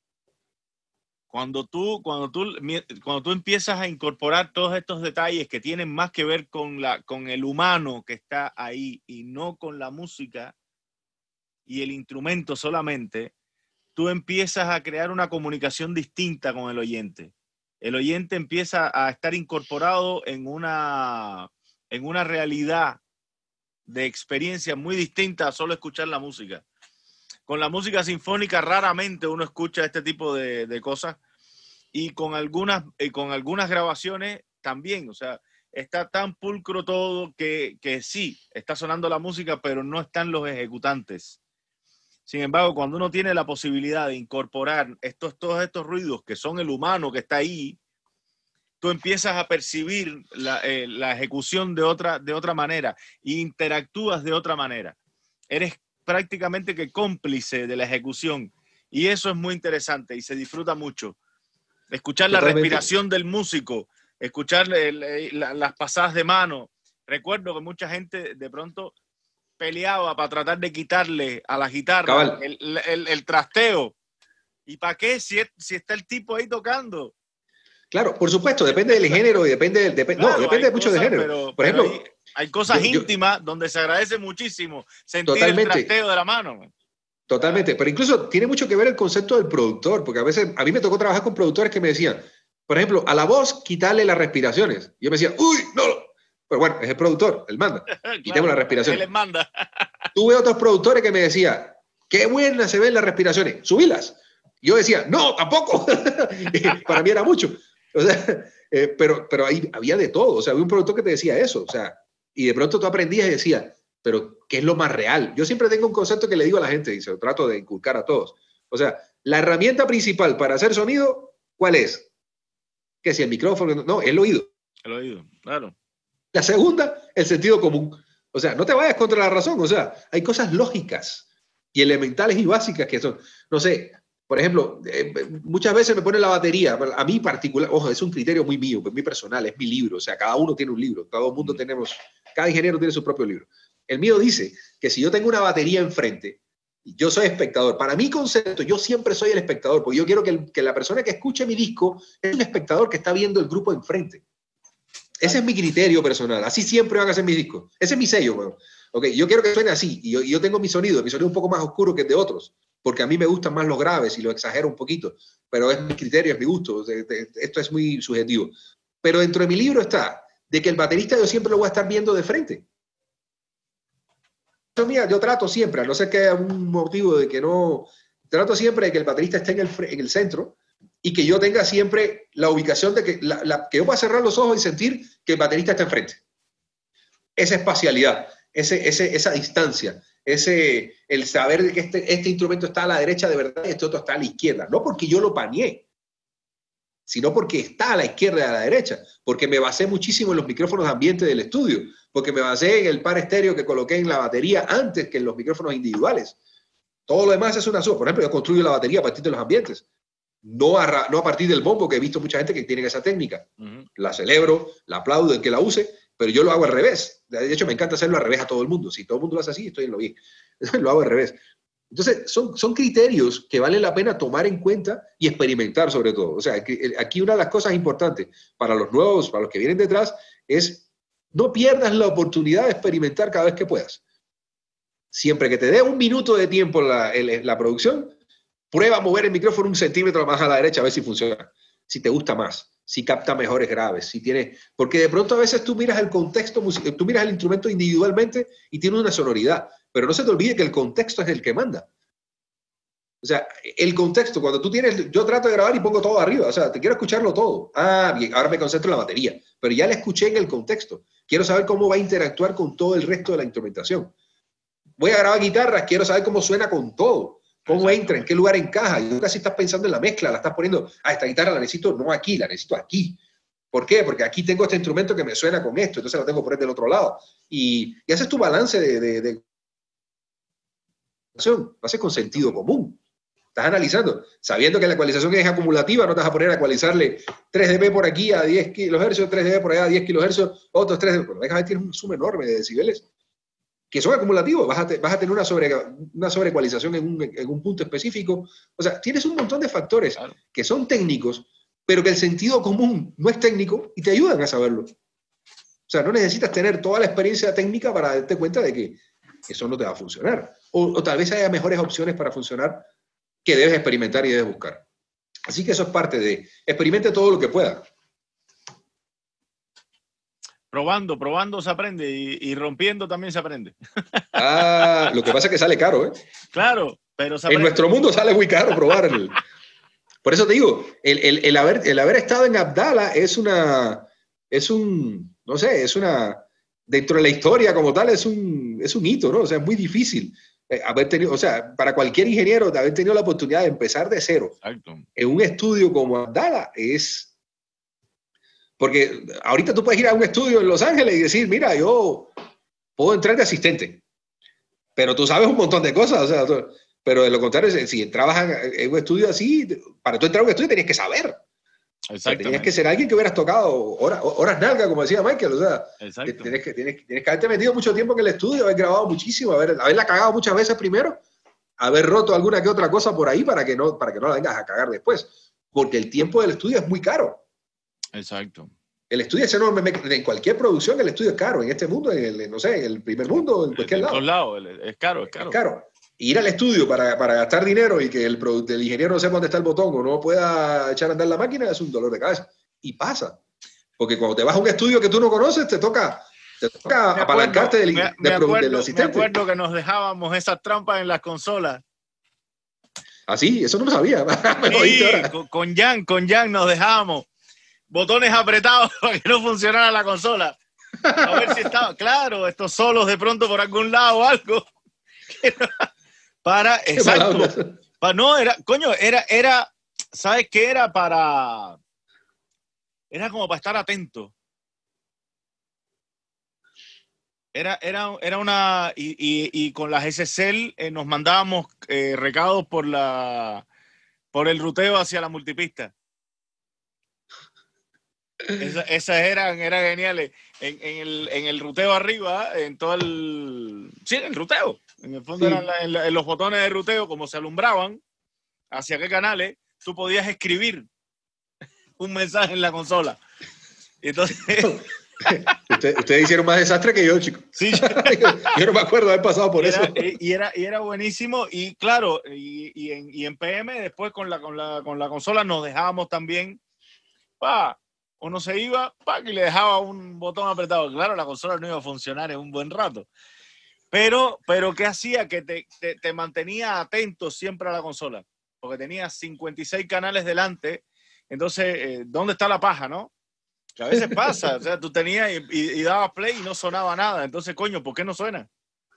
Cuando tú, cuando, tú, cuando tú empiezas a incorporar todos estos detalles que tienen más que ver con, la, con el humano que está ahí y no con la música y el instrumento solamente, tú empiezas a crear una comunicación distinta con el oyente. El oyente empieza a estar incorporado en una, en una realidad de experiencia muy distinta a solo escuchar la música. Con la música sinfónica raramente uno escucha este tipo de, de cosas y con algunas, y con algunas grabaciones también, o sea, está tan pulcro todo que, que sí, está sonando la música, pero no están los ejecutantes. Sin embargo, cuando uno tiene la posibilidad de incorporar estos, todos estos ruidos que son el humano que está ahí, tú empiezas a percibir la, eh, la ejecución de otra, de otra manera e interactúas de otra manera. Eres prácticamente que cómplice de la ejecución y eso es muy interesante y se disfruta mucho. Escuchar Totalmente. la respiración del músico, escuchar el, el, la, las pasadas de mano. Recuerdo que mucha gente de pronto peleaba para tratar de quitarle a la guitarra el, el, el trasteo. ¿Y para qué si, es, si está el tipo ahí tocando? Claro, por supuesto, depende del género y depende, dep claro, no, depende mucho del género. Pero, por pero ejemplo, hay, hay cosas yo, íntimas yo, donde se agradece muchísimo sentir totalmente. el trasteo de la mano. Totalmente, pero incluso tiene mucho que ver el concepto del productor, porque a veces a mí me tocó trabajar con productores que me decían, por ejemplo, a la voz quitarle las respiraciones. Yo me decía, uy, no, Pero bueno, es el productor, él manda. Claro, Quitemos la respiración. Él les manda. Tuve otros productores que me decían, qué buenas se ven las respiraciones, subílas. Yo decía, no, tampoco. Para mí era mucho. O sea, eh, pero, pero ahí había de todo. O sea, había un productor que te decía eso. O sea, y de pronto tú aprendías y decías, pero ¿qué es lo más real? Yo siempre tengo un concepto que le digo a la gente y se lo trato de inculcar a todos. O sea, la herramienta principal para hacer sonido, ¿cuál es? Que si el micrófono, no, el oído. El oído, claro. La segunda, el sentido común. O sea, no te vayas contra la razón. O sea, hay cosas lógicas y elementales y básicas que son, no sé, por ejemplo, eh, muchas veces me pone la batería, a mí particular, ojo, es un criterio muy mío, muy personal, es mi libro. O sea, cada uno tiene un libro, todo el mundo tenemos, cada ingeniero tiene su propio libro. El mío dice que si yo tengo una batería enfrente, yo soy espectador. Para mi concepto, yo siempre soy el espectador, porque yo quiero que, el, que la persona que escuche mi disco es un espectador que está viendo el grupo enfrente. Ese es mi criterio personal. Así siempre van a ser mis discos. Ese es mi sello, bueno. Okay, yo quiero que suene así. Y yo, yo tengo mi sonido. Mi sonido es un poco más oscuro que el de otros, porque a mí me gustan más los graves y lo exagero un poquito. Pero es mi criterio, es mi gusto. Esto es muy subjetivo. Pero dentro de mi libro está de que el baterista yo siempre lo voy a estar viendo de frente. Mía, yo trato siempre, a no ser que haya un motivo de que no, trato siempre de que el baterista esté en el, en el centro y que yo tenga siempre la ubicación de que, la, la, que yo pueda cerrar los ojos y sentir que el baterista está enfrente. Esa espacialidad, ese, ese, esa distancia, ese, el saber de que este, este instrumento está a la derecha de verdad y este otro está a la izquierda. No porque yo lo paneé, sino porque está a la izquierda y a la derecha, porque me basé muchísimo en los micrófonos de ambiente del estudio, porque me basé en el par estéreo que coloqué en la batería antes que en los micrófonos individuales. Todo lo demás es una suma. Por ejemplo, yo construyo la batería a partir de los ambientes, no a, no a partir del bombo, que he visto mucha gente que tiene esa técnica. Uh-huh. La celebro, la aplaudo el que la use, pero yo lo hago al revés. De hecho, me encanta hacerlo al revés a todo el mundo. Si todo el mundo lo hace así, estoy en lo bien. Lo hago al revés. Entonces, son, son criterios que vale la pena tomar en cuenta y experimentar sobre todo. O sea, aquí una de las cosas importantes para los nuevos, para los que vienen detrás, es no pierdas la oportunidad de experimentar cada vez que puedas. Siempre que te dé un minuto de tiempo en la, en la producción, prueba a mover el micrófono un centímetro más a la derecha a ver si funciona, si te gusta más, si capta mejores graves, si tiene... Porque de pronto a veces tú miras el contexto, tú miras el instrumento individualmente y tiene una sonoridad. Pero no se te olvide que el contexto es el que manda. O sea, el contexto, cuando tú tienes... Yo trato de grabar y pongo todo arriba. O sea, te quiero escucharlo todo. Ah, bien, ahora me concentro en la batería. Pero ya la escuché en el contexto. Quiero saber cómo va a interactuar con todo el resto de la instrumentación. Voy a grabar guitarras, quiero saber cómo suena con todo. Cómo entra, en qué lugar encaja. Y tú casi estás pensando en la mezcla, la estás poniendo... Ah, esta guitarra la necesito no aquí, la necesito aquí. ¿Por qué? Porque aquí tengo este instrumento que me suena con esto, entonces lo tengo que poner del otro lado. Y, y haces tu balance de... de, de lo haces con sentido común. Estás analizando, sabiendo que la ecualización es acumulativa, no te vas a poner a ecualizarle tres decibelios por aquí a diez kilohercios, tres decibelios por allá a diez kilohercios, otros tres decibelios. Pero tienes un suma enorme de decibeles que son acumulativos. Vas a, te, vas a tener una, sobre, una sobreecualización en un, en un punto específico. O sea, tienes un montón de factores claro. que son técnicos, pero que el sentido común no es técnico y te ayudan a saberlo. O sea, no necesitas tener toda la experiencia técnica para darte cuenta de que eso no te va a funcionar. O, o tal vez haya mejores opciones para funcionar que debes experimentar y debes buscar. Así que eso es parte de... Experimente todo lo que pueda. Probando, probando se aprende y, y rompiendo también se aprende. Ah, lo que pasa es que sale caro, ¿eh? Claro, pero se aprende. En nuestro mundo sale muy caro probar. El... Por eso te digo, el, el, el, haber, el haber estado en Abdala es una... Es un... No sé, es una... Dentro de la historia como tal es un, es un hito, ¿no? O sea, es muy difícil. Eh, haber tenido, o sea, para cualquier ingeniero de haber tenido la oportunidad de empezar de cero Exacto. en un estudio como Abdala es porque ahorita tú puedes ir a un estudio en Los Ángeles y decir, mira, yo puedo entrar de asistente, pero tú sabes un montón de cosas, o sea, tú, pero de lo contrario, si entrabas en un estudio así, para tú entrar a un estudio tenías que saber. O sea, tenías que ser alguien que hubieras tocado horas, horas nalga, como decía Michael. O sea, tienes que, tienes, tienes que haberte metido mucho tiempo en el estudio, haber grabado muchísimo, haber, haberla cagado muchas veces primero, haber roto alguna que otra cosa por ahí para que no, para que no la vengas a cagar después. Porque el tiempo del estudio es muy caro. Exacto. El estudio es enorme. En cualquier producción el estudio es caro. En este mundo, en el, no sé, en el primer mundo, en cualquier en lado. En todos lados, es caro, es caro. Es caro. Ir al estudio para, para gastar dinero y que el, el ingeniero no sepa dónde está el botón o no pueda echar a andar la máquina es un dolor de cabeza. Y pasa. Porque cuando te vas a un estudio que tú no conoces, te toca Te toca Me apalancarte acuerdo, del, me, del, me del acuerdo, me asistente. acuerdo que nos dejábamos esas trampas en las consolas. ¿Ah, sí? Eso no lo sabía. Me lo oíste Sí, ahora. con, con Jan, con Jan nos dejábamos botones apretados para que no funcionara la consola. A ver si estaba, claro, estos solos de pronto por algún lado o algo. Para, Qué mala exacto. onda. Para, no, era, coño, era, era, ¿sabes qué era? Para, era como para estar atento. Era, era, era una, y, y, y con las S C L eh, nos mandábamos eh, recados por la, por el ruteo hacia la multipista. Esa, esas eran, eran geniales. En, en, el, en el ruteo arriba, en todo el... Sí, en el ruteo. En el fondo Sí. eran la, en, la, en los botones de ruteo, como se alumbraban, hacia qué canales, tú podías escribir un mensaje en la consola. Y entonces... Usted, ustedes hicieron más desastre que yo, chicos. Sí, yo, yo no me acuerdo haber pasado por y era, eso. y, era, y era buenísimo. Y claro, y, y, en, y en P M, después con la, con, la, con la consola nos dejábamos también... Pa, uno se iba, pa, y le dejaba un botón apretado. Claro, la consola no iba a funcionar en un buen rato. Pero, pero ¿qué hacía? Que te, te, te mantenía atento siempre a la consola. Porque tenía cincuenta y seis canales delante. Entonces, eh, ¿dónde está la paja, no? Que a veces pasa. O sea, tú tenías y, y, y dabas play y no sonaba nada. Entonces, coño, ¿por qué no suena?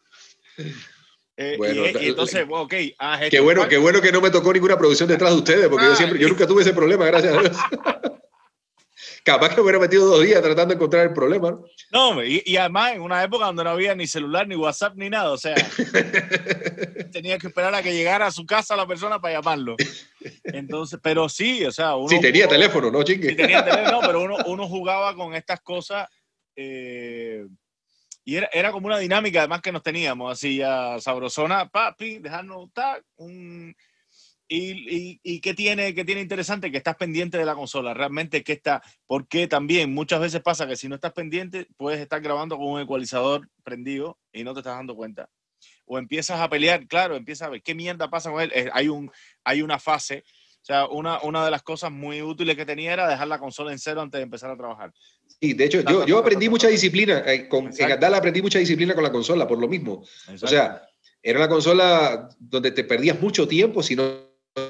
Eh, Bueno, y, y entonces, bueno, ok. qué bueno, qué bueno que no me tocó ninguna producción detrás de ustedes, porque ah, yo siempre, yo nunca tuve ese problema, gracias a Dios. Capaz que me hubiera metido dos días tratando de encontrar el problema, ¿no? No, y, y además en una época donde no había ni celular, ni WhatsApp, ni nada. O sea, tenía que esperar a que llegara a su casa la persona para llamarlo. Entonces, pero sí, o sea, uno... Sí, tenía uno, teléfono, ¿no, chingue? Sí, tenía teléfono, no, pero uno, uno jugaba con estas cosas eh, y era, era como una dinámica además que nos teníamos, así ya sabrosona, papi, dejarnos tac, un... Y, y, y qué tiene, qué tiene interesante que estás pendiente de la consola, realmente que está, porque también muchas veces pasa que si no estás pendiente puedes estar grabando con un ecualizador prendido y no te estás dando cuenta. O empiezas a pelear, claro, empiezas a ver qué mierda pasa con él. Hay, un, hay una fase, o sea, una, una de las cosas muy útiles que tenía era dejar la consola en cero antes de empezar a trabajar. Sí, de hecho, yo, yo aprendí mucha disciplina, eh, con, en Adala aprendí mucha disciplina con la consola, por lo mismo. Exacto. O sea, era una consola donde te perdías mucho tiempo si no...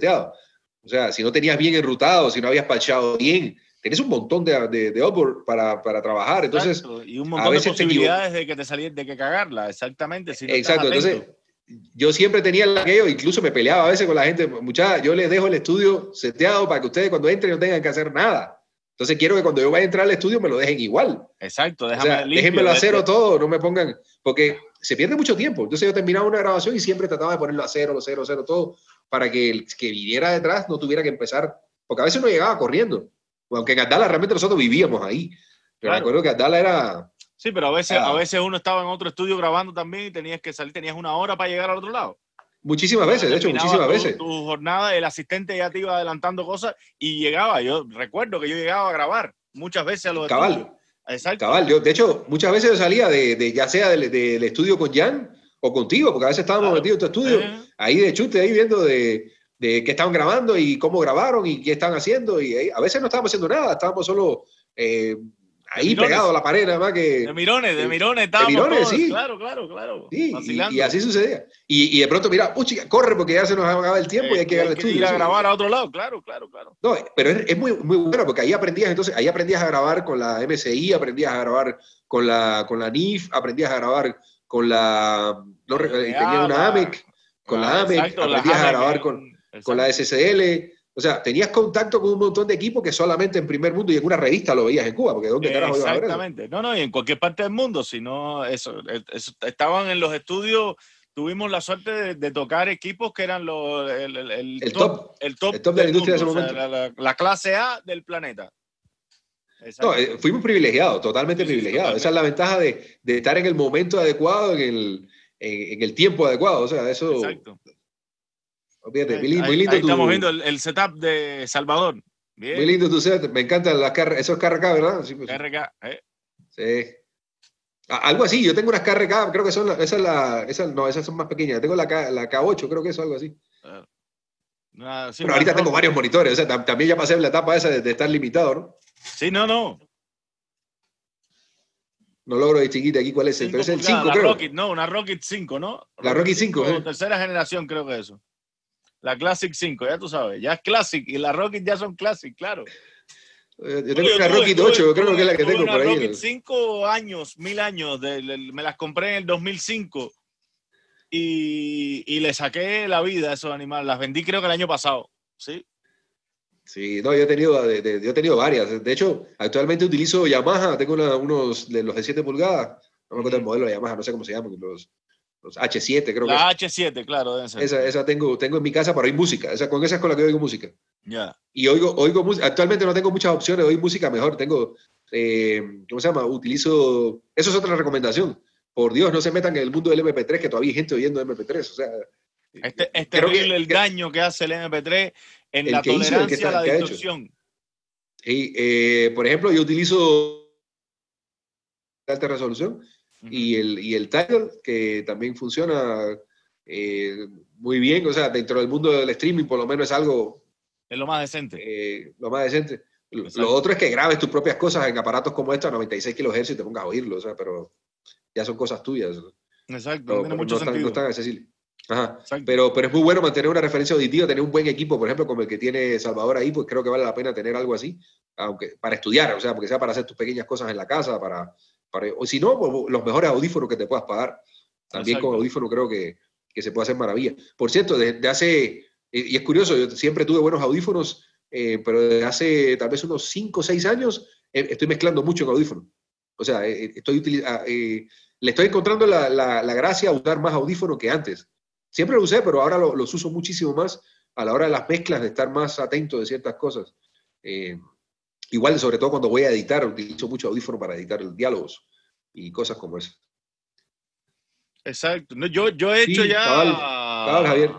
O sea, si no tenías bien enrutado, si no habías patchado bien, tenés un montón de, de, de upward para, para trabajar. Entonces, exacto. Y un montón de posibilidades de que te salieras, de que cagarla, exactamente. Si no exacto, entonces yo siempre tenía el lagueo, incluso me peleaba a veces con la gente, muchachos, yo les dejo el estudio seteado para que ustedes cuando entren no tengan que hacer nada. Entonces quiero que cuando yo vaya a entrar al estudio me lo dejen igual. Exacto, déjame o sea, limpio, déjenmelo a cero todo, no me pongan, porque se pierde mucho tiempo. Entonces yo terminaba una grabación y siempre trataba de ponerlo a cero, lo cero, cero, todo, para que el que viniera detrás no tuviera que empezar, porque a veces uno llegaba corriendo, aunque en Adala realmente nosotros vivíamos ahí. Pero claro. Me acuerdo que Adala era... Sí, pero a veces, ah, a veces uno estaba en otro estudio grabando también y tenías que salir, tenías una hora para llegar al otro lado. Muchísimas veces, de hecho, muchísimas tu, veces. Tu jornada, el asistente ya te iba adelantando cosas y llegaba. Yo recuerdo que yo llegaba a grabar muchas veces a los Cabal. estudios. Exacto. Cabal. Yo, de hecho, muchas veces yo salía de, de ya sea del, del estudio con Jan o contigo, porque a veces estábamos claro. metidos en tu estudio, eh. ahí de chute, ahí viendo de, de qué estaban grabando y cómo grabaron y qué estaban haciendo. Y ahí, a veces no estábamos haciendo nada, estábamos solo... Eh, ahí pegado a la pared, nada más que... De mirones, de mirones, estábamos de mirones, todos, sí. Claro, claro, claro. Sí, y, y así sucedía. Y, y de pronto, mira, oh, chica, corre porque ya se nos acaba el tiempo eh, y hay que llegar al estudio. Ir a grabar a otro lado, claro, claro, claro. No, pero es, es muy, muy bueno porque ahí aprendías, entonces, ahí aprendías a grabar con la M S I, aprendías a grabar con la, con la N I F, aprendías a grabar con la... No, eh, tenía una A M E C, con ah, la A M E C, exacto, aprendías a grabar con, con la S S L... O sea, tenías contacto con un montón de equipos que solamente en primer mundo y en una revista lo veías en Cuba, porque ¿dónde carajo iba a ver eso? Exactamente. No, no, y en cualquier parte del mundo, si no, eso, eso, estaban en los estudios, tuvimos la suerte de, de tocar equipos que eran los, el, el, el, el top, top, el top, el top de la industria mundo, de ese momento. O sea, la, la, la clase A del planeta. No, eh, fuimos privilegiados, totalmente sí, privilegiados. Sí, totalmente. Esa es la ventaja de, de estar en el momento adecuado, en el, en, en el tiempo adecuado. O sea, eso... Exacto. Fíjate, ahí, muy, muy ahí, lindo ahí tu, estamos viendo el, el setup de Salvador. Bien. Muy lindo tu set. Me encantan las car esos K R K, ¿verdad? Sí, pues, K R K, ¿eh? Sí. Algo así, yo tengo unas K R K, creo que son, la, esa es la, esa, no, esas son más pequeñas. Tengo la, K, la K ocho, creo que es algo así. Uh, no, sí, pero ahorita tengo varios monitores, o sea, también ya pasé la etapa esa de, de estar limitado, ¿no? Sí, no, no. no logro distinguir de aquí cuál es el, pero es el cinco, creo. La Rocket, no, una Rocket cinco, ¿no? La Rocket cinco, cinco ¿eh? Tercera generación, creo que eso. La Classic cinco, ya tú sabes, ya es Classic y la Rocket ya son Classic, claro. Yo tengo yo una tuve, Rocket tuve, ocho, yo creo tuve, que es la que tengo por ahí. Una Rocket cinco años, mil años, de, de, me las compré en el dos mil cinco y, y le saqué la vida a esos animales. Las vendí creo que el año pasado, ¿sí? Sí, no, yo he tenido, de, de, yo he tenido varias. De hecho, actualmente utilizo Yamaha, tengo una, unos de los de siete pulgadas, no me acuerdo el modelo de Yamaha, no sé cómo se llaman, los, los H siete creo la que La H siete, claro, deben ser. Esa, esa tengo, tengo en mi casa para oír música, esa, con esa es con la que oigo música. Ya. Yeah. Y oigo, oigo música, actualmente no tengo muchas opciones de oír música mejor, tengo, eh, ¿cómo se llama? Utilizo, eso es otra recomendación, por Dios, no se metan en el mundo del eme pe tres, que todavía hay gente oyendo eme pe tres, o sea... Este, es terrible que, el que, daño que hace el eme pe tres en la tolerancia a la distorsión. Y, eh, por ejemplo, yo utilizo alta resolución uh-huh. y el, y el Tidal, que también funciona eh, muy bien, o sea, dentro del mundo del streaming por lo menos es algo... Es lo más decente. Eh, lo más decente. Exacto. Lo otro es que grabes tus propias cosas en aparatos como estos a noventa y seis kilohercios y te pongas a oírlo, o sea, pero ya son cosas tuyas. Exacto, pero, no tiene mucho no sentido. Están, no están accesibles. Ajá. Pero, pero es muy bueno mantener una referencia auditiva, tener un buen equipo, por ejemplo, como el que tiene Salvador ahí, pues creo que vale la pena tener algo así, aunque para estudiar, o sea, porque sea para hacer tus pequeñas cosas en la casa, para, para o si no, pues, los mejores audífonos que te puedas pagar. También Exacto. Con audífono creo que, que se puede hacer maravilla. Por cierto, desde de hace, y es curioso, yo siempre tuve buenos audífonos, eh, pero desde hace tal vez unos cinco o seis años eh, estoy mezclando mucho en audífonos. O sea, eh, estoy eh, le estoy encontrando la, la, la gracia a usar más audífono que antes. Siempre lo usé, pero ahora lo, los uso muchísimo más a la hora de las mezclas, de estar más atento de ciertas cosas. Eh, igual, sobre todo cuando voy a editar, utilizo mucho audífono para editar diálogos y cosas como esa. Exacto. No, yo, yo he hecho sí, ya... Cabal, cabal, Javier.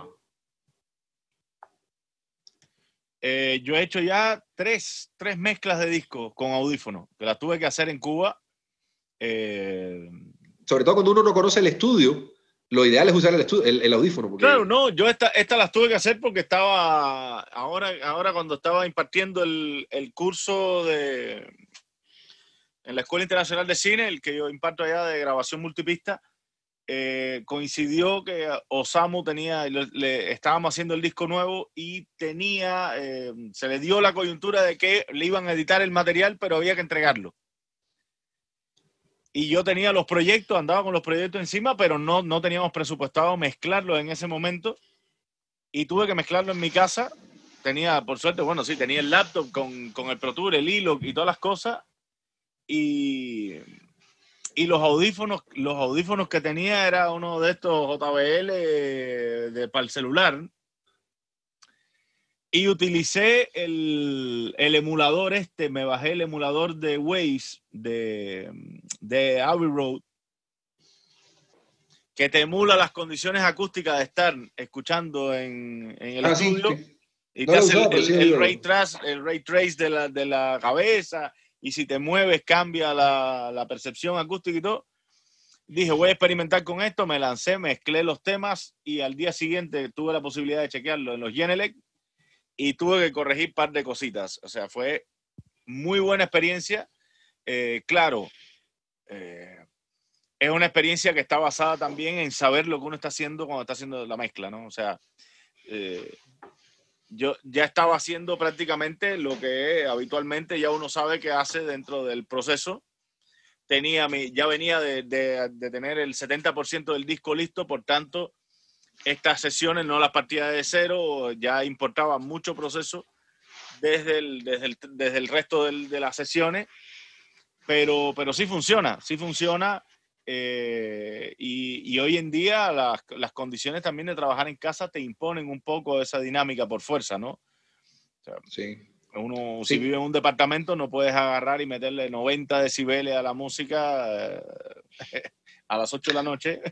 Eh, yo he hecho ya tres, tres mezclas de discos con audífono, que las tuve que hacer en Cuba. Eh... Sobre todo cuando uno no conoce el estudio, lo ideal es usar el, el, el audífono. Porque... Claro, no, yo esta, esta las tuve que hacer porque estaba, ahora, ahora cuando estaba impartiendo el, el curso de, en la Escuela Internacional de Cine, el que yo imparto allá de grabación multipista, eh, coincidió que Osamu tenía, le, le, estábamos haciendo el disco nuevo y tenía, eh, se le dio la coyuntura de que le iban a editar el material, pero había que entregarlo. Y yo tenía los proyectos, andaba con los proyectos encima, pero no, no teníamos presupuestado mezclarlos en ese momento. Y tuve que mezclarlo en mi casa. Tenía, por suerte, bueno, sí, tenía el laptop con, con el Pro Tour, el hilo y todas las cosas. Y, y los audífonos, los audífonos que tenía era uno de estos J B L de, para el celular. Y utilicé el, el emulador este, me bajé el emulador de Waves de, de Abbey Road, que te emula las condiciones acústicas de estar escuchando en, en el ah, estudio. Sí, sí. Y no te hace usaba, el, el, sí, el, ray trace, el ray trace de la, de la cabeza, y si te mueves cambia la, la percepción acústica y todo. Dije, voy a experimentar con esto, me lancé, mezclé los temas y al día siguiente tuve la posibilidad de chequearlo en los Genelec. Y tuve que corregir un par de cositas. O sea, fue muy buena experiencia. Eh, claro, eh, es una experiencia que está basada también en saber lo que uno está haciendo cuando está haciendo la mezcla, ¿no? O sea, eh, yo ya estaba haciendo prácticamente lo que habitualmente ya uno sabe que hace dentro del proceso. Tenía mi, ya venía de, de, de tener el setenta por ciento del disco listo, por tanto... Estas sesiones, no las partidas de cero, ya importaba mucho proceso desde el, desde el, desde el resto del, de las sesiones, pero, pero sí funciona, sí funciona eh, y, y hoy en día las, las condiciones también de trabajar en casa te imponen un poco esa dinámica por fuerza, ¿no? O sea, sí. Uno, sí. Si vive en un departamento, no puedes agarrar y meterle noventa decibeles a la música eh, a las ocho de la noche.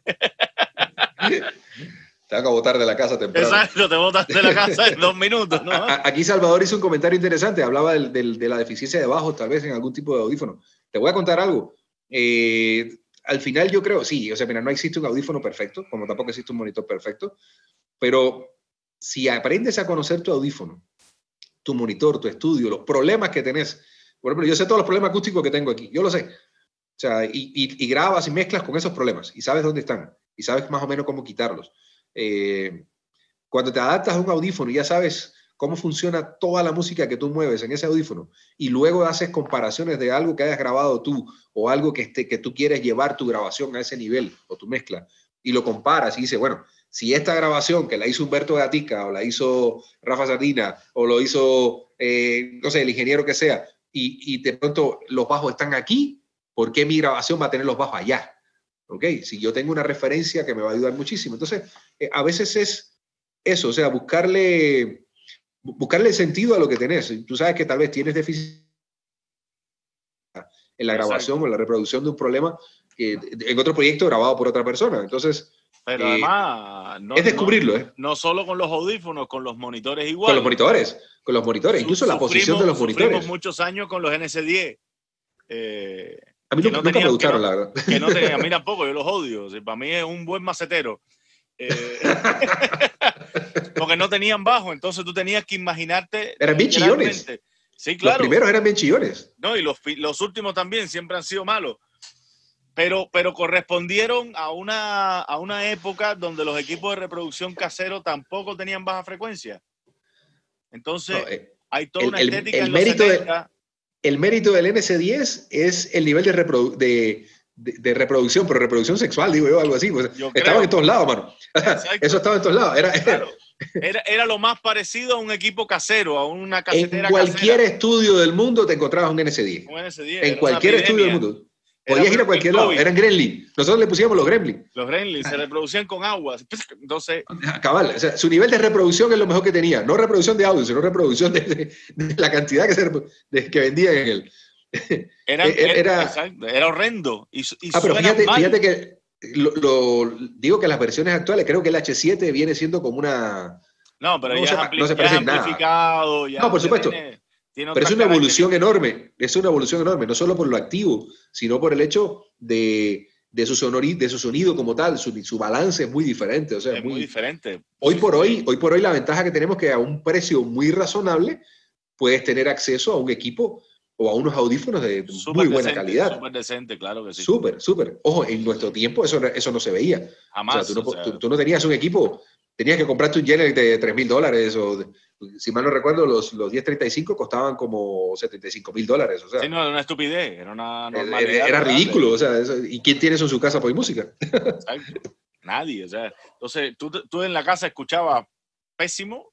Te van a botar de la casa temprano. Exacto, te botas de la casa en dos minutos, ¿no? Aquí Salvador hizo un comentario interesante, hablaba del, del, de la deficiencia de bajo, tal vez en algún tipo de audífono. Te voy a contar algo. Eh, al final yo creo, sí, o sea, mira, no existe un audífono perfecto, como tampoco existe un monitor perfecto, pero si aprendes a conocer tu audífono, tu monitor, tu estudio, los problemas que tenés, por ejemplo, yo sé todos los problemas acústicos que tengo aquí, yo lo sé, O sea, y, y, y grabas y mezclas con esos problemas y sabes dónde están y sabes más o menos cómo quitarlos. Eh, cuando te adaptas a un audífono y ya sabes cómo funciona toda la música que tú mueves en ese audífono y luego haces comparaciones de algo que hayas grabado tú o algo que, esté, que tú quieres llevar tu grabación a ese nivel o tu mezcla y lo comparas y dices, bueno, si esta grabación que la hizo Humberto Gatica o la hizo Rafa Sardina o lo hizo, eh, no sé, el ingeniero que sea y, y de pronto los bajos están aquí, ¿por qué mi grabación va a tener los bajos allá? ¿Ok? Si yo tengo una referencia que me va a ayudar muchísimo. Entonces, eh, a veces es eso, o sea, buscarle, buscarle sentido a lo que tenés. Tú sabes que tal vez tienes déficit en la grabación Exacto. o en la reproducción de un problema que, en otro proyecto grabado por otra persona. Entonces, pero eh, además, no, es descubrirlo. No, ¿eh? no solo con los audífonos, con los monitores igual. Con los monitores, con los monitores, incluso Su, la posición de los monitores. Sufrimos muchos años con los N C diez. Eh, a mí nunca, no nunca tenían, me gustaron, no, la verdad. Que no tenían, a mí tampoco, yo los odio. O sea, para mí es un buen macetero. Eh, porque no tenían bajo, entonces tú tenías que imaginarte. Eran bien chillones. Sí, claro. Los primeros eran bien chillones. No, y los, los últimos también siempre han sido malos. Pero, pero correspondieron a una, a una época donde los equipos de reproducción casero tampoco tenían baja frecuencia. Entonces, no, eh, hay toda el, una estética el, el en los mérito setenta. De, el mérito del N C diez es el nivel de, reprodu de, de, de reproducción, pero reproducción sexual, digo yo, algo así. Pues, estaban en todos lados, mano. Eso estaba en todos lados. Era, claro. era, era lo más parecido a un equipo casero, a una casetera En cualquier casera. estudio del mundo te encontrabas un N C diez. Un N C diez. En cualquier estudio del mundo. Podías ir a cualquier lado. Eran gremlins. Nosotros le pusimos los gremlins. Los gremlins se reproducían con agua. Entonces. Cabal. O sea, su nivel de reproducción es lo mejor que tenía. No reproducción de audio, sino reproducción de, de, de la cantidad que, se, de, que vendían en él. Era, era, exacto, era horrendo. Y, y ah, pero fíjate, fíjate que lo, lo, digo que las versiones actuales, creo que el H siete viene siendo como una. No, pero no ya, se, ampli no se parece en nada. Ya no, por supuesto. Tiene, tiene pero es una evolución enorme, es una evolución enorme, no solo por lo activo, sino por el hecho de, de, su, sonori, de su sonido como tal, su, su balance es muy diferente. O sea, es muy, muy diferente. Hoy por hoy, hoy por hoy la ventaja que tenemos es que a un precio muy razonable puedes tener acceso a un equipo o a unos audífonos de super muy buena decente, calidad. Súper decente, claro que sí. Súper, súper. Ojo, en nuestro tiempo eso, eso no se veía. Jamás. O sea, tú, no, o sea, tú, tú no tenías un equipo, tenías que comprarte un Genelec de tres mil dólares o, de, si mal no recuerdo, los, los diez treinta y cinco costaban como setenta y cinco mil dólares. O sea, sí, no, era una estupidez, era una normalidad. Era, era ridículo, o sea, eso, ¿y quién tiene eso en su casa por música? Exacto. Nadie, o sea, entonces tú, tú en la casa escuchabas pésimo.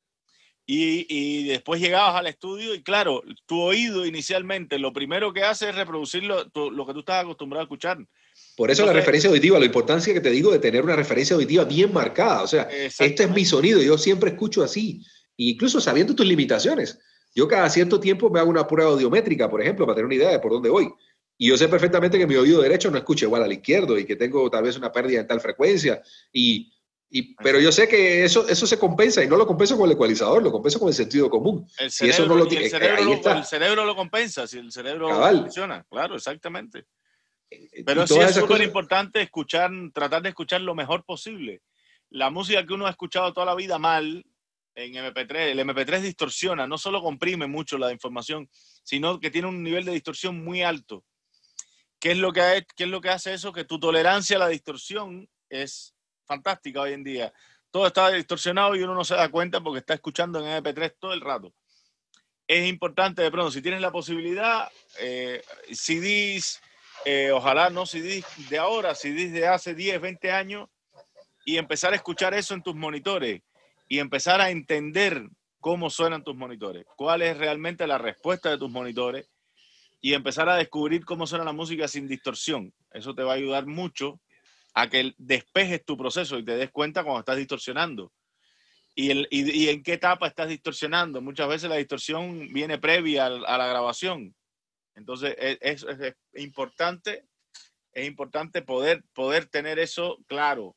Y, y después llegabas al estudio y claro, tu oído inicialmente lo primero que hace es reproducir lo, tu, lo que tú estás acostumbrado a escuchar. Por eso Entonces, la referencia auditiva, la importancia que te digo de tener una referencia auditiva bien marcada. O sea, este es mi sonido, yo siempre escucho así, incluso sabiendo tus limitaciones. Yo cada cierto tiempo me hago una prueba audiométrica, por ejemplo, para tener una idea de por dónde voy. Y yo sé perfectamente que mi oído derecho no escucha igual al izquierdo y que tengo tal vez una pérdida en tal frecuencia. Y Y, pero yo sé que eso, eso se compensa y no lo compenso con el ecualizador, lo compenso con el sentido común. El si cerebro, eso no lo, el, cerebro ahí lo, está. el cerebro lo compensa, si el cerebro Cabal. funciona. Claro, exactamente. Pero y sí es súper cosas... importante escuchar, tratar de escuchar lo mejor posible. La música que uno ha escuchado toda la vida mal en eme pe tres, el eme pe tres distorsiona, no solo comprime mucho la información, sino que tiene un nivel de distorsión muy alto. ¿Qué es lo que, hay, qué es lo que hace eso? Que tu tolerancia a la distorsión es fantástica hoy en día. Todo está distorsionado y uno no se da cuenta porque está escuchando en eme pe tres todo el rato. Es importante de pronto, si tienes la posibilidad, eh, C Ds, eh, ojalá no C Ds de ahora, C Ds de hace diez, veinte años, y empezar a escuchar eso en tus monitores y empezar a entender cómo suenan tus monitores, cuál es realmente la respuesta de tus monitores y empezar a descubrir cómo suena la música sin distorsión. Eso te va a ayudar mucho a que despejes tu proceso y te des cuenta cuando estás distorsionando. Y, el, y, y en qué etapa estás distorsionando. Muchas veces la distorsión viene previa a, a la grabación. Entonces es, es, es importante, es importante poder, poder tener eso claro.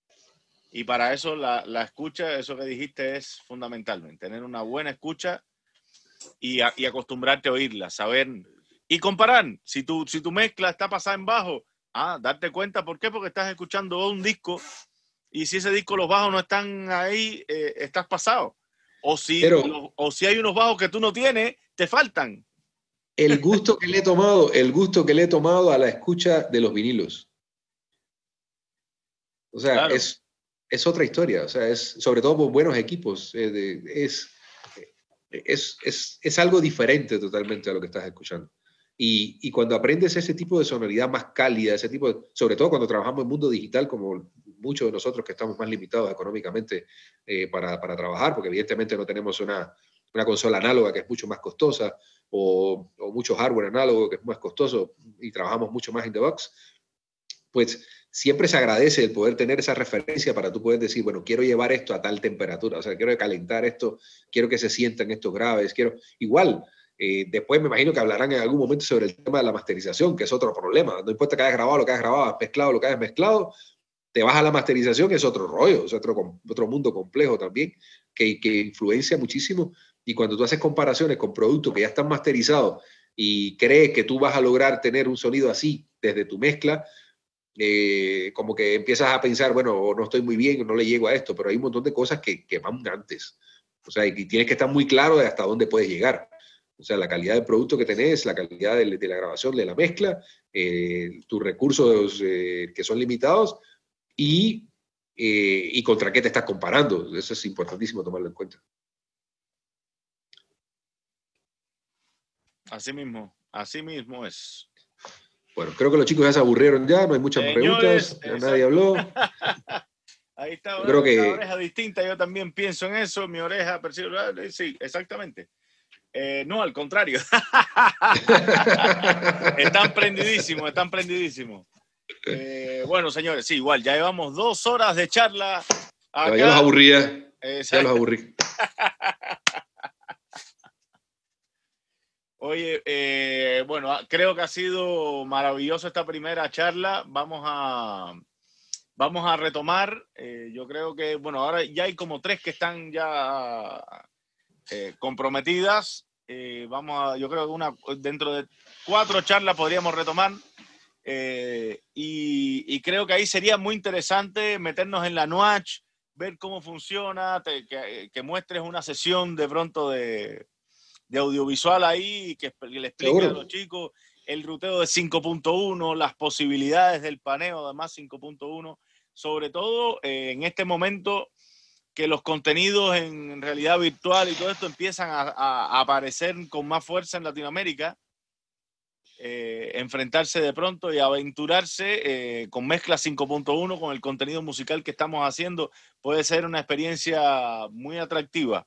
Y para eso la, la escucha, eso que dijiste, es fundamental. Tener una buena escucha y, a, y acostumbrarte a oírla, saber y comparar. Si tu, si tu mezcla está pasada en bajo, ah, darte cuenta. ¿Por qué? Porque estás escuchando un disco y si ese disco, los bajos no están ahí, eh, estás pasado. O si, Pero, lo, o si hay unos bajos que tú no tienes, te faltan. el gusto que le he tomado, el gusto que le he tomado a la escucha de los vinilos. O sea, claro. es, es otra historia. O sea, es sobre todo con buenos equipos. Eh, de, es, es, es, es algo diferente totalmente a lo que estás escuchando. Y, y cuando aprendes ese tipo de sonoridad más cálida, ese tipo de, sobre todo cuando trabajamos en el mundo digital, como muchos de nosotros que estamos más limitados económicamente eh, para, para trabajar, porque evidentemente no tenemos una, una consola análoga que es mucho más costosa, o, o mucho hardware análogo que es más costoso, y trabajamos mucho más in the box, pues siempre se agradece el poder tener esa referencia para tú poder decir, bueno, quiero llevar esto a tal temperatura, o sea, quiero calentar esto, quiero que se sientan estos graves, quiero... Igual, eh, después me imagino que hablarán en algún momento sobre el tema de la masterización, que es otro problema. No importa que hayas grabado lo que hayas grabado, has mezclado lo que hayas mezclado, te vas a la masterización, es otro rollo, es otro, otro mundo complejo también, que, que influencia muchísimo. Y cuando tú haces comparaciones con productos que ya están masterizados y crees que tú vas a lograr tener un sonido así desde tu mezcla, eh, como que empiezas a pensar, bueno, no estoy muy bien, no le llego a esto, pero hay un montón de cosas que, que van antes. O sea, y tienes que estar muy claro de hasta dónde puedes llegar. O sea, la calidad del producto que tenés, la calidad de, de la grabación, de la mezcla, eh, tus recursos eh, que son limitados y, eh, y contra qué te estás comparando. Eso es importantísimo tomarlo en cuenta. Así mismo, así mismo es. Bueno, creo que los chicos ya se aburrieron ya, no hay muchas Señores, preguntas, ya nadie habló. Ahí está, yo creo que... una oreja distinta, yo también pienso en eso, mi oreja percibe, sí, exactamente. Eh, no, al contrario. Están prendidísimos, están prendidísimos. Eh, bueno, señores, sí, igual, ya llevamos dos horas de charla. Acá. Ya los aburría, Exacto. ya los aburrí. Oye, eh, bueno, creo que ha sido maravilloso esta primera charla. Vamos a, vamos a retomar. Eh, yo creo que, bueno, ahora ya hay como tres que están ya eh, comprometidas. Eh, vamos a, yo creo que una, dentro de cuatro charlas podríamos retomar. Eh, y, y creo que ahí sería muy interesante meternos en la Nuach, ver cómo funciona, te, que, que muestres una sesión de pronto de... de audiovisual ahí, que, que le explique Seguro. a los chicos el ruteo de cinco punto uno, las posibilidades del paneo, además cinco punto uno, sobre todo eh, en este momento que los contenidos en realidad virtual y todo esto empiezan a, a, a aparecer con más fuerza en Latinoamérica, eh, enfrentarse de pronto y aventurarse eh, con mezcla cinco punto uno, con el contenido musical que estamos haciendo, puede ser una experiencia muy atractiva.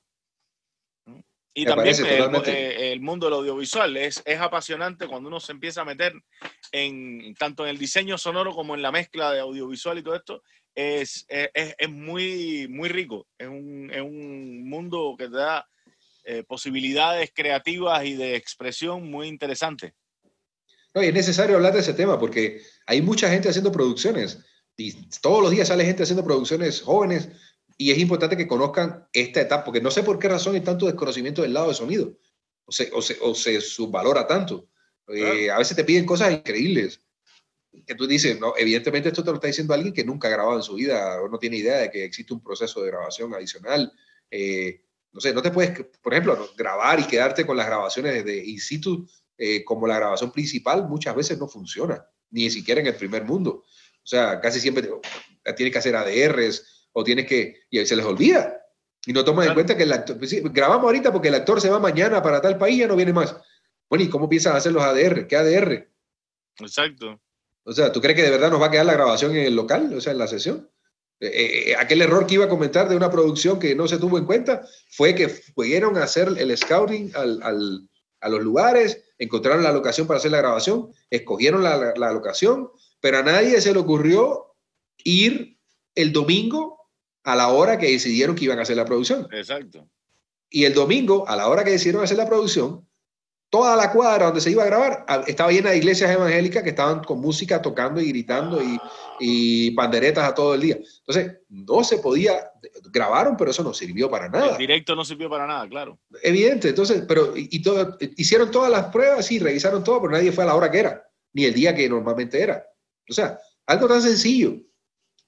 Y Me también el, el mundo del audiovisual es, es apasionante cuando uno se empieza a meter en tanto en el diseño sonoro como en la mezcla de audiovisual y todo esto. Es, es, es muy, muy rico. Es un, es un mundo que te da eh, posibilidades creativas y de expresión muy interesante. No, y es necesario hablar de ese tema porque hay mucha gente haciendo producciones y todos los días sale gente haciendo producciones jóvenes. Y es importante que conozcan esta etapa, porque no sé por qué razón hay tanto desconocimiento del lado de sonido, o se, o se, o se subvalora tanto. Claro. Eh, a veces te piden cosas increíbles, que tú dices, no, evidentemente esto te lo está diciendo alguien que nunca ha grabado en su vida, o no tiene idea de que existe un proceso de grabación adicional. Eh, no sé, no te puedes, por ejemplo, grabar y quedarte con las grabaciones de in situ, eh, como la grabación principal, muchas veces no funciona, ni siquiera en el primer mundo. O sea, casi siempre tienes que hacer A D Rs, o tienes que, y se les olvida, y no toman claro. en cuenta que el actor, pues sí, grabamos ahorita porque el actor se va mañana para tal país, ya no viene más. Bueno, ¿y cómo piensan a hacer los A D R? ¿Qué A D R? Exacto. O sea, ¿tú crees que de verdad nos va a quedar la grabación en el local, o sea, en la sesión? Eh, eh, aquel error que iba a comentar de una producción que no se tuvo en cuenta fue que fueron a hacer el scouting al, al, a los lugares, encontraron la locación para hacer la grabación, escogieron la, la, la locación, pero a nadie se le ocurrió ir el domingo a la hora que decidieron que iban a hacer la producción. Exacto. Y el domingo, a la hora que decidieron hacer la producción, toda la cuadra donde se iba a grabar estaba llena de iglesias evangélicas que estaban con música tocando y gritando y, y panderetas a todo el día. Entonces, no se podía, grabaron, pero eso no sirvió para nada. El directo no sirvió para nada, claro. Evidente, entonces, pero y, y todo, hicieron todas las pruebas, sí, revisaron todo, pero nadie fue a la hora que era, ni el día que normalmente era. O sea, algo tan sencillo.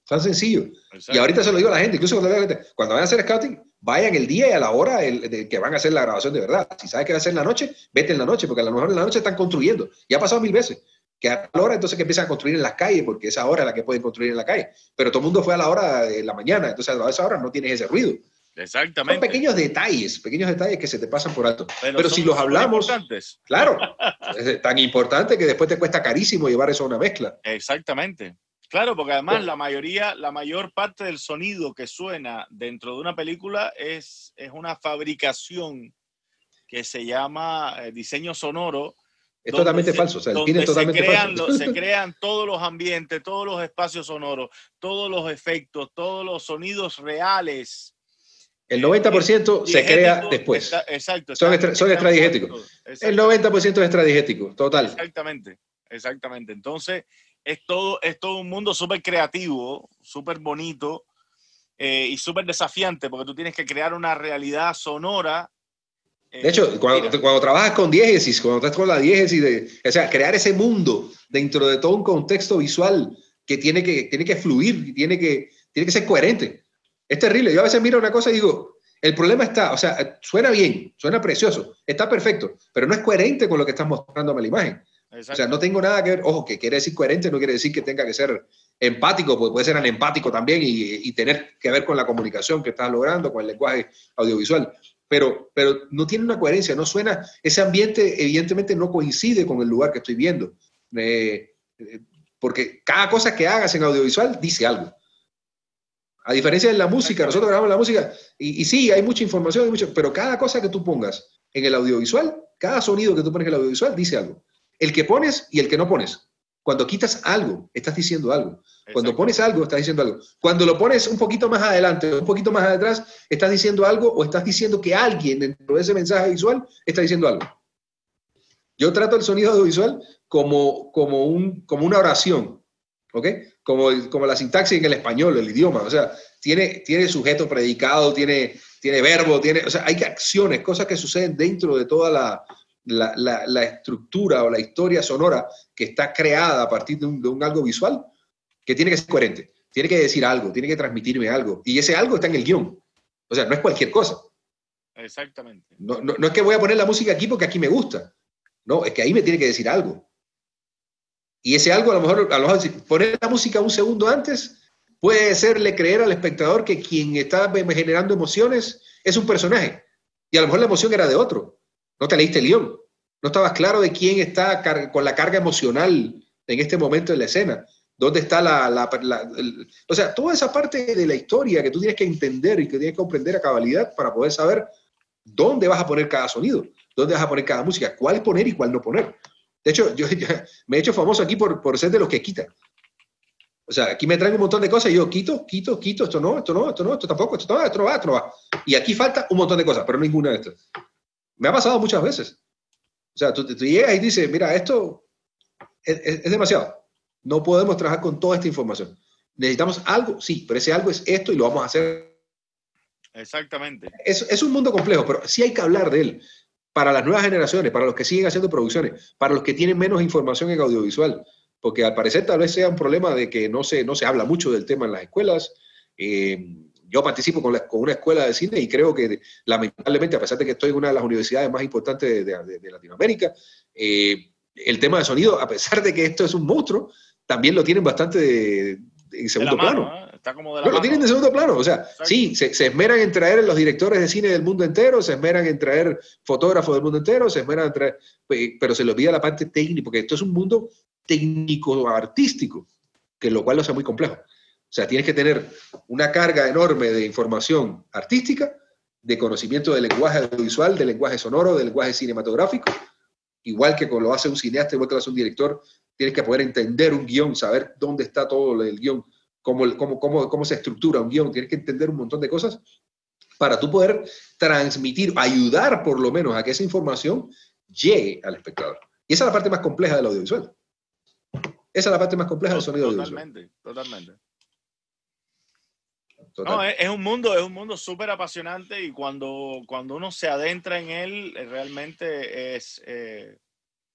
Tan sencillo. Exacto. Y ahorita se lo digo a la gente, incluso cuando, cuando vayan a hacer scouting, vayan el día y a la hora el, de que van a hacer la grabación de verdad. Si sabes que va a ser en la noche, vete en la noche, porque a lo mejor en la noche están construyendo. Ya ha pasado mil veces. Que a la hora entonces que empiezan a construir en las calles, porque esa hora es la que pueden construir en la calle. Pero todo el mundo fue a la hora de la mañana, entonces a esa hora no tienes ese ruido. Exactamente. Son pequeños detalles, pequeños detalles que se te pasan por alto. Pero, Pero si los hablamos, importantes. Claro, es tan importante que después te cuesta carísimo llevar eso a una mezcla. Exactamente. Claro, porque además la mayoría, la mayor parte del sonido que suena dentro de una película es, es una fabricación que se llama eh, diseño sonoro. Es totalmente se, falso, o sea, el cine es totalmente se crean, falso. Lo, se crean todos los ambientes, todos los espacios sonoros, todos los efectos, todos los sonidos reales. El noventa por ciento eh, se crea después. Está, exacto. Son, extra, son extradigéticos. El noventa por ciento es extradigético, total. Exactamente, exactamente. Entonces, es todo, es todo un mundo súper creativo, súper bonito eh, y súper desafiante, porque tú tienes que crear una realidad sonora. Eh, de hecho, cuando, cuando trabajas con diégesis, cuando estás con la diégesis, de, o sea, crear ese mundo dentro de todo un contexto visual que tiene que, tiene que fluir, tiene que, tiene que ser coherente. Es terrible. Yo a veces miro una cosa y digo, el problema está, o sea, suena bien, suena precioso, está perfecto, pero no es coherente con lo que estás mostrándome la imagen. O sea, no tengo nada que ver, ojo, que quiere decir coherente, no quiere decir que tenga que ser empático, porque puede ser anempático también y, y tener que ver con la comunicación que estás logrando, con el lenguaje audiovisual. Pero, pero no tiene una coherencia, no suena, ese ambiente evidentemente no coincide con el lugar que estoy viendo. Eh, eh, porque cada cosa que hagas en audiovisual dice algo. A diferencia de la música, nosotros grabamos la música y, y sí, hay mucha información, hay mucho, pero cada cosa que tú pongas en el audiovisual, cada sonido que tú pones en el audiovisual dice algo. El que pones y el que no pones. Cuando quitas algo, estás diciendo algo. Cuando pones algo, estás diciendo algo. Cuando lo pones un poquito más adelante, un poquito más atrás, estás diciendo algo o estás diciendo que alguien dentro de ese mensaje visual está diciendo algo. Yo trato el sonido audiovisual como, como, un, como una oración, ¿ok? Como, como la sintaxis en el español, el idioma. O sea, tiene, tiene sujeto, predicado, tiene, tiene verbo, tiene, o sea, hay acciones, cosas que suceden dentro de toda la... La, la, la estructura o la historia sonora que está creada a partir de un, de un algo visual que tiene que ser coherente, tiene que decir algo, tiene que transmitirme algo, y ese algo está en el guión, o sea, no es cualquier cosa. Exactamente. No, no, no es que voy a poner la música aquí porque aquí me gusta, no, es que ahí me tiene que decir algo, y ese algo a lo mejor, a lo mejor poner la música un segundo antes puede hacerle creer al espectador que quien está generando emociones es un personaje, y a lo mejor la emoción era de otro. No te leíste el guión. No estabas claro de quién está con la carga emocional en este momento de la escena. ¿Dónde está la... la, la el, o sea, toda esa parte de la historia que tú tienes que entender y que tienes que comprender a cabalidad para poder saber dónde vas a poner cada sonido, dónde vas a poner cada música, cuál poner y cuál no poner. De hecho, yo ya me he hecho famoso aquí por, por ser de los que quitan. O sea, aquí me traen un montón de cosas y yo quito, quito, quito, esto no, esto no, esto no, esto tampoco, esto no, esto no va, esto no va. Y aquí falta un montón de cosas, pero ninguna de estas. Me ha pasado muchas veces. O sea, tú, tú llegas y dices, mira, esto es, es, es demasiado. No podemos trabajar con toda esta información. Necesitamos algo, sí, pero ese algo es esto y lo vamos a hacer. Exactamente. Es, es un mundo complejo, pero sí hay que hablar de él. Para las nuevas generaciones, para los que siguen haciendo producciones, para los que tienen menos información en audiovisual. Porque al parecer tal vez sea un problema de que no se, no se habla mucho del tema en las escuelas. Eh, Yo participo con, la, con una escuela de cine y creo que lamentablemente, a pesar de que estoy en una de las universidades más importantes de, de, de Latinoamérica, eh, el tema de sonido, a pesar de que esto es un monstruo, también lo tienen bastante de, de, en segundo mano, plano. ¿eh? Está como de la no, mano. Lo tienen de segundo plano. O sea, exacto. Sí, se, se esmeran en traer los directores de cine del mundo entero, se esmeran en traer fotógrafos del mundo entero, se esmeran en traer, pero se les olvida la parte técnica, porque esto es un mundo técnico-artístico, que lo cual lo hace muy complejo. O sea, tienes que tener una carga enorme de información artística, de conocimiento del lenguaje audiovisual, del lenguaje sonoro, del lenguaje cinematográfico, igual que cuando lo hace un cineasta, igual que lo hace un director, tienes que poder entender un guión, saber dónde está todo el guión, cómo, cómo, cómo, cómo se estructura un guión, tienes que entender un montón de cosas para tú poder transmitir, ayudar por lo menos a que esa información llegue al espectador. Y esa es la parte más compleja del audiovisual. Esa es la parte más compleja del sonido totalmente, audiovisual. Totalmente, totalmente. No, es, es un mundo, es un mundo súper apasionante y cuando, cuando uno se adentra en él, realmente es, eh,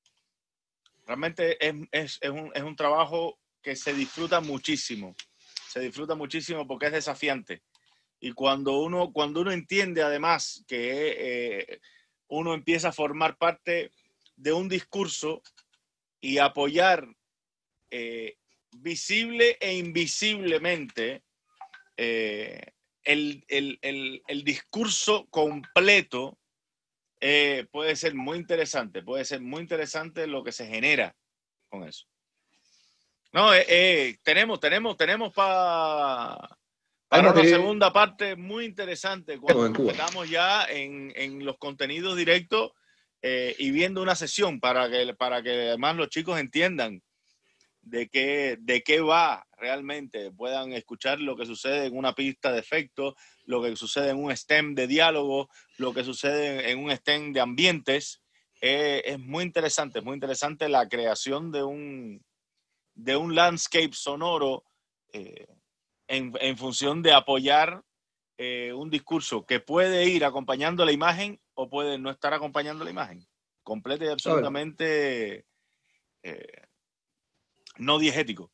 realmente es, es, es, un, es un trabajo que se disfruta muchísimo. se disfruta muchísimo porque es desafiante. Y cuando uno, cuando uno entiende además que eh, uno empieza a formar parte de un discurso y apoyar eh, visible e invisiblemente eh, el, el, el, el discurso completo, eh, puede ser muy interesante, puede ser muy interesante lo que se genera con eso. No, eh, eh, tenemos, tenemos, tenemos pa, para una segunda parte muy interesante cuando estamos ya en, en los contenidos directos eh, y viendo una sesión para que, para que además los chicos entiendan de qué, de qué va realmente, puedan escuchar lo que sucede en una pista de efectos, lo que sucede en un stem de diálogo, lo que sucede en un stem de ambientes. Eh, es muy interesante, es muy interesante la creación de un, de un landscape sonoro eh, en, en función de apoyar eh, un discurso que puede ir acompañando la imagen o puede no estar acompañando la imagen. Completa y absolutamente eh, no diegético.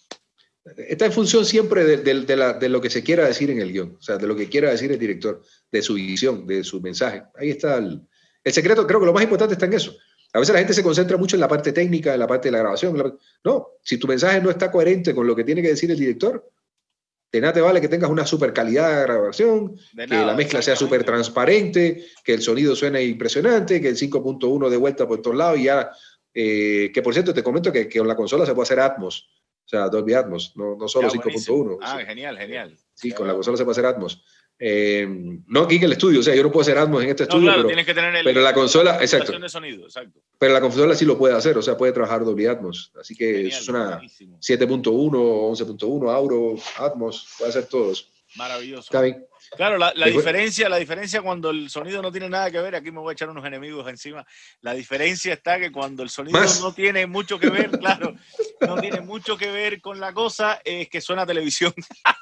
Está en función siempre de, de, de, la, de lo que se quiera decir en el guión, o sea, de lo que quiera decir el director, de su visión, de su mensaje. Ahí está el, el secreto. Creo que lo más importante está en eso. A veces la gente se concentra mucho en la parte técnica, en la parte de la grabación. La... No, si tu mensaje no está coherente con lo que tiene que decir el director, de nada te vale que tengas una super calidad de grabación, de que nada, la mezcla sea súper transparente, que el sonido suene impresionante, que el cinco punto uno de vuelta por todos lados y ya... Eh, que por cierto te comento que, que con la consola se puede hacer Atmos, o sea, Dolby Atmos, no, no solo cinco punto uno. Ah, sí. genial, genial. Sí, con la consola se puede hacer Atmos. Eh, no aquí en el estudio, o sea, yo no puedo hacer Atmos en este estudio, no, claro, pero, tienes que tener el, pero la consola, la exacto. De sonido, exacto. Pero la consola sí lo puede hacer, o sea, puede trabajar Dolby Atmos. Así que genial, eso es una siete punto uno, once punto uno, Auro, Atmos, puede hacer todos. Maravilloso. Está bien. Claro, la, la diferencia, la diferencia cuando el sonido no tiene nada que ver, aquí me voy a echar unos enemigos encima, la diferencia está que cuando el sonido ¿Más? no tiene mucho que ver, claro, no tiene mucho que ver con la cosa, es que suena televisión.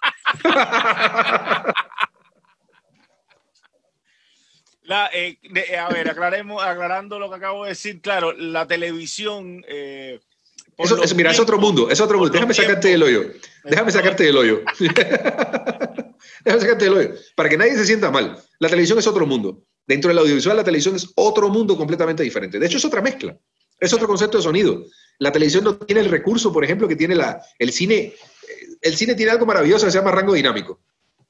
La, eh, de, a ver, aclaremos, aclarando lo que acabo de decir, claro, la televisión... Eh, eso, eso, mira, tiempos, es otro mundo, es otro mundo. Déjame sacarte del hoyo. Déjame sacarte del hoyo. Déjame sacarte del hoyo. Para que nadie se sienta mal. La televisión es otro mundo. Dentro del audiovisual, la televisión es otro mundo completamente diferente. De hecho, es otra mezcla. Es otro concepto de sonido. La televisión no tiene el recurso, por ejemplo, que tiene la, el cine. El cine tiene algo maravilloso que se llama rango dinámico.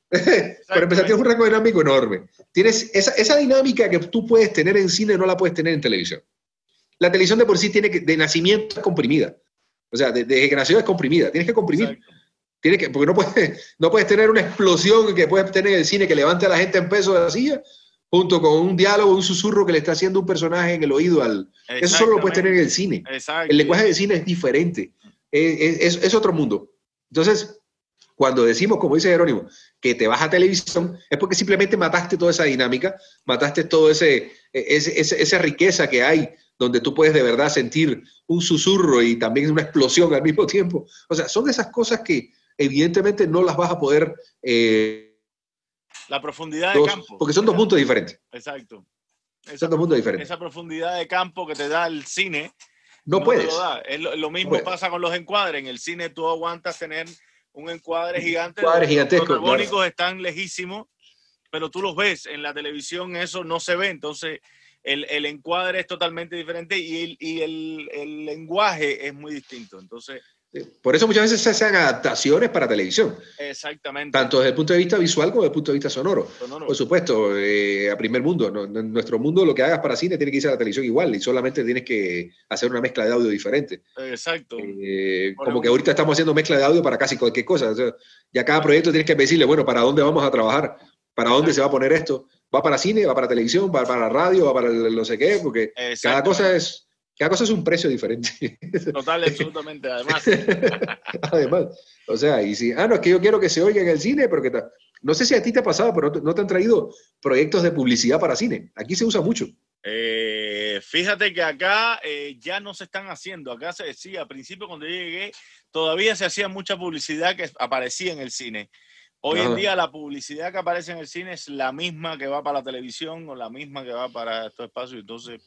Para empezar, tienes un rango dinámico enorme. Tienes esa, esa dinámica que tú puedes tener en cine, no la puedes tener en televisión. La televisión de por sí tiene que, de nacimiento es comprimida. O sea, de, de generación es comprimida. Tienes que comprimir. Tienes que, porque no puedes, no puedes tener una explosión que puedes tener en el cine que levante a la gente en peso de la silla, junto con un diálogo, un susurro que le está haciendo un personaje en el oído al... Eso solo lo puedes tener en el cine. Exacto. El lenguaje del cine es diferente. Es, es, es otro mundo. Entonces, cuando decimos, como dice Jerónimo, que te vas a televisión, es porque simplemente mataste toda esa dinámica, mataste toda ese, ese, ese, esa riqueza que hay, donde tú puedes de verdad sentir un susurro y también una explosión al mismo tiempo. O sea, son esas cosas que evidentemente no las vas a poder... Eh, la profundidad dos, de campo. Porque son dos puntos diferentes. Exacto. Esa, son dos puntos diferentes. Esa profundidad de campo que te da el cine. No, no puedes. Te lo, da. Es lo, lo mismo no pasa con los encuadres. En el cine tú aguantas tener un encuadre gigante. Encuadre gigantesco. Los protagónicos claro. están lejísimos, pero tú los ves. En la televisión eso no se ve. Entonces el, el encuadre es totalmente diferente y, el, y el, el lenguaje es muy distinto. Entonces... Por eso muchas veces se hacen adaptaciones para televisión. Exactamente. Tanto desde el punto de vista visual como desde el punto de vista sonoro. sonoro. Por supuesto, eh, a primer mundo. No, en nuestro mundo lo que hagas para cine tiene que irse a la televisión igual y solamente tienes que hacer una mezcla de audio diferente. Exacto. Eh, como que ahorita estamos haciendo mezcla de audio para casi cualquier cosa. O sea, ya cada proyecto tienes que decirle, bueno, ¿para dónde vamos a trabajar? ¿Para dónde Exacto. se va a poner esto? ¿Va para cine? ¿Va para televisión? ¿Va para radio? ¿Va para el no sé qué? Porque cada cosa es... Cada cosa es un precio diferente. Total, absolutamente, además. Además, o sea, y si, ah, no, es que yo quiero que se oiga en el cine, pero que ta... no sé si a ti te ha pasado, pero no te, no te han traído proyectos de publicidad para cine. Aquí se usa mucho. Eh, fíjate que acá eh, ya no se están haciendo. Acá se decía, al principio cuando yo llegué, todavía se hacía mucha publicidad que aparecía en el cine. Hoy Ajá. en día la publicidad que aparece en el cine es la misma que va para la televisión o la misma que va para estos espacios, entonces...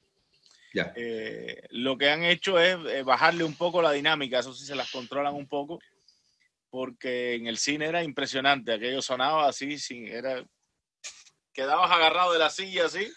Ya. Eh, lo que han hecho es eh, bajarle un poco la dinámica, eso sí se las controlan un poco, porque en el cine era impresionante, aquello sonaba así, sin, era, quedabas agarrado de la silla así,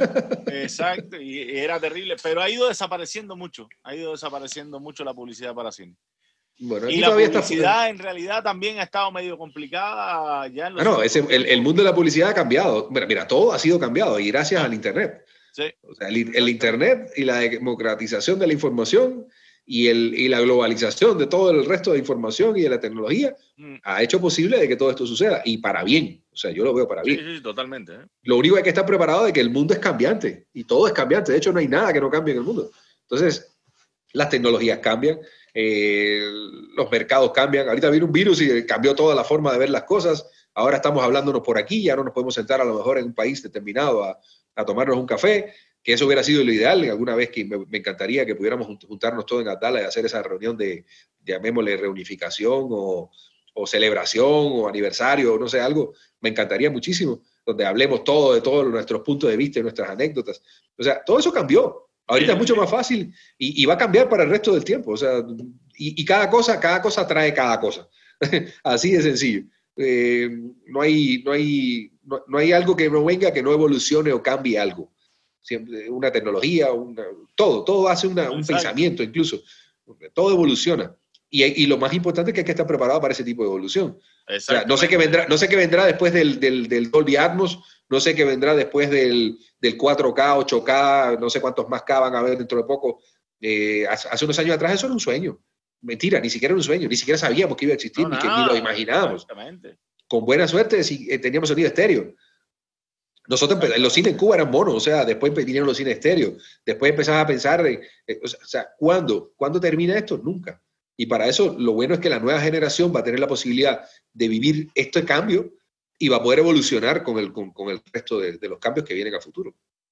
exacto, y, y era terrible, pero ha ido desapareciendo mucho, ha ido desapareciendo mucho la publicidad para cine. Bueno, Y aquí la todavía publicidad está... en realidad también ha estado medio complicada ya en los Ah, no, ese, el, el mundo de la publicidad ha cambiado. Mira, mira, todo ha sido cambiado y gracias ah, al Internet. sí, O sea, el, el Internet y la democratización de la información y, el, y la globalización de todo el resto de información y de la tecnología mm. ha hecho posible de que todo esto suceda y para bien. O sea, yo lo veo para bien. Sí, sí, totalmente. ¿eh? Lo único que hay que estar preparado de que el mundo es cambiante y todo es cambiante. De hecho, no hay nada que no cambie en el mundo. Entonces, las tecnologías cambian, eh, los mercados cambian. Ahorita vino un virus y cambió toda la forma de ver las cosas. Ahora estamos hablándonos por aquí, ya no nos podemos sentar a lo mejor en un país determinado a, a tomarnos un café, que eso hubiera sido lo ideal. Alguna vez que me, me encantaría que pudiéramos juntarnos todos en Atala y hacer esa reunión de, llamémosle, reunificación o, o celebración o aniversario, o no sé, algo. Me encantaría muchísimo, donde hablemos todo de todos nuestros puntos de vista y nuestras anécdotas. O sea, todo eso cambió. Ahorita sí, es mucho sí. más fácil y, y va a cambiar para el resto del tiempo. O sea, y, y cada cosa, cada cosa trae cada cosa. Así de sencillo. Eh, no, hay, no, hay, no, no hay algo que no venga que no evolucione o cambie algo. Siempre, una tecnología, una, todo, todo hace una, un pensamiento incluso. Todo evoluciona. Y, y lo más importante es que hay que estar preparado para ese tipo de evolución. O sea, no sé qué vendrá, no sé qué vendrá después del, del, del Dolby Atmos, no sé qué vendrá después del, del cuatro K, ocho K, no sé cuántos más K van a haber dentro de poco. Eh, hace, hace unos años atrás eso era un sueño. Mentira, ni siquiera era un sueño, ni siquiera sabíamos que iba a existir, no, ni, que, ni lo imaginábamos. Con buena suerte si, eh, teníamos sonido estéreo. Nosotros, los cines en Cuba eran monos, o sea, después vinieron los cines estéreo. Después empezabas a pensar, eh, eh, o sea, ¿cuándo? ¿Cuándo termina esto? Nunca. Y para eso lo bueno es que la nueva generación va a tener la posibilidad de vivir este cambio y va a poder evolucionar con el, con, con el resto de, de los cambios que vienen a futuro.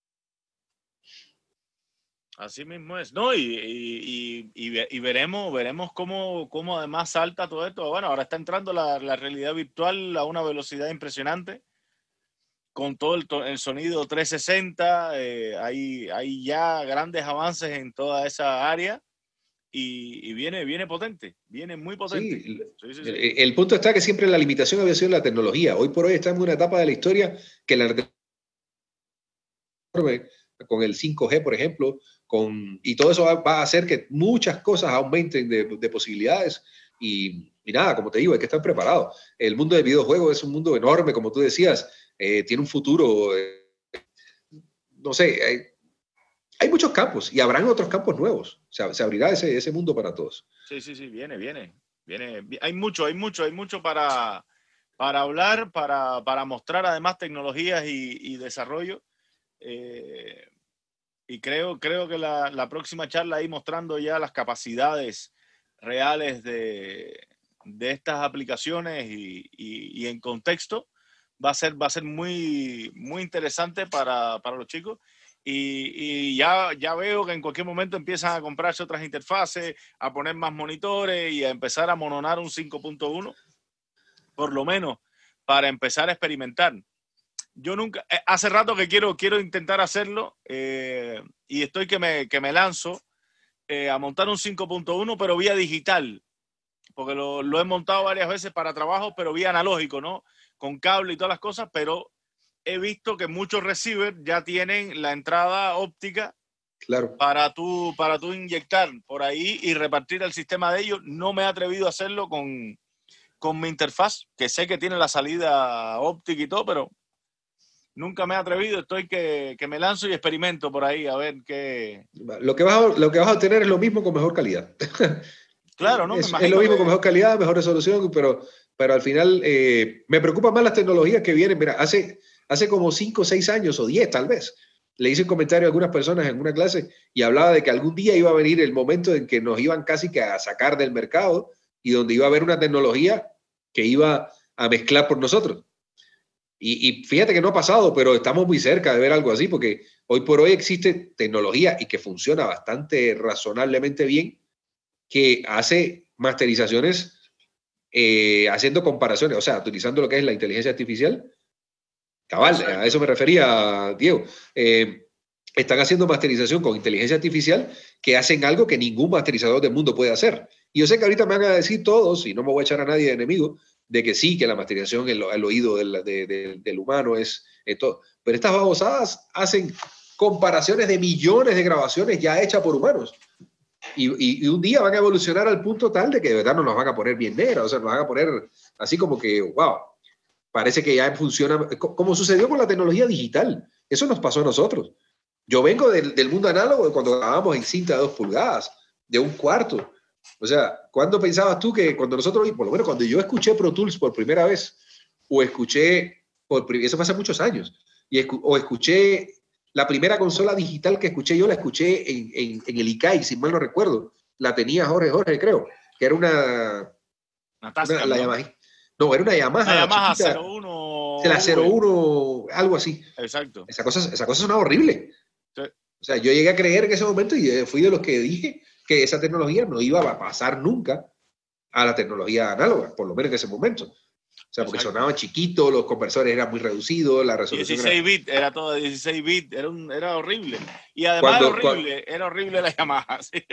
Así mismo es, ¿no? Y, y, y, y veremos, veremos cómo, cómo además salta todo esto. Bueno, ahora está entrando la, la realidad virtual a una velocidad impresionante, con todo el, el sonido trescientos sesenta, eh, hay, hay ya grandes avances en toda esa área. Y, y viene, viene potente, viene muy potente. Sí, sí, sí, sí. El, el punto está que siempre la limitación había sido la tecnología. Hoy por hoy estamos en una etapa de la historia que la con el cinco G, por ejemplo, con, y todo eso va, va a hacer que muchas cosas aumenten de, de posibilidades. Y, y nada, como te digo, hay que estar preparado. El mundo del videojuego es un mundo enorme, como tú decías, eh, tiene un futuro, eh, no sé, hay, Hay muchos campos y habrán otros campos nuevos. O sea, se abrirá ese, ese mundo para todos. Sí, sí, sí, viene, viene. viene. Hay mucho, hay mucho, hay mucho para, para hablar, para, para mostrar además tecnologías y, y desarrollo. Eh, y creo, creo que la, la próxima charla ahí mostrando ya las capacidades reales de, de estas aplicaciones y, y, y en contexto va a ser, va a ser muy, muy interesante para, para los chicos. Y, y ya, ya veo que en cualquier momento empiezan a comprarse otras interfaces, a poner más monitores y a empezar a mononar un cinco punto uno, por lo menos para empezar a experimentar. Yo nunca, hace rato que quiero, quiero intentar hacerlo eh, y estoy que me, que me lanzo eh, a montar un cinco punto uno, pero vía digital, porque lo, lo he montado varias veces para trabajo, pero vía analógico, ¿no? Con cable y todas las cosas, pero he visto que muchos receivers ya tienen la entrada óptica, claro, para tú, para tú inyectar por ahí y repartir el sistema de ellos. No me he atrevido a hacerlo con, con mi interfaz, que sé que tiene la salida óptica y todo, pero nunca me he atrevido. Estoy que, que me lanzo y experimento por ahí a ver qué... Lo que vas a, lo que vas a obtener es lo mismo con mejor calidad. Claro, ¿no? Es, me es lo mismo que... con mejor calidad, mejor resolución, pero, pero al final eh, me preocupan más las tecnologías que vienen. Mira, hace... Hace como cinco o seis años, o diez tal vez, le hice un comentario a algunas personas en una clase y hablaba de que algún día iba a venir el momento en que nos iban casi que a sacar del mercado y donde iba a haber una tecnología que iba a mezclar por nosotros. Y, y fíjate que no ha pasado, pero estamos muy cerca de ver algo así, porque hoy por hoy existe tecnología y que funciona bastante razonablemente bien, que hace masterizaciones eh, haciendo comparaciones, o sea, utilizando lo que es la inteligencia artificial. Cabal, a eso me refería, Diego. Eh, están haciendo masterización con inteligencia artificial que hacen algo que ningún masterizador del mundo puede hacer, Y yo sé que ahorita me van a decir todos, y no me voy a echar a nadie de enemigo, de que sí, que la masterización, el, el oído del, de, de, del humano es, es todo. Pero estas babosadas hacen comparaciones de millones de grabaciones ya hechas por humanos. Y, y, y un día van a evolucionar al punto tal de que de verdad nos van a poner bien negras, o sea, nos van a poner así como que, wow, parece que ya funciona, como sucedió con la tecnología digital. Eso nos pasó a nosotros. Yo vengo del, del mundo análogo de cuando grabábamos en cinta de dos pulgadas, de un cuarto. O sea, ¿cuándo pensabas tú que cuando nosotros, por lo menos cuando yo escuché Pro Tools por primera vez, o escuché, por, eso fue hace muchos años, y escu, o escuché la primera consola digital que escuché yo, la escuché en, en, en el I C A I, si mal no recuerdo, la tenía Jorge Jorge, creo, que era una... Una Tascam, una, la ¿no? Yamaha, no, era una Yamaha, la Yamaha chiquita, cero uno. la cero uno, algo así. Exacto. Esa cosa, esa cosa sonaba horrible. Sí. O sea, yo llegué a creer en ese momento y fui de los que dije que esa tecnología no iba a pasar nunca a la tecnología análoga, por lo menos en ese momento. O sea, porque Exacto. sonaban chiquitos, los conversores eran muy reducidos, la resolución dieciséis bits, era... era todo de dieciséis bits, era, un, era horrible. Y además cuando, era horrible, cuando... era horrible la Yamaha. ¿Sí?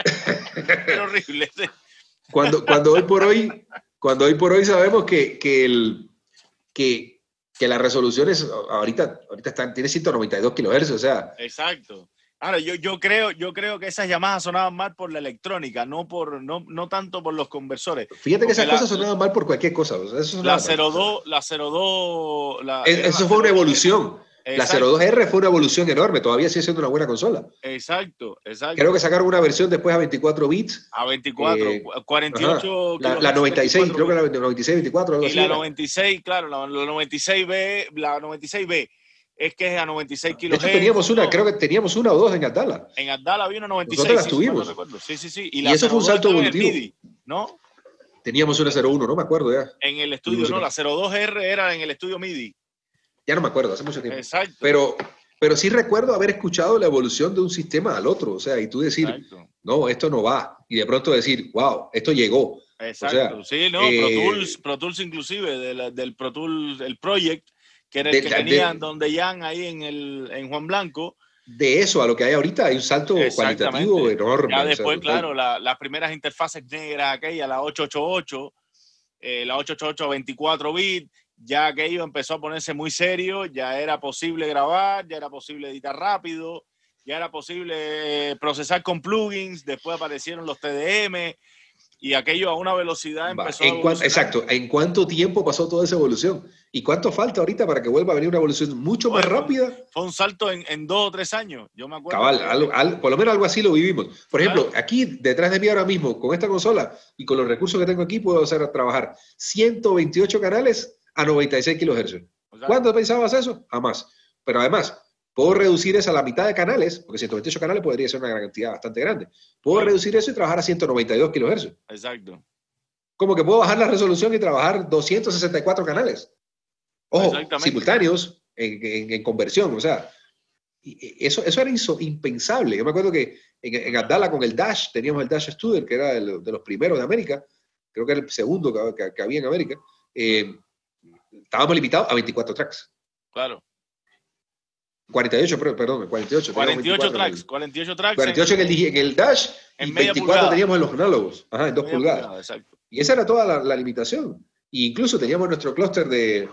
Era horrible, sí. Cuando, cuando, hoy por hoy, cuando hoy por hoy sabemos que, que, el, que, que las resoluciones ahorita, ahorita están, tiene ciento noventa y dos kilohercios, o sea... Exacto. Ahora, yo, yo, creo, yo creo que esas Yamahas sonaban mal por la electrónica, no, por, no, no tanto por los conversores. Fíjate que esas la, cosas sonaban mal por cualquier cosa. O sea, eso la cero dos, la cero dos... La, es, eso fue una evolución. Exacto. La cero dos R fue una evolución enorme, todavía sigue siendo una buena consola. Exacto, exacto. Creo que sacaron una versión después a veinticuatro bits. A veinticuatro, eh, cuarenta y ocho. La, la noventa y seis, creo que la noventa y seis, veinticuatro, algo y así. la era. noventa y seis, claro, la, la noventa y seis B, la noventa y seis B. Es que es a noventa y seis kilohercios. De hecho, teníamos una, creo que teníamos una o dos en Abdala. En Abdala había una noventa y seis. Nosotros las tuvimos. Sí, sí, sí, sí. Y, y eso fue un salto evolutivo. MIDI, ¿no? Teníamos una cero uno, no me acuerdo ya. En el estudio, no, la cero dos R era en el estudio MIDI. Ya no me acuerdo, hace mucho tiempo. Exacto. Pero, pero sí recuerdo haber escuchado la evolución de un sistema al otro. O sea, y tú decir, Exacto. no, esto no va. Y de pronto decir, wow, esto llegó. Exacto. O sea, sí, no, eh, Pro Tools, Pro Tools inclusive, de la, del Pro Tools, el Project, que era el de, que tenían de, donde Jan ahí en, el, en Juan Blanco. De eso a lo que hay ahorita hay un salto cualitativo enorme. Ya después, o sea, claro, la, las primeras interfaces negras, aquella, la ochocientos ochenta y ocho, eh, la ochocientos ochenta y ocho a veinticuatro bits, ya aquello empezó a ponerse muy serio, ya era posible grabar, ya era posible editar rápido, ya era posible procesar con plugins, después aparecieron los T D M, y aquello a una velocidad empezó en a cuan, Exacto. ¿En cuánto tiempo pasó toda esa evolución? ¿Y cuánto falta ahorita para que vuelva a venir una evolución mucho bueno, más rápida? Fue un salto en, en dos o tres años, yo me acuerdo. Cabal, que... algo, algo, por lo menos algo así lo vivimos. Por ejemplo, claro. Aquí detrás de mí ahora mismo, con esta consola y con los recursos que tengo aquí, puedo hacer trabajar ciento veintiocho canales a noventa y seis kilohercios. O sea, ¿cuándo pensabas eso? Jamás. Pero además, puedo reducir eso a la mitad de canales, porque ciento veintiocho canales podría ser una cantidad bastante grande. Puedo claro. reducir eso y trabajar a ciento noventa y dos kilohercios. Exacto. Como que puedo bajar la resolución y trabajar doscientos sesenta y cuatro canales. Ojo, simultáneos en, en, en conversión. O sea, eso, eso era inso, impensable. Yo me acuerdo que en, en Abdala con el Dash, teníamos el Dash Studio, que era de, de los primeros de América. Creo que era el segundo que, que, que había en América. Eh, estábamos limitados a veinticuatro tracks. Claro. cuarenta y ocho, perdón, cuarenta y ocho. cuarenta y ocho tracks, cuarenta y ocho tracks. cuarenta y ocho en, en, el, en el Dash en y veinticuatro pulgada. Teníamos en los análogos, ajá, en dos pulgadas. Pulgada, exacto. Y esa era toda la, la limitación. E incluso teníamos nuestro clúster de,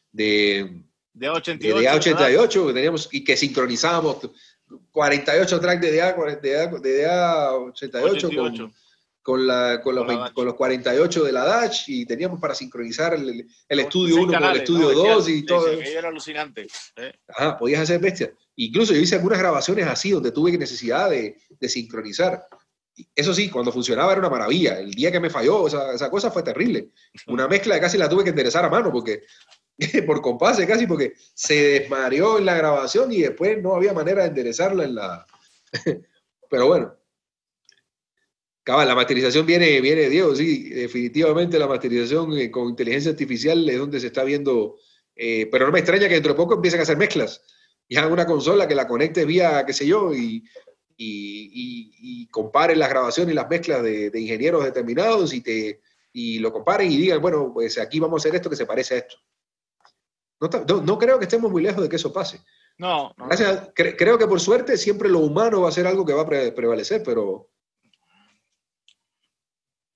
de, de ochenta y ocho, de A ochenta y ocho que teníamos, y que sincronizábamos cuarenta y ocho tracks de D A, de A ochenta y ocho, ochenta y ocho. Con, con, la, con, los, con, la con los cuarenta y ocho de la Dash, y teníamos para sincronizar el, el estudio uno con el estudio no, dos decía, y todo. Decía que era alucinante. ¿eh? Ajá, podías hacer bestia. Incluso yo hice algunas grabaciones así donde tuve necesidad de, de sincronizar. Eso sí, cuando funcionaba era una maravilla. El día que me falló, esa, esa cosa fue terrible. Una mezcla que casi la tuve que enderezar a mano, porque por compases casi, porque se desmareó en la grabación y después no había manera de enderezarla en la... Pero bueno. Cabal, la masterización viene, viene, Diego, sí, definitivamente la masterización eh, con inteligencia artificial es donde se está viendo, eh, pero no me extraña que dentro de poco empiecen a hacer mezclas. Ya una consola que la conectes vía, qué sé yo, y... Y, y, y comparen las grabaciones y las mezclas de, de ingenieros determinados y, te, y lo comparen y digan, bueno, pues aquí vamos a hacer esto que se parece a esto. No, no, no creo que estemos muy lejos de que eso pase. No. no Gracias, no. Cre creo que por suerte siempre lo humano va a ser algo que va a pre prevalecer, pero...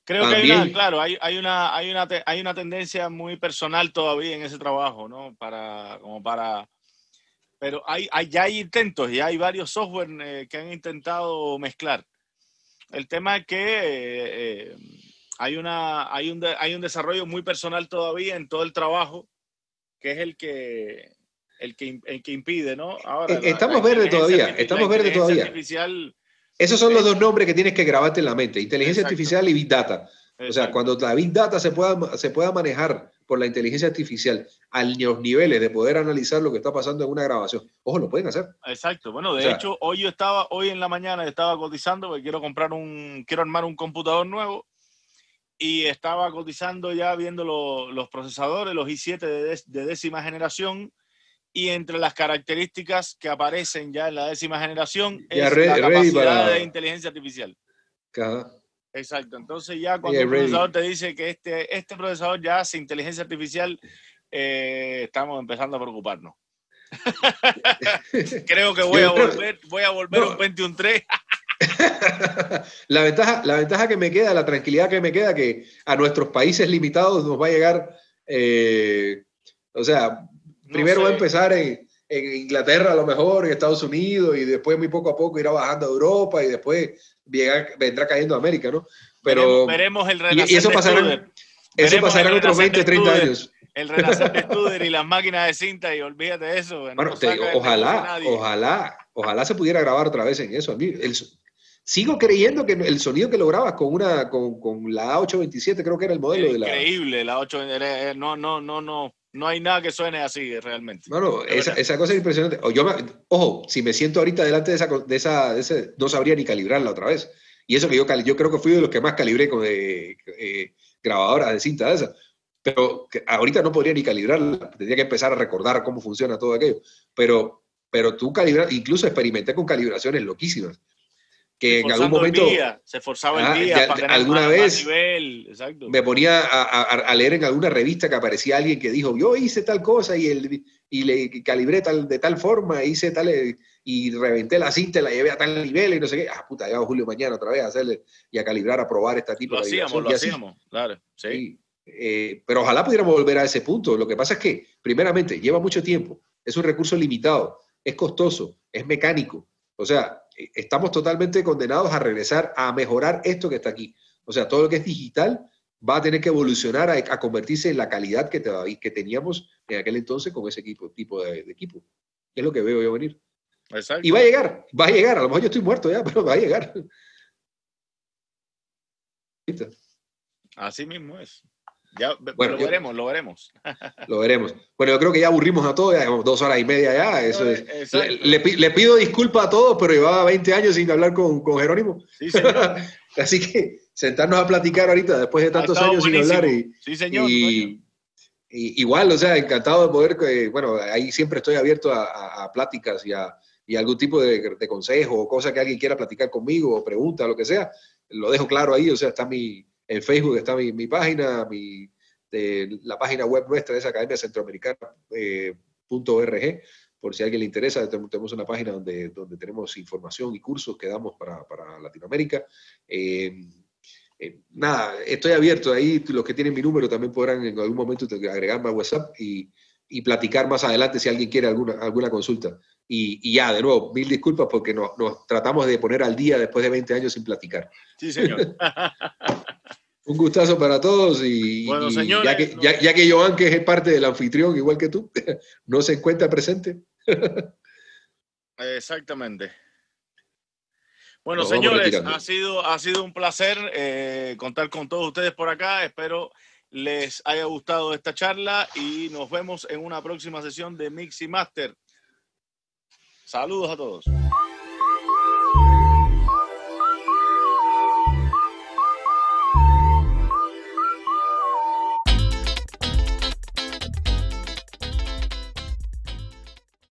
Creo que hay una, claro, hay, hay, una, hay, una, hay una tendencia muy personal todavía en ese trabajo, ¿no? Para, como para, pero hay, hay, ya hay intentos, ya hay varios software eh, que han intentado mezclar. El tema es que eh, eh, hay, una, hay, un de, hay un desarrollo muy personal todavía en todo el trabajo, que es el que, el que, el que impide, ¿no? Ahora, la, estamos la verdes todavía, estamos verdes todavía. Artificial, Esos son los dos nombres que tienes que grabarte en la mente, inteligencia Exacto. artificial y Big Data. O sea, Exacto. cuando la Big Data se pueda, se pueda manejar por la inteligencia artificial a los niveles de poder analizar lo que está pasando en una grabación, ojo, lo pueden hacer. Exacto. Bueno, de o sea, hecho, hoy yo estaba, hoy en la mañana estaba cotizando porque quiero comprar un, quiero armar un computador nuevo y estaba cotizando ya viendo lo, los procesadores, los i siete de, de décima generación, y entre las características que aparecen ya en la décima generación ya es re, la capacidad para... de inteligencia artificial. Ajá. Exacto. Entonces ya cuando yeah, un procesador ready. te dice que este, este procesador ya hace inteligencia artificial, eh, estamos empezando a preocuparnos. Creo que voy a volver, voy a volver no. un veintiuno tres. la, ventaja, la ventaja que me queda, la tranquilidad que me queda, que a nuestros países limitados nos va a llegar, eh, o sea, primero no va a empezar en, en Inglaterra a lo mejor, en Estados Unidos, y después muy poco a poco irá bajando a Europa y después Llegar, vendrá cayendo a América, ¿no? Pero, veremos, veremos el renacer y eso pasará, de eso pasará en otros veinte, treinta años. El renacer de Studer y las máquinas de cinta, y olvídate de eso. Bueno, no te digo, ojalá, ojalá, ojalá se pudiera grabar otra vez en eso. A mí, el, sigo creyendo que el sonido que lograbas con una, con, con la A ocho veintisiete, creo que era el modelo era de la. Increíble, la ocho, no, no, no, no. No hay nada que suene así realmente. Bueno, esa, esa cosa es impresionante. Yo me, ojo, si me siento ahorita delante de esa, de esa, de ese, no sabría ni calibrarla otra vez. Y eso que yo, yo creo que fui de los que más calibré con eh, eh, grabadoras de cinta de esa. Pero que ahorita no podría ni calibrarla. Tendría que empezar a recordar cómo funciona todo aquello. Pero, pero tú calibras, incluso experimenté con calibraciones loquísimas. Que en algún momento el día, se forzaba el ah, día ya, para tener alguna más, vez más nivel. Exacto. Me ponía a, a, a leer en alguna revista que aparecía alguien que dijo, yo hice tal cosa y, el, y le calibré tal, de tal forma, hice tal, y reventé la cinta, la llevé a tal nivel y no sé qué. Ah, puta, llegaba Julio mañana otra vez a hacerle y a calibrar, a probar este tipo lo de hacíamos, lo hacíamos, claro. Sí. Sí. Eh, pero ojalá pudiéramos volver a ese punto. Lo que pasa es que, primeramente, lleva mucho tiempo, es un recurso limitado, es costoso, es mecánico. O sea, estamos totalmente condenados a regresar a mejorar esto que está aquí. O sea, todo lo que es digital va a tener que evolucionar a, a convertirse en la calidad que, te, que teníamos en aquel entonces con ese equipo, tipo de, de equipo. Es lo que veo yo venir. Exacto. Y va a llegar, va a llegar. A lo mejor yo estoy muerto ya, pero va a llegar. Así mismo es. Ya, bueno, lo yo, veremos, lo veremos. Lo veremos. Bueno, yo creo que ya aburrimos a todos, ya llevamos dos horas y media ya. Eso es. Le, le, le pido disculpas a todos, pero llevaba veinte años sin hablar con, con Jerónimo. Sí, señor. Así que sentarnos a platicar ahorita, después de tantos años buenísimo. sin hablar. Y, sí, señor. Y, y, igual, o sea, encantado de poder, eh, bueno, ahí siempre estoy abierto a, a, a pláticas y a, y a algún tipo de, de consejo o cosa que alguien quiera platicar conmigo o pregunta, lo que sea. Lo dejo claro ahí, o sea, está mi, en Facebook está mi, mi página, mi... de la página web nuestra es academia centroamericana punto org, por si a alguien le interesa. Tenemos una página donde, donde tenemos información y cursos que damos para, para Latinoamérica. Eh, eh, nada, estoy abierto ahí, los que tienen mi número también podrán en algún momento agregarme a WhatsApp y, y platicar más adelante si alguien quiere alguna, alguna consulta. Y, y ya, de nuevo, mil disculpas porque nos, nos tratamos de poner al día después de veinte años sin platicar. Sí, señor. Un gustazo para todos y, bueno, y señores, ya, que, no. ya, ya que Joan, que es parte del anfitrión, igual que tú, no se encuentra presente. Exactamente. Bueno, señores, ha sido, ha sido un placer eh, contar con todos ustedes por acá. Espero les haya gustado esta charla y nos vemos en una próxima sesión de Mix y Master. Saludos a todos.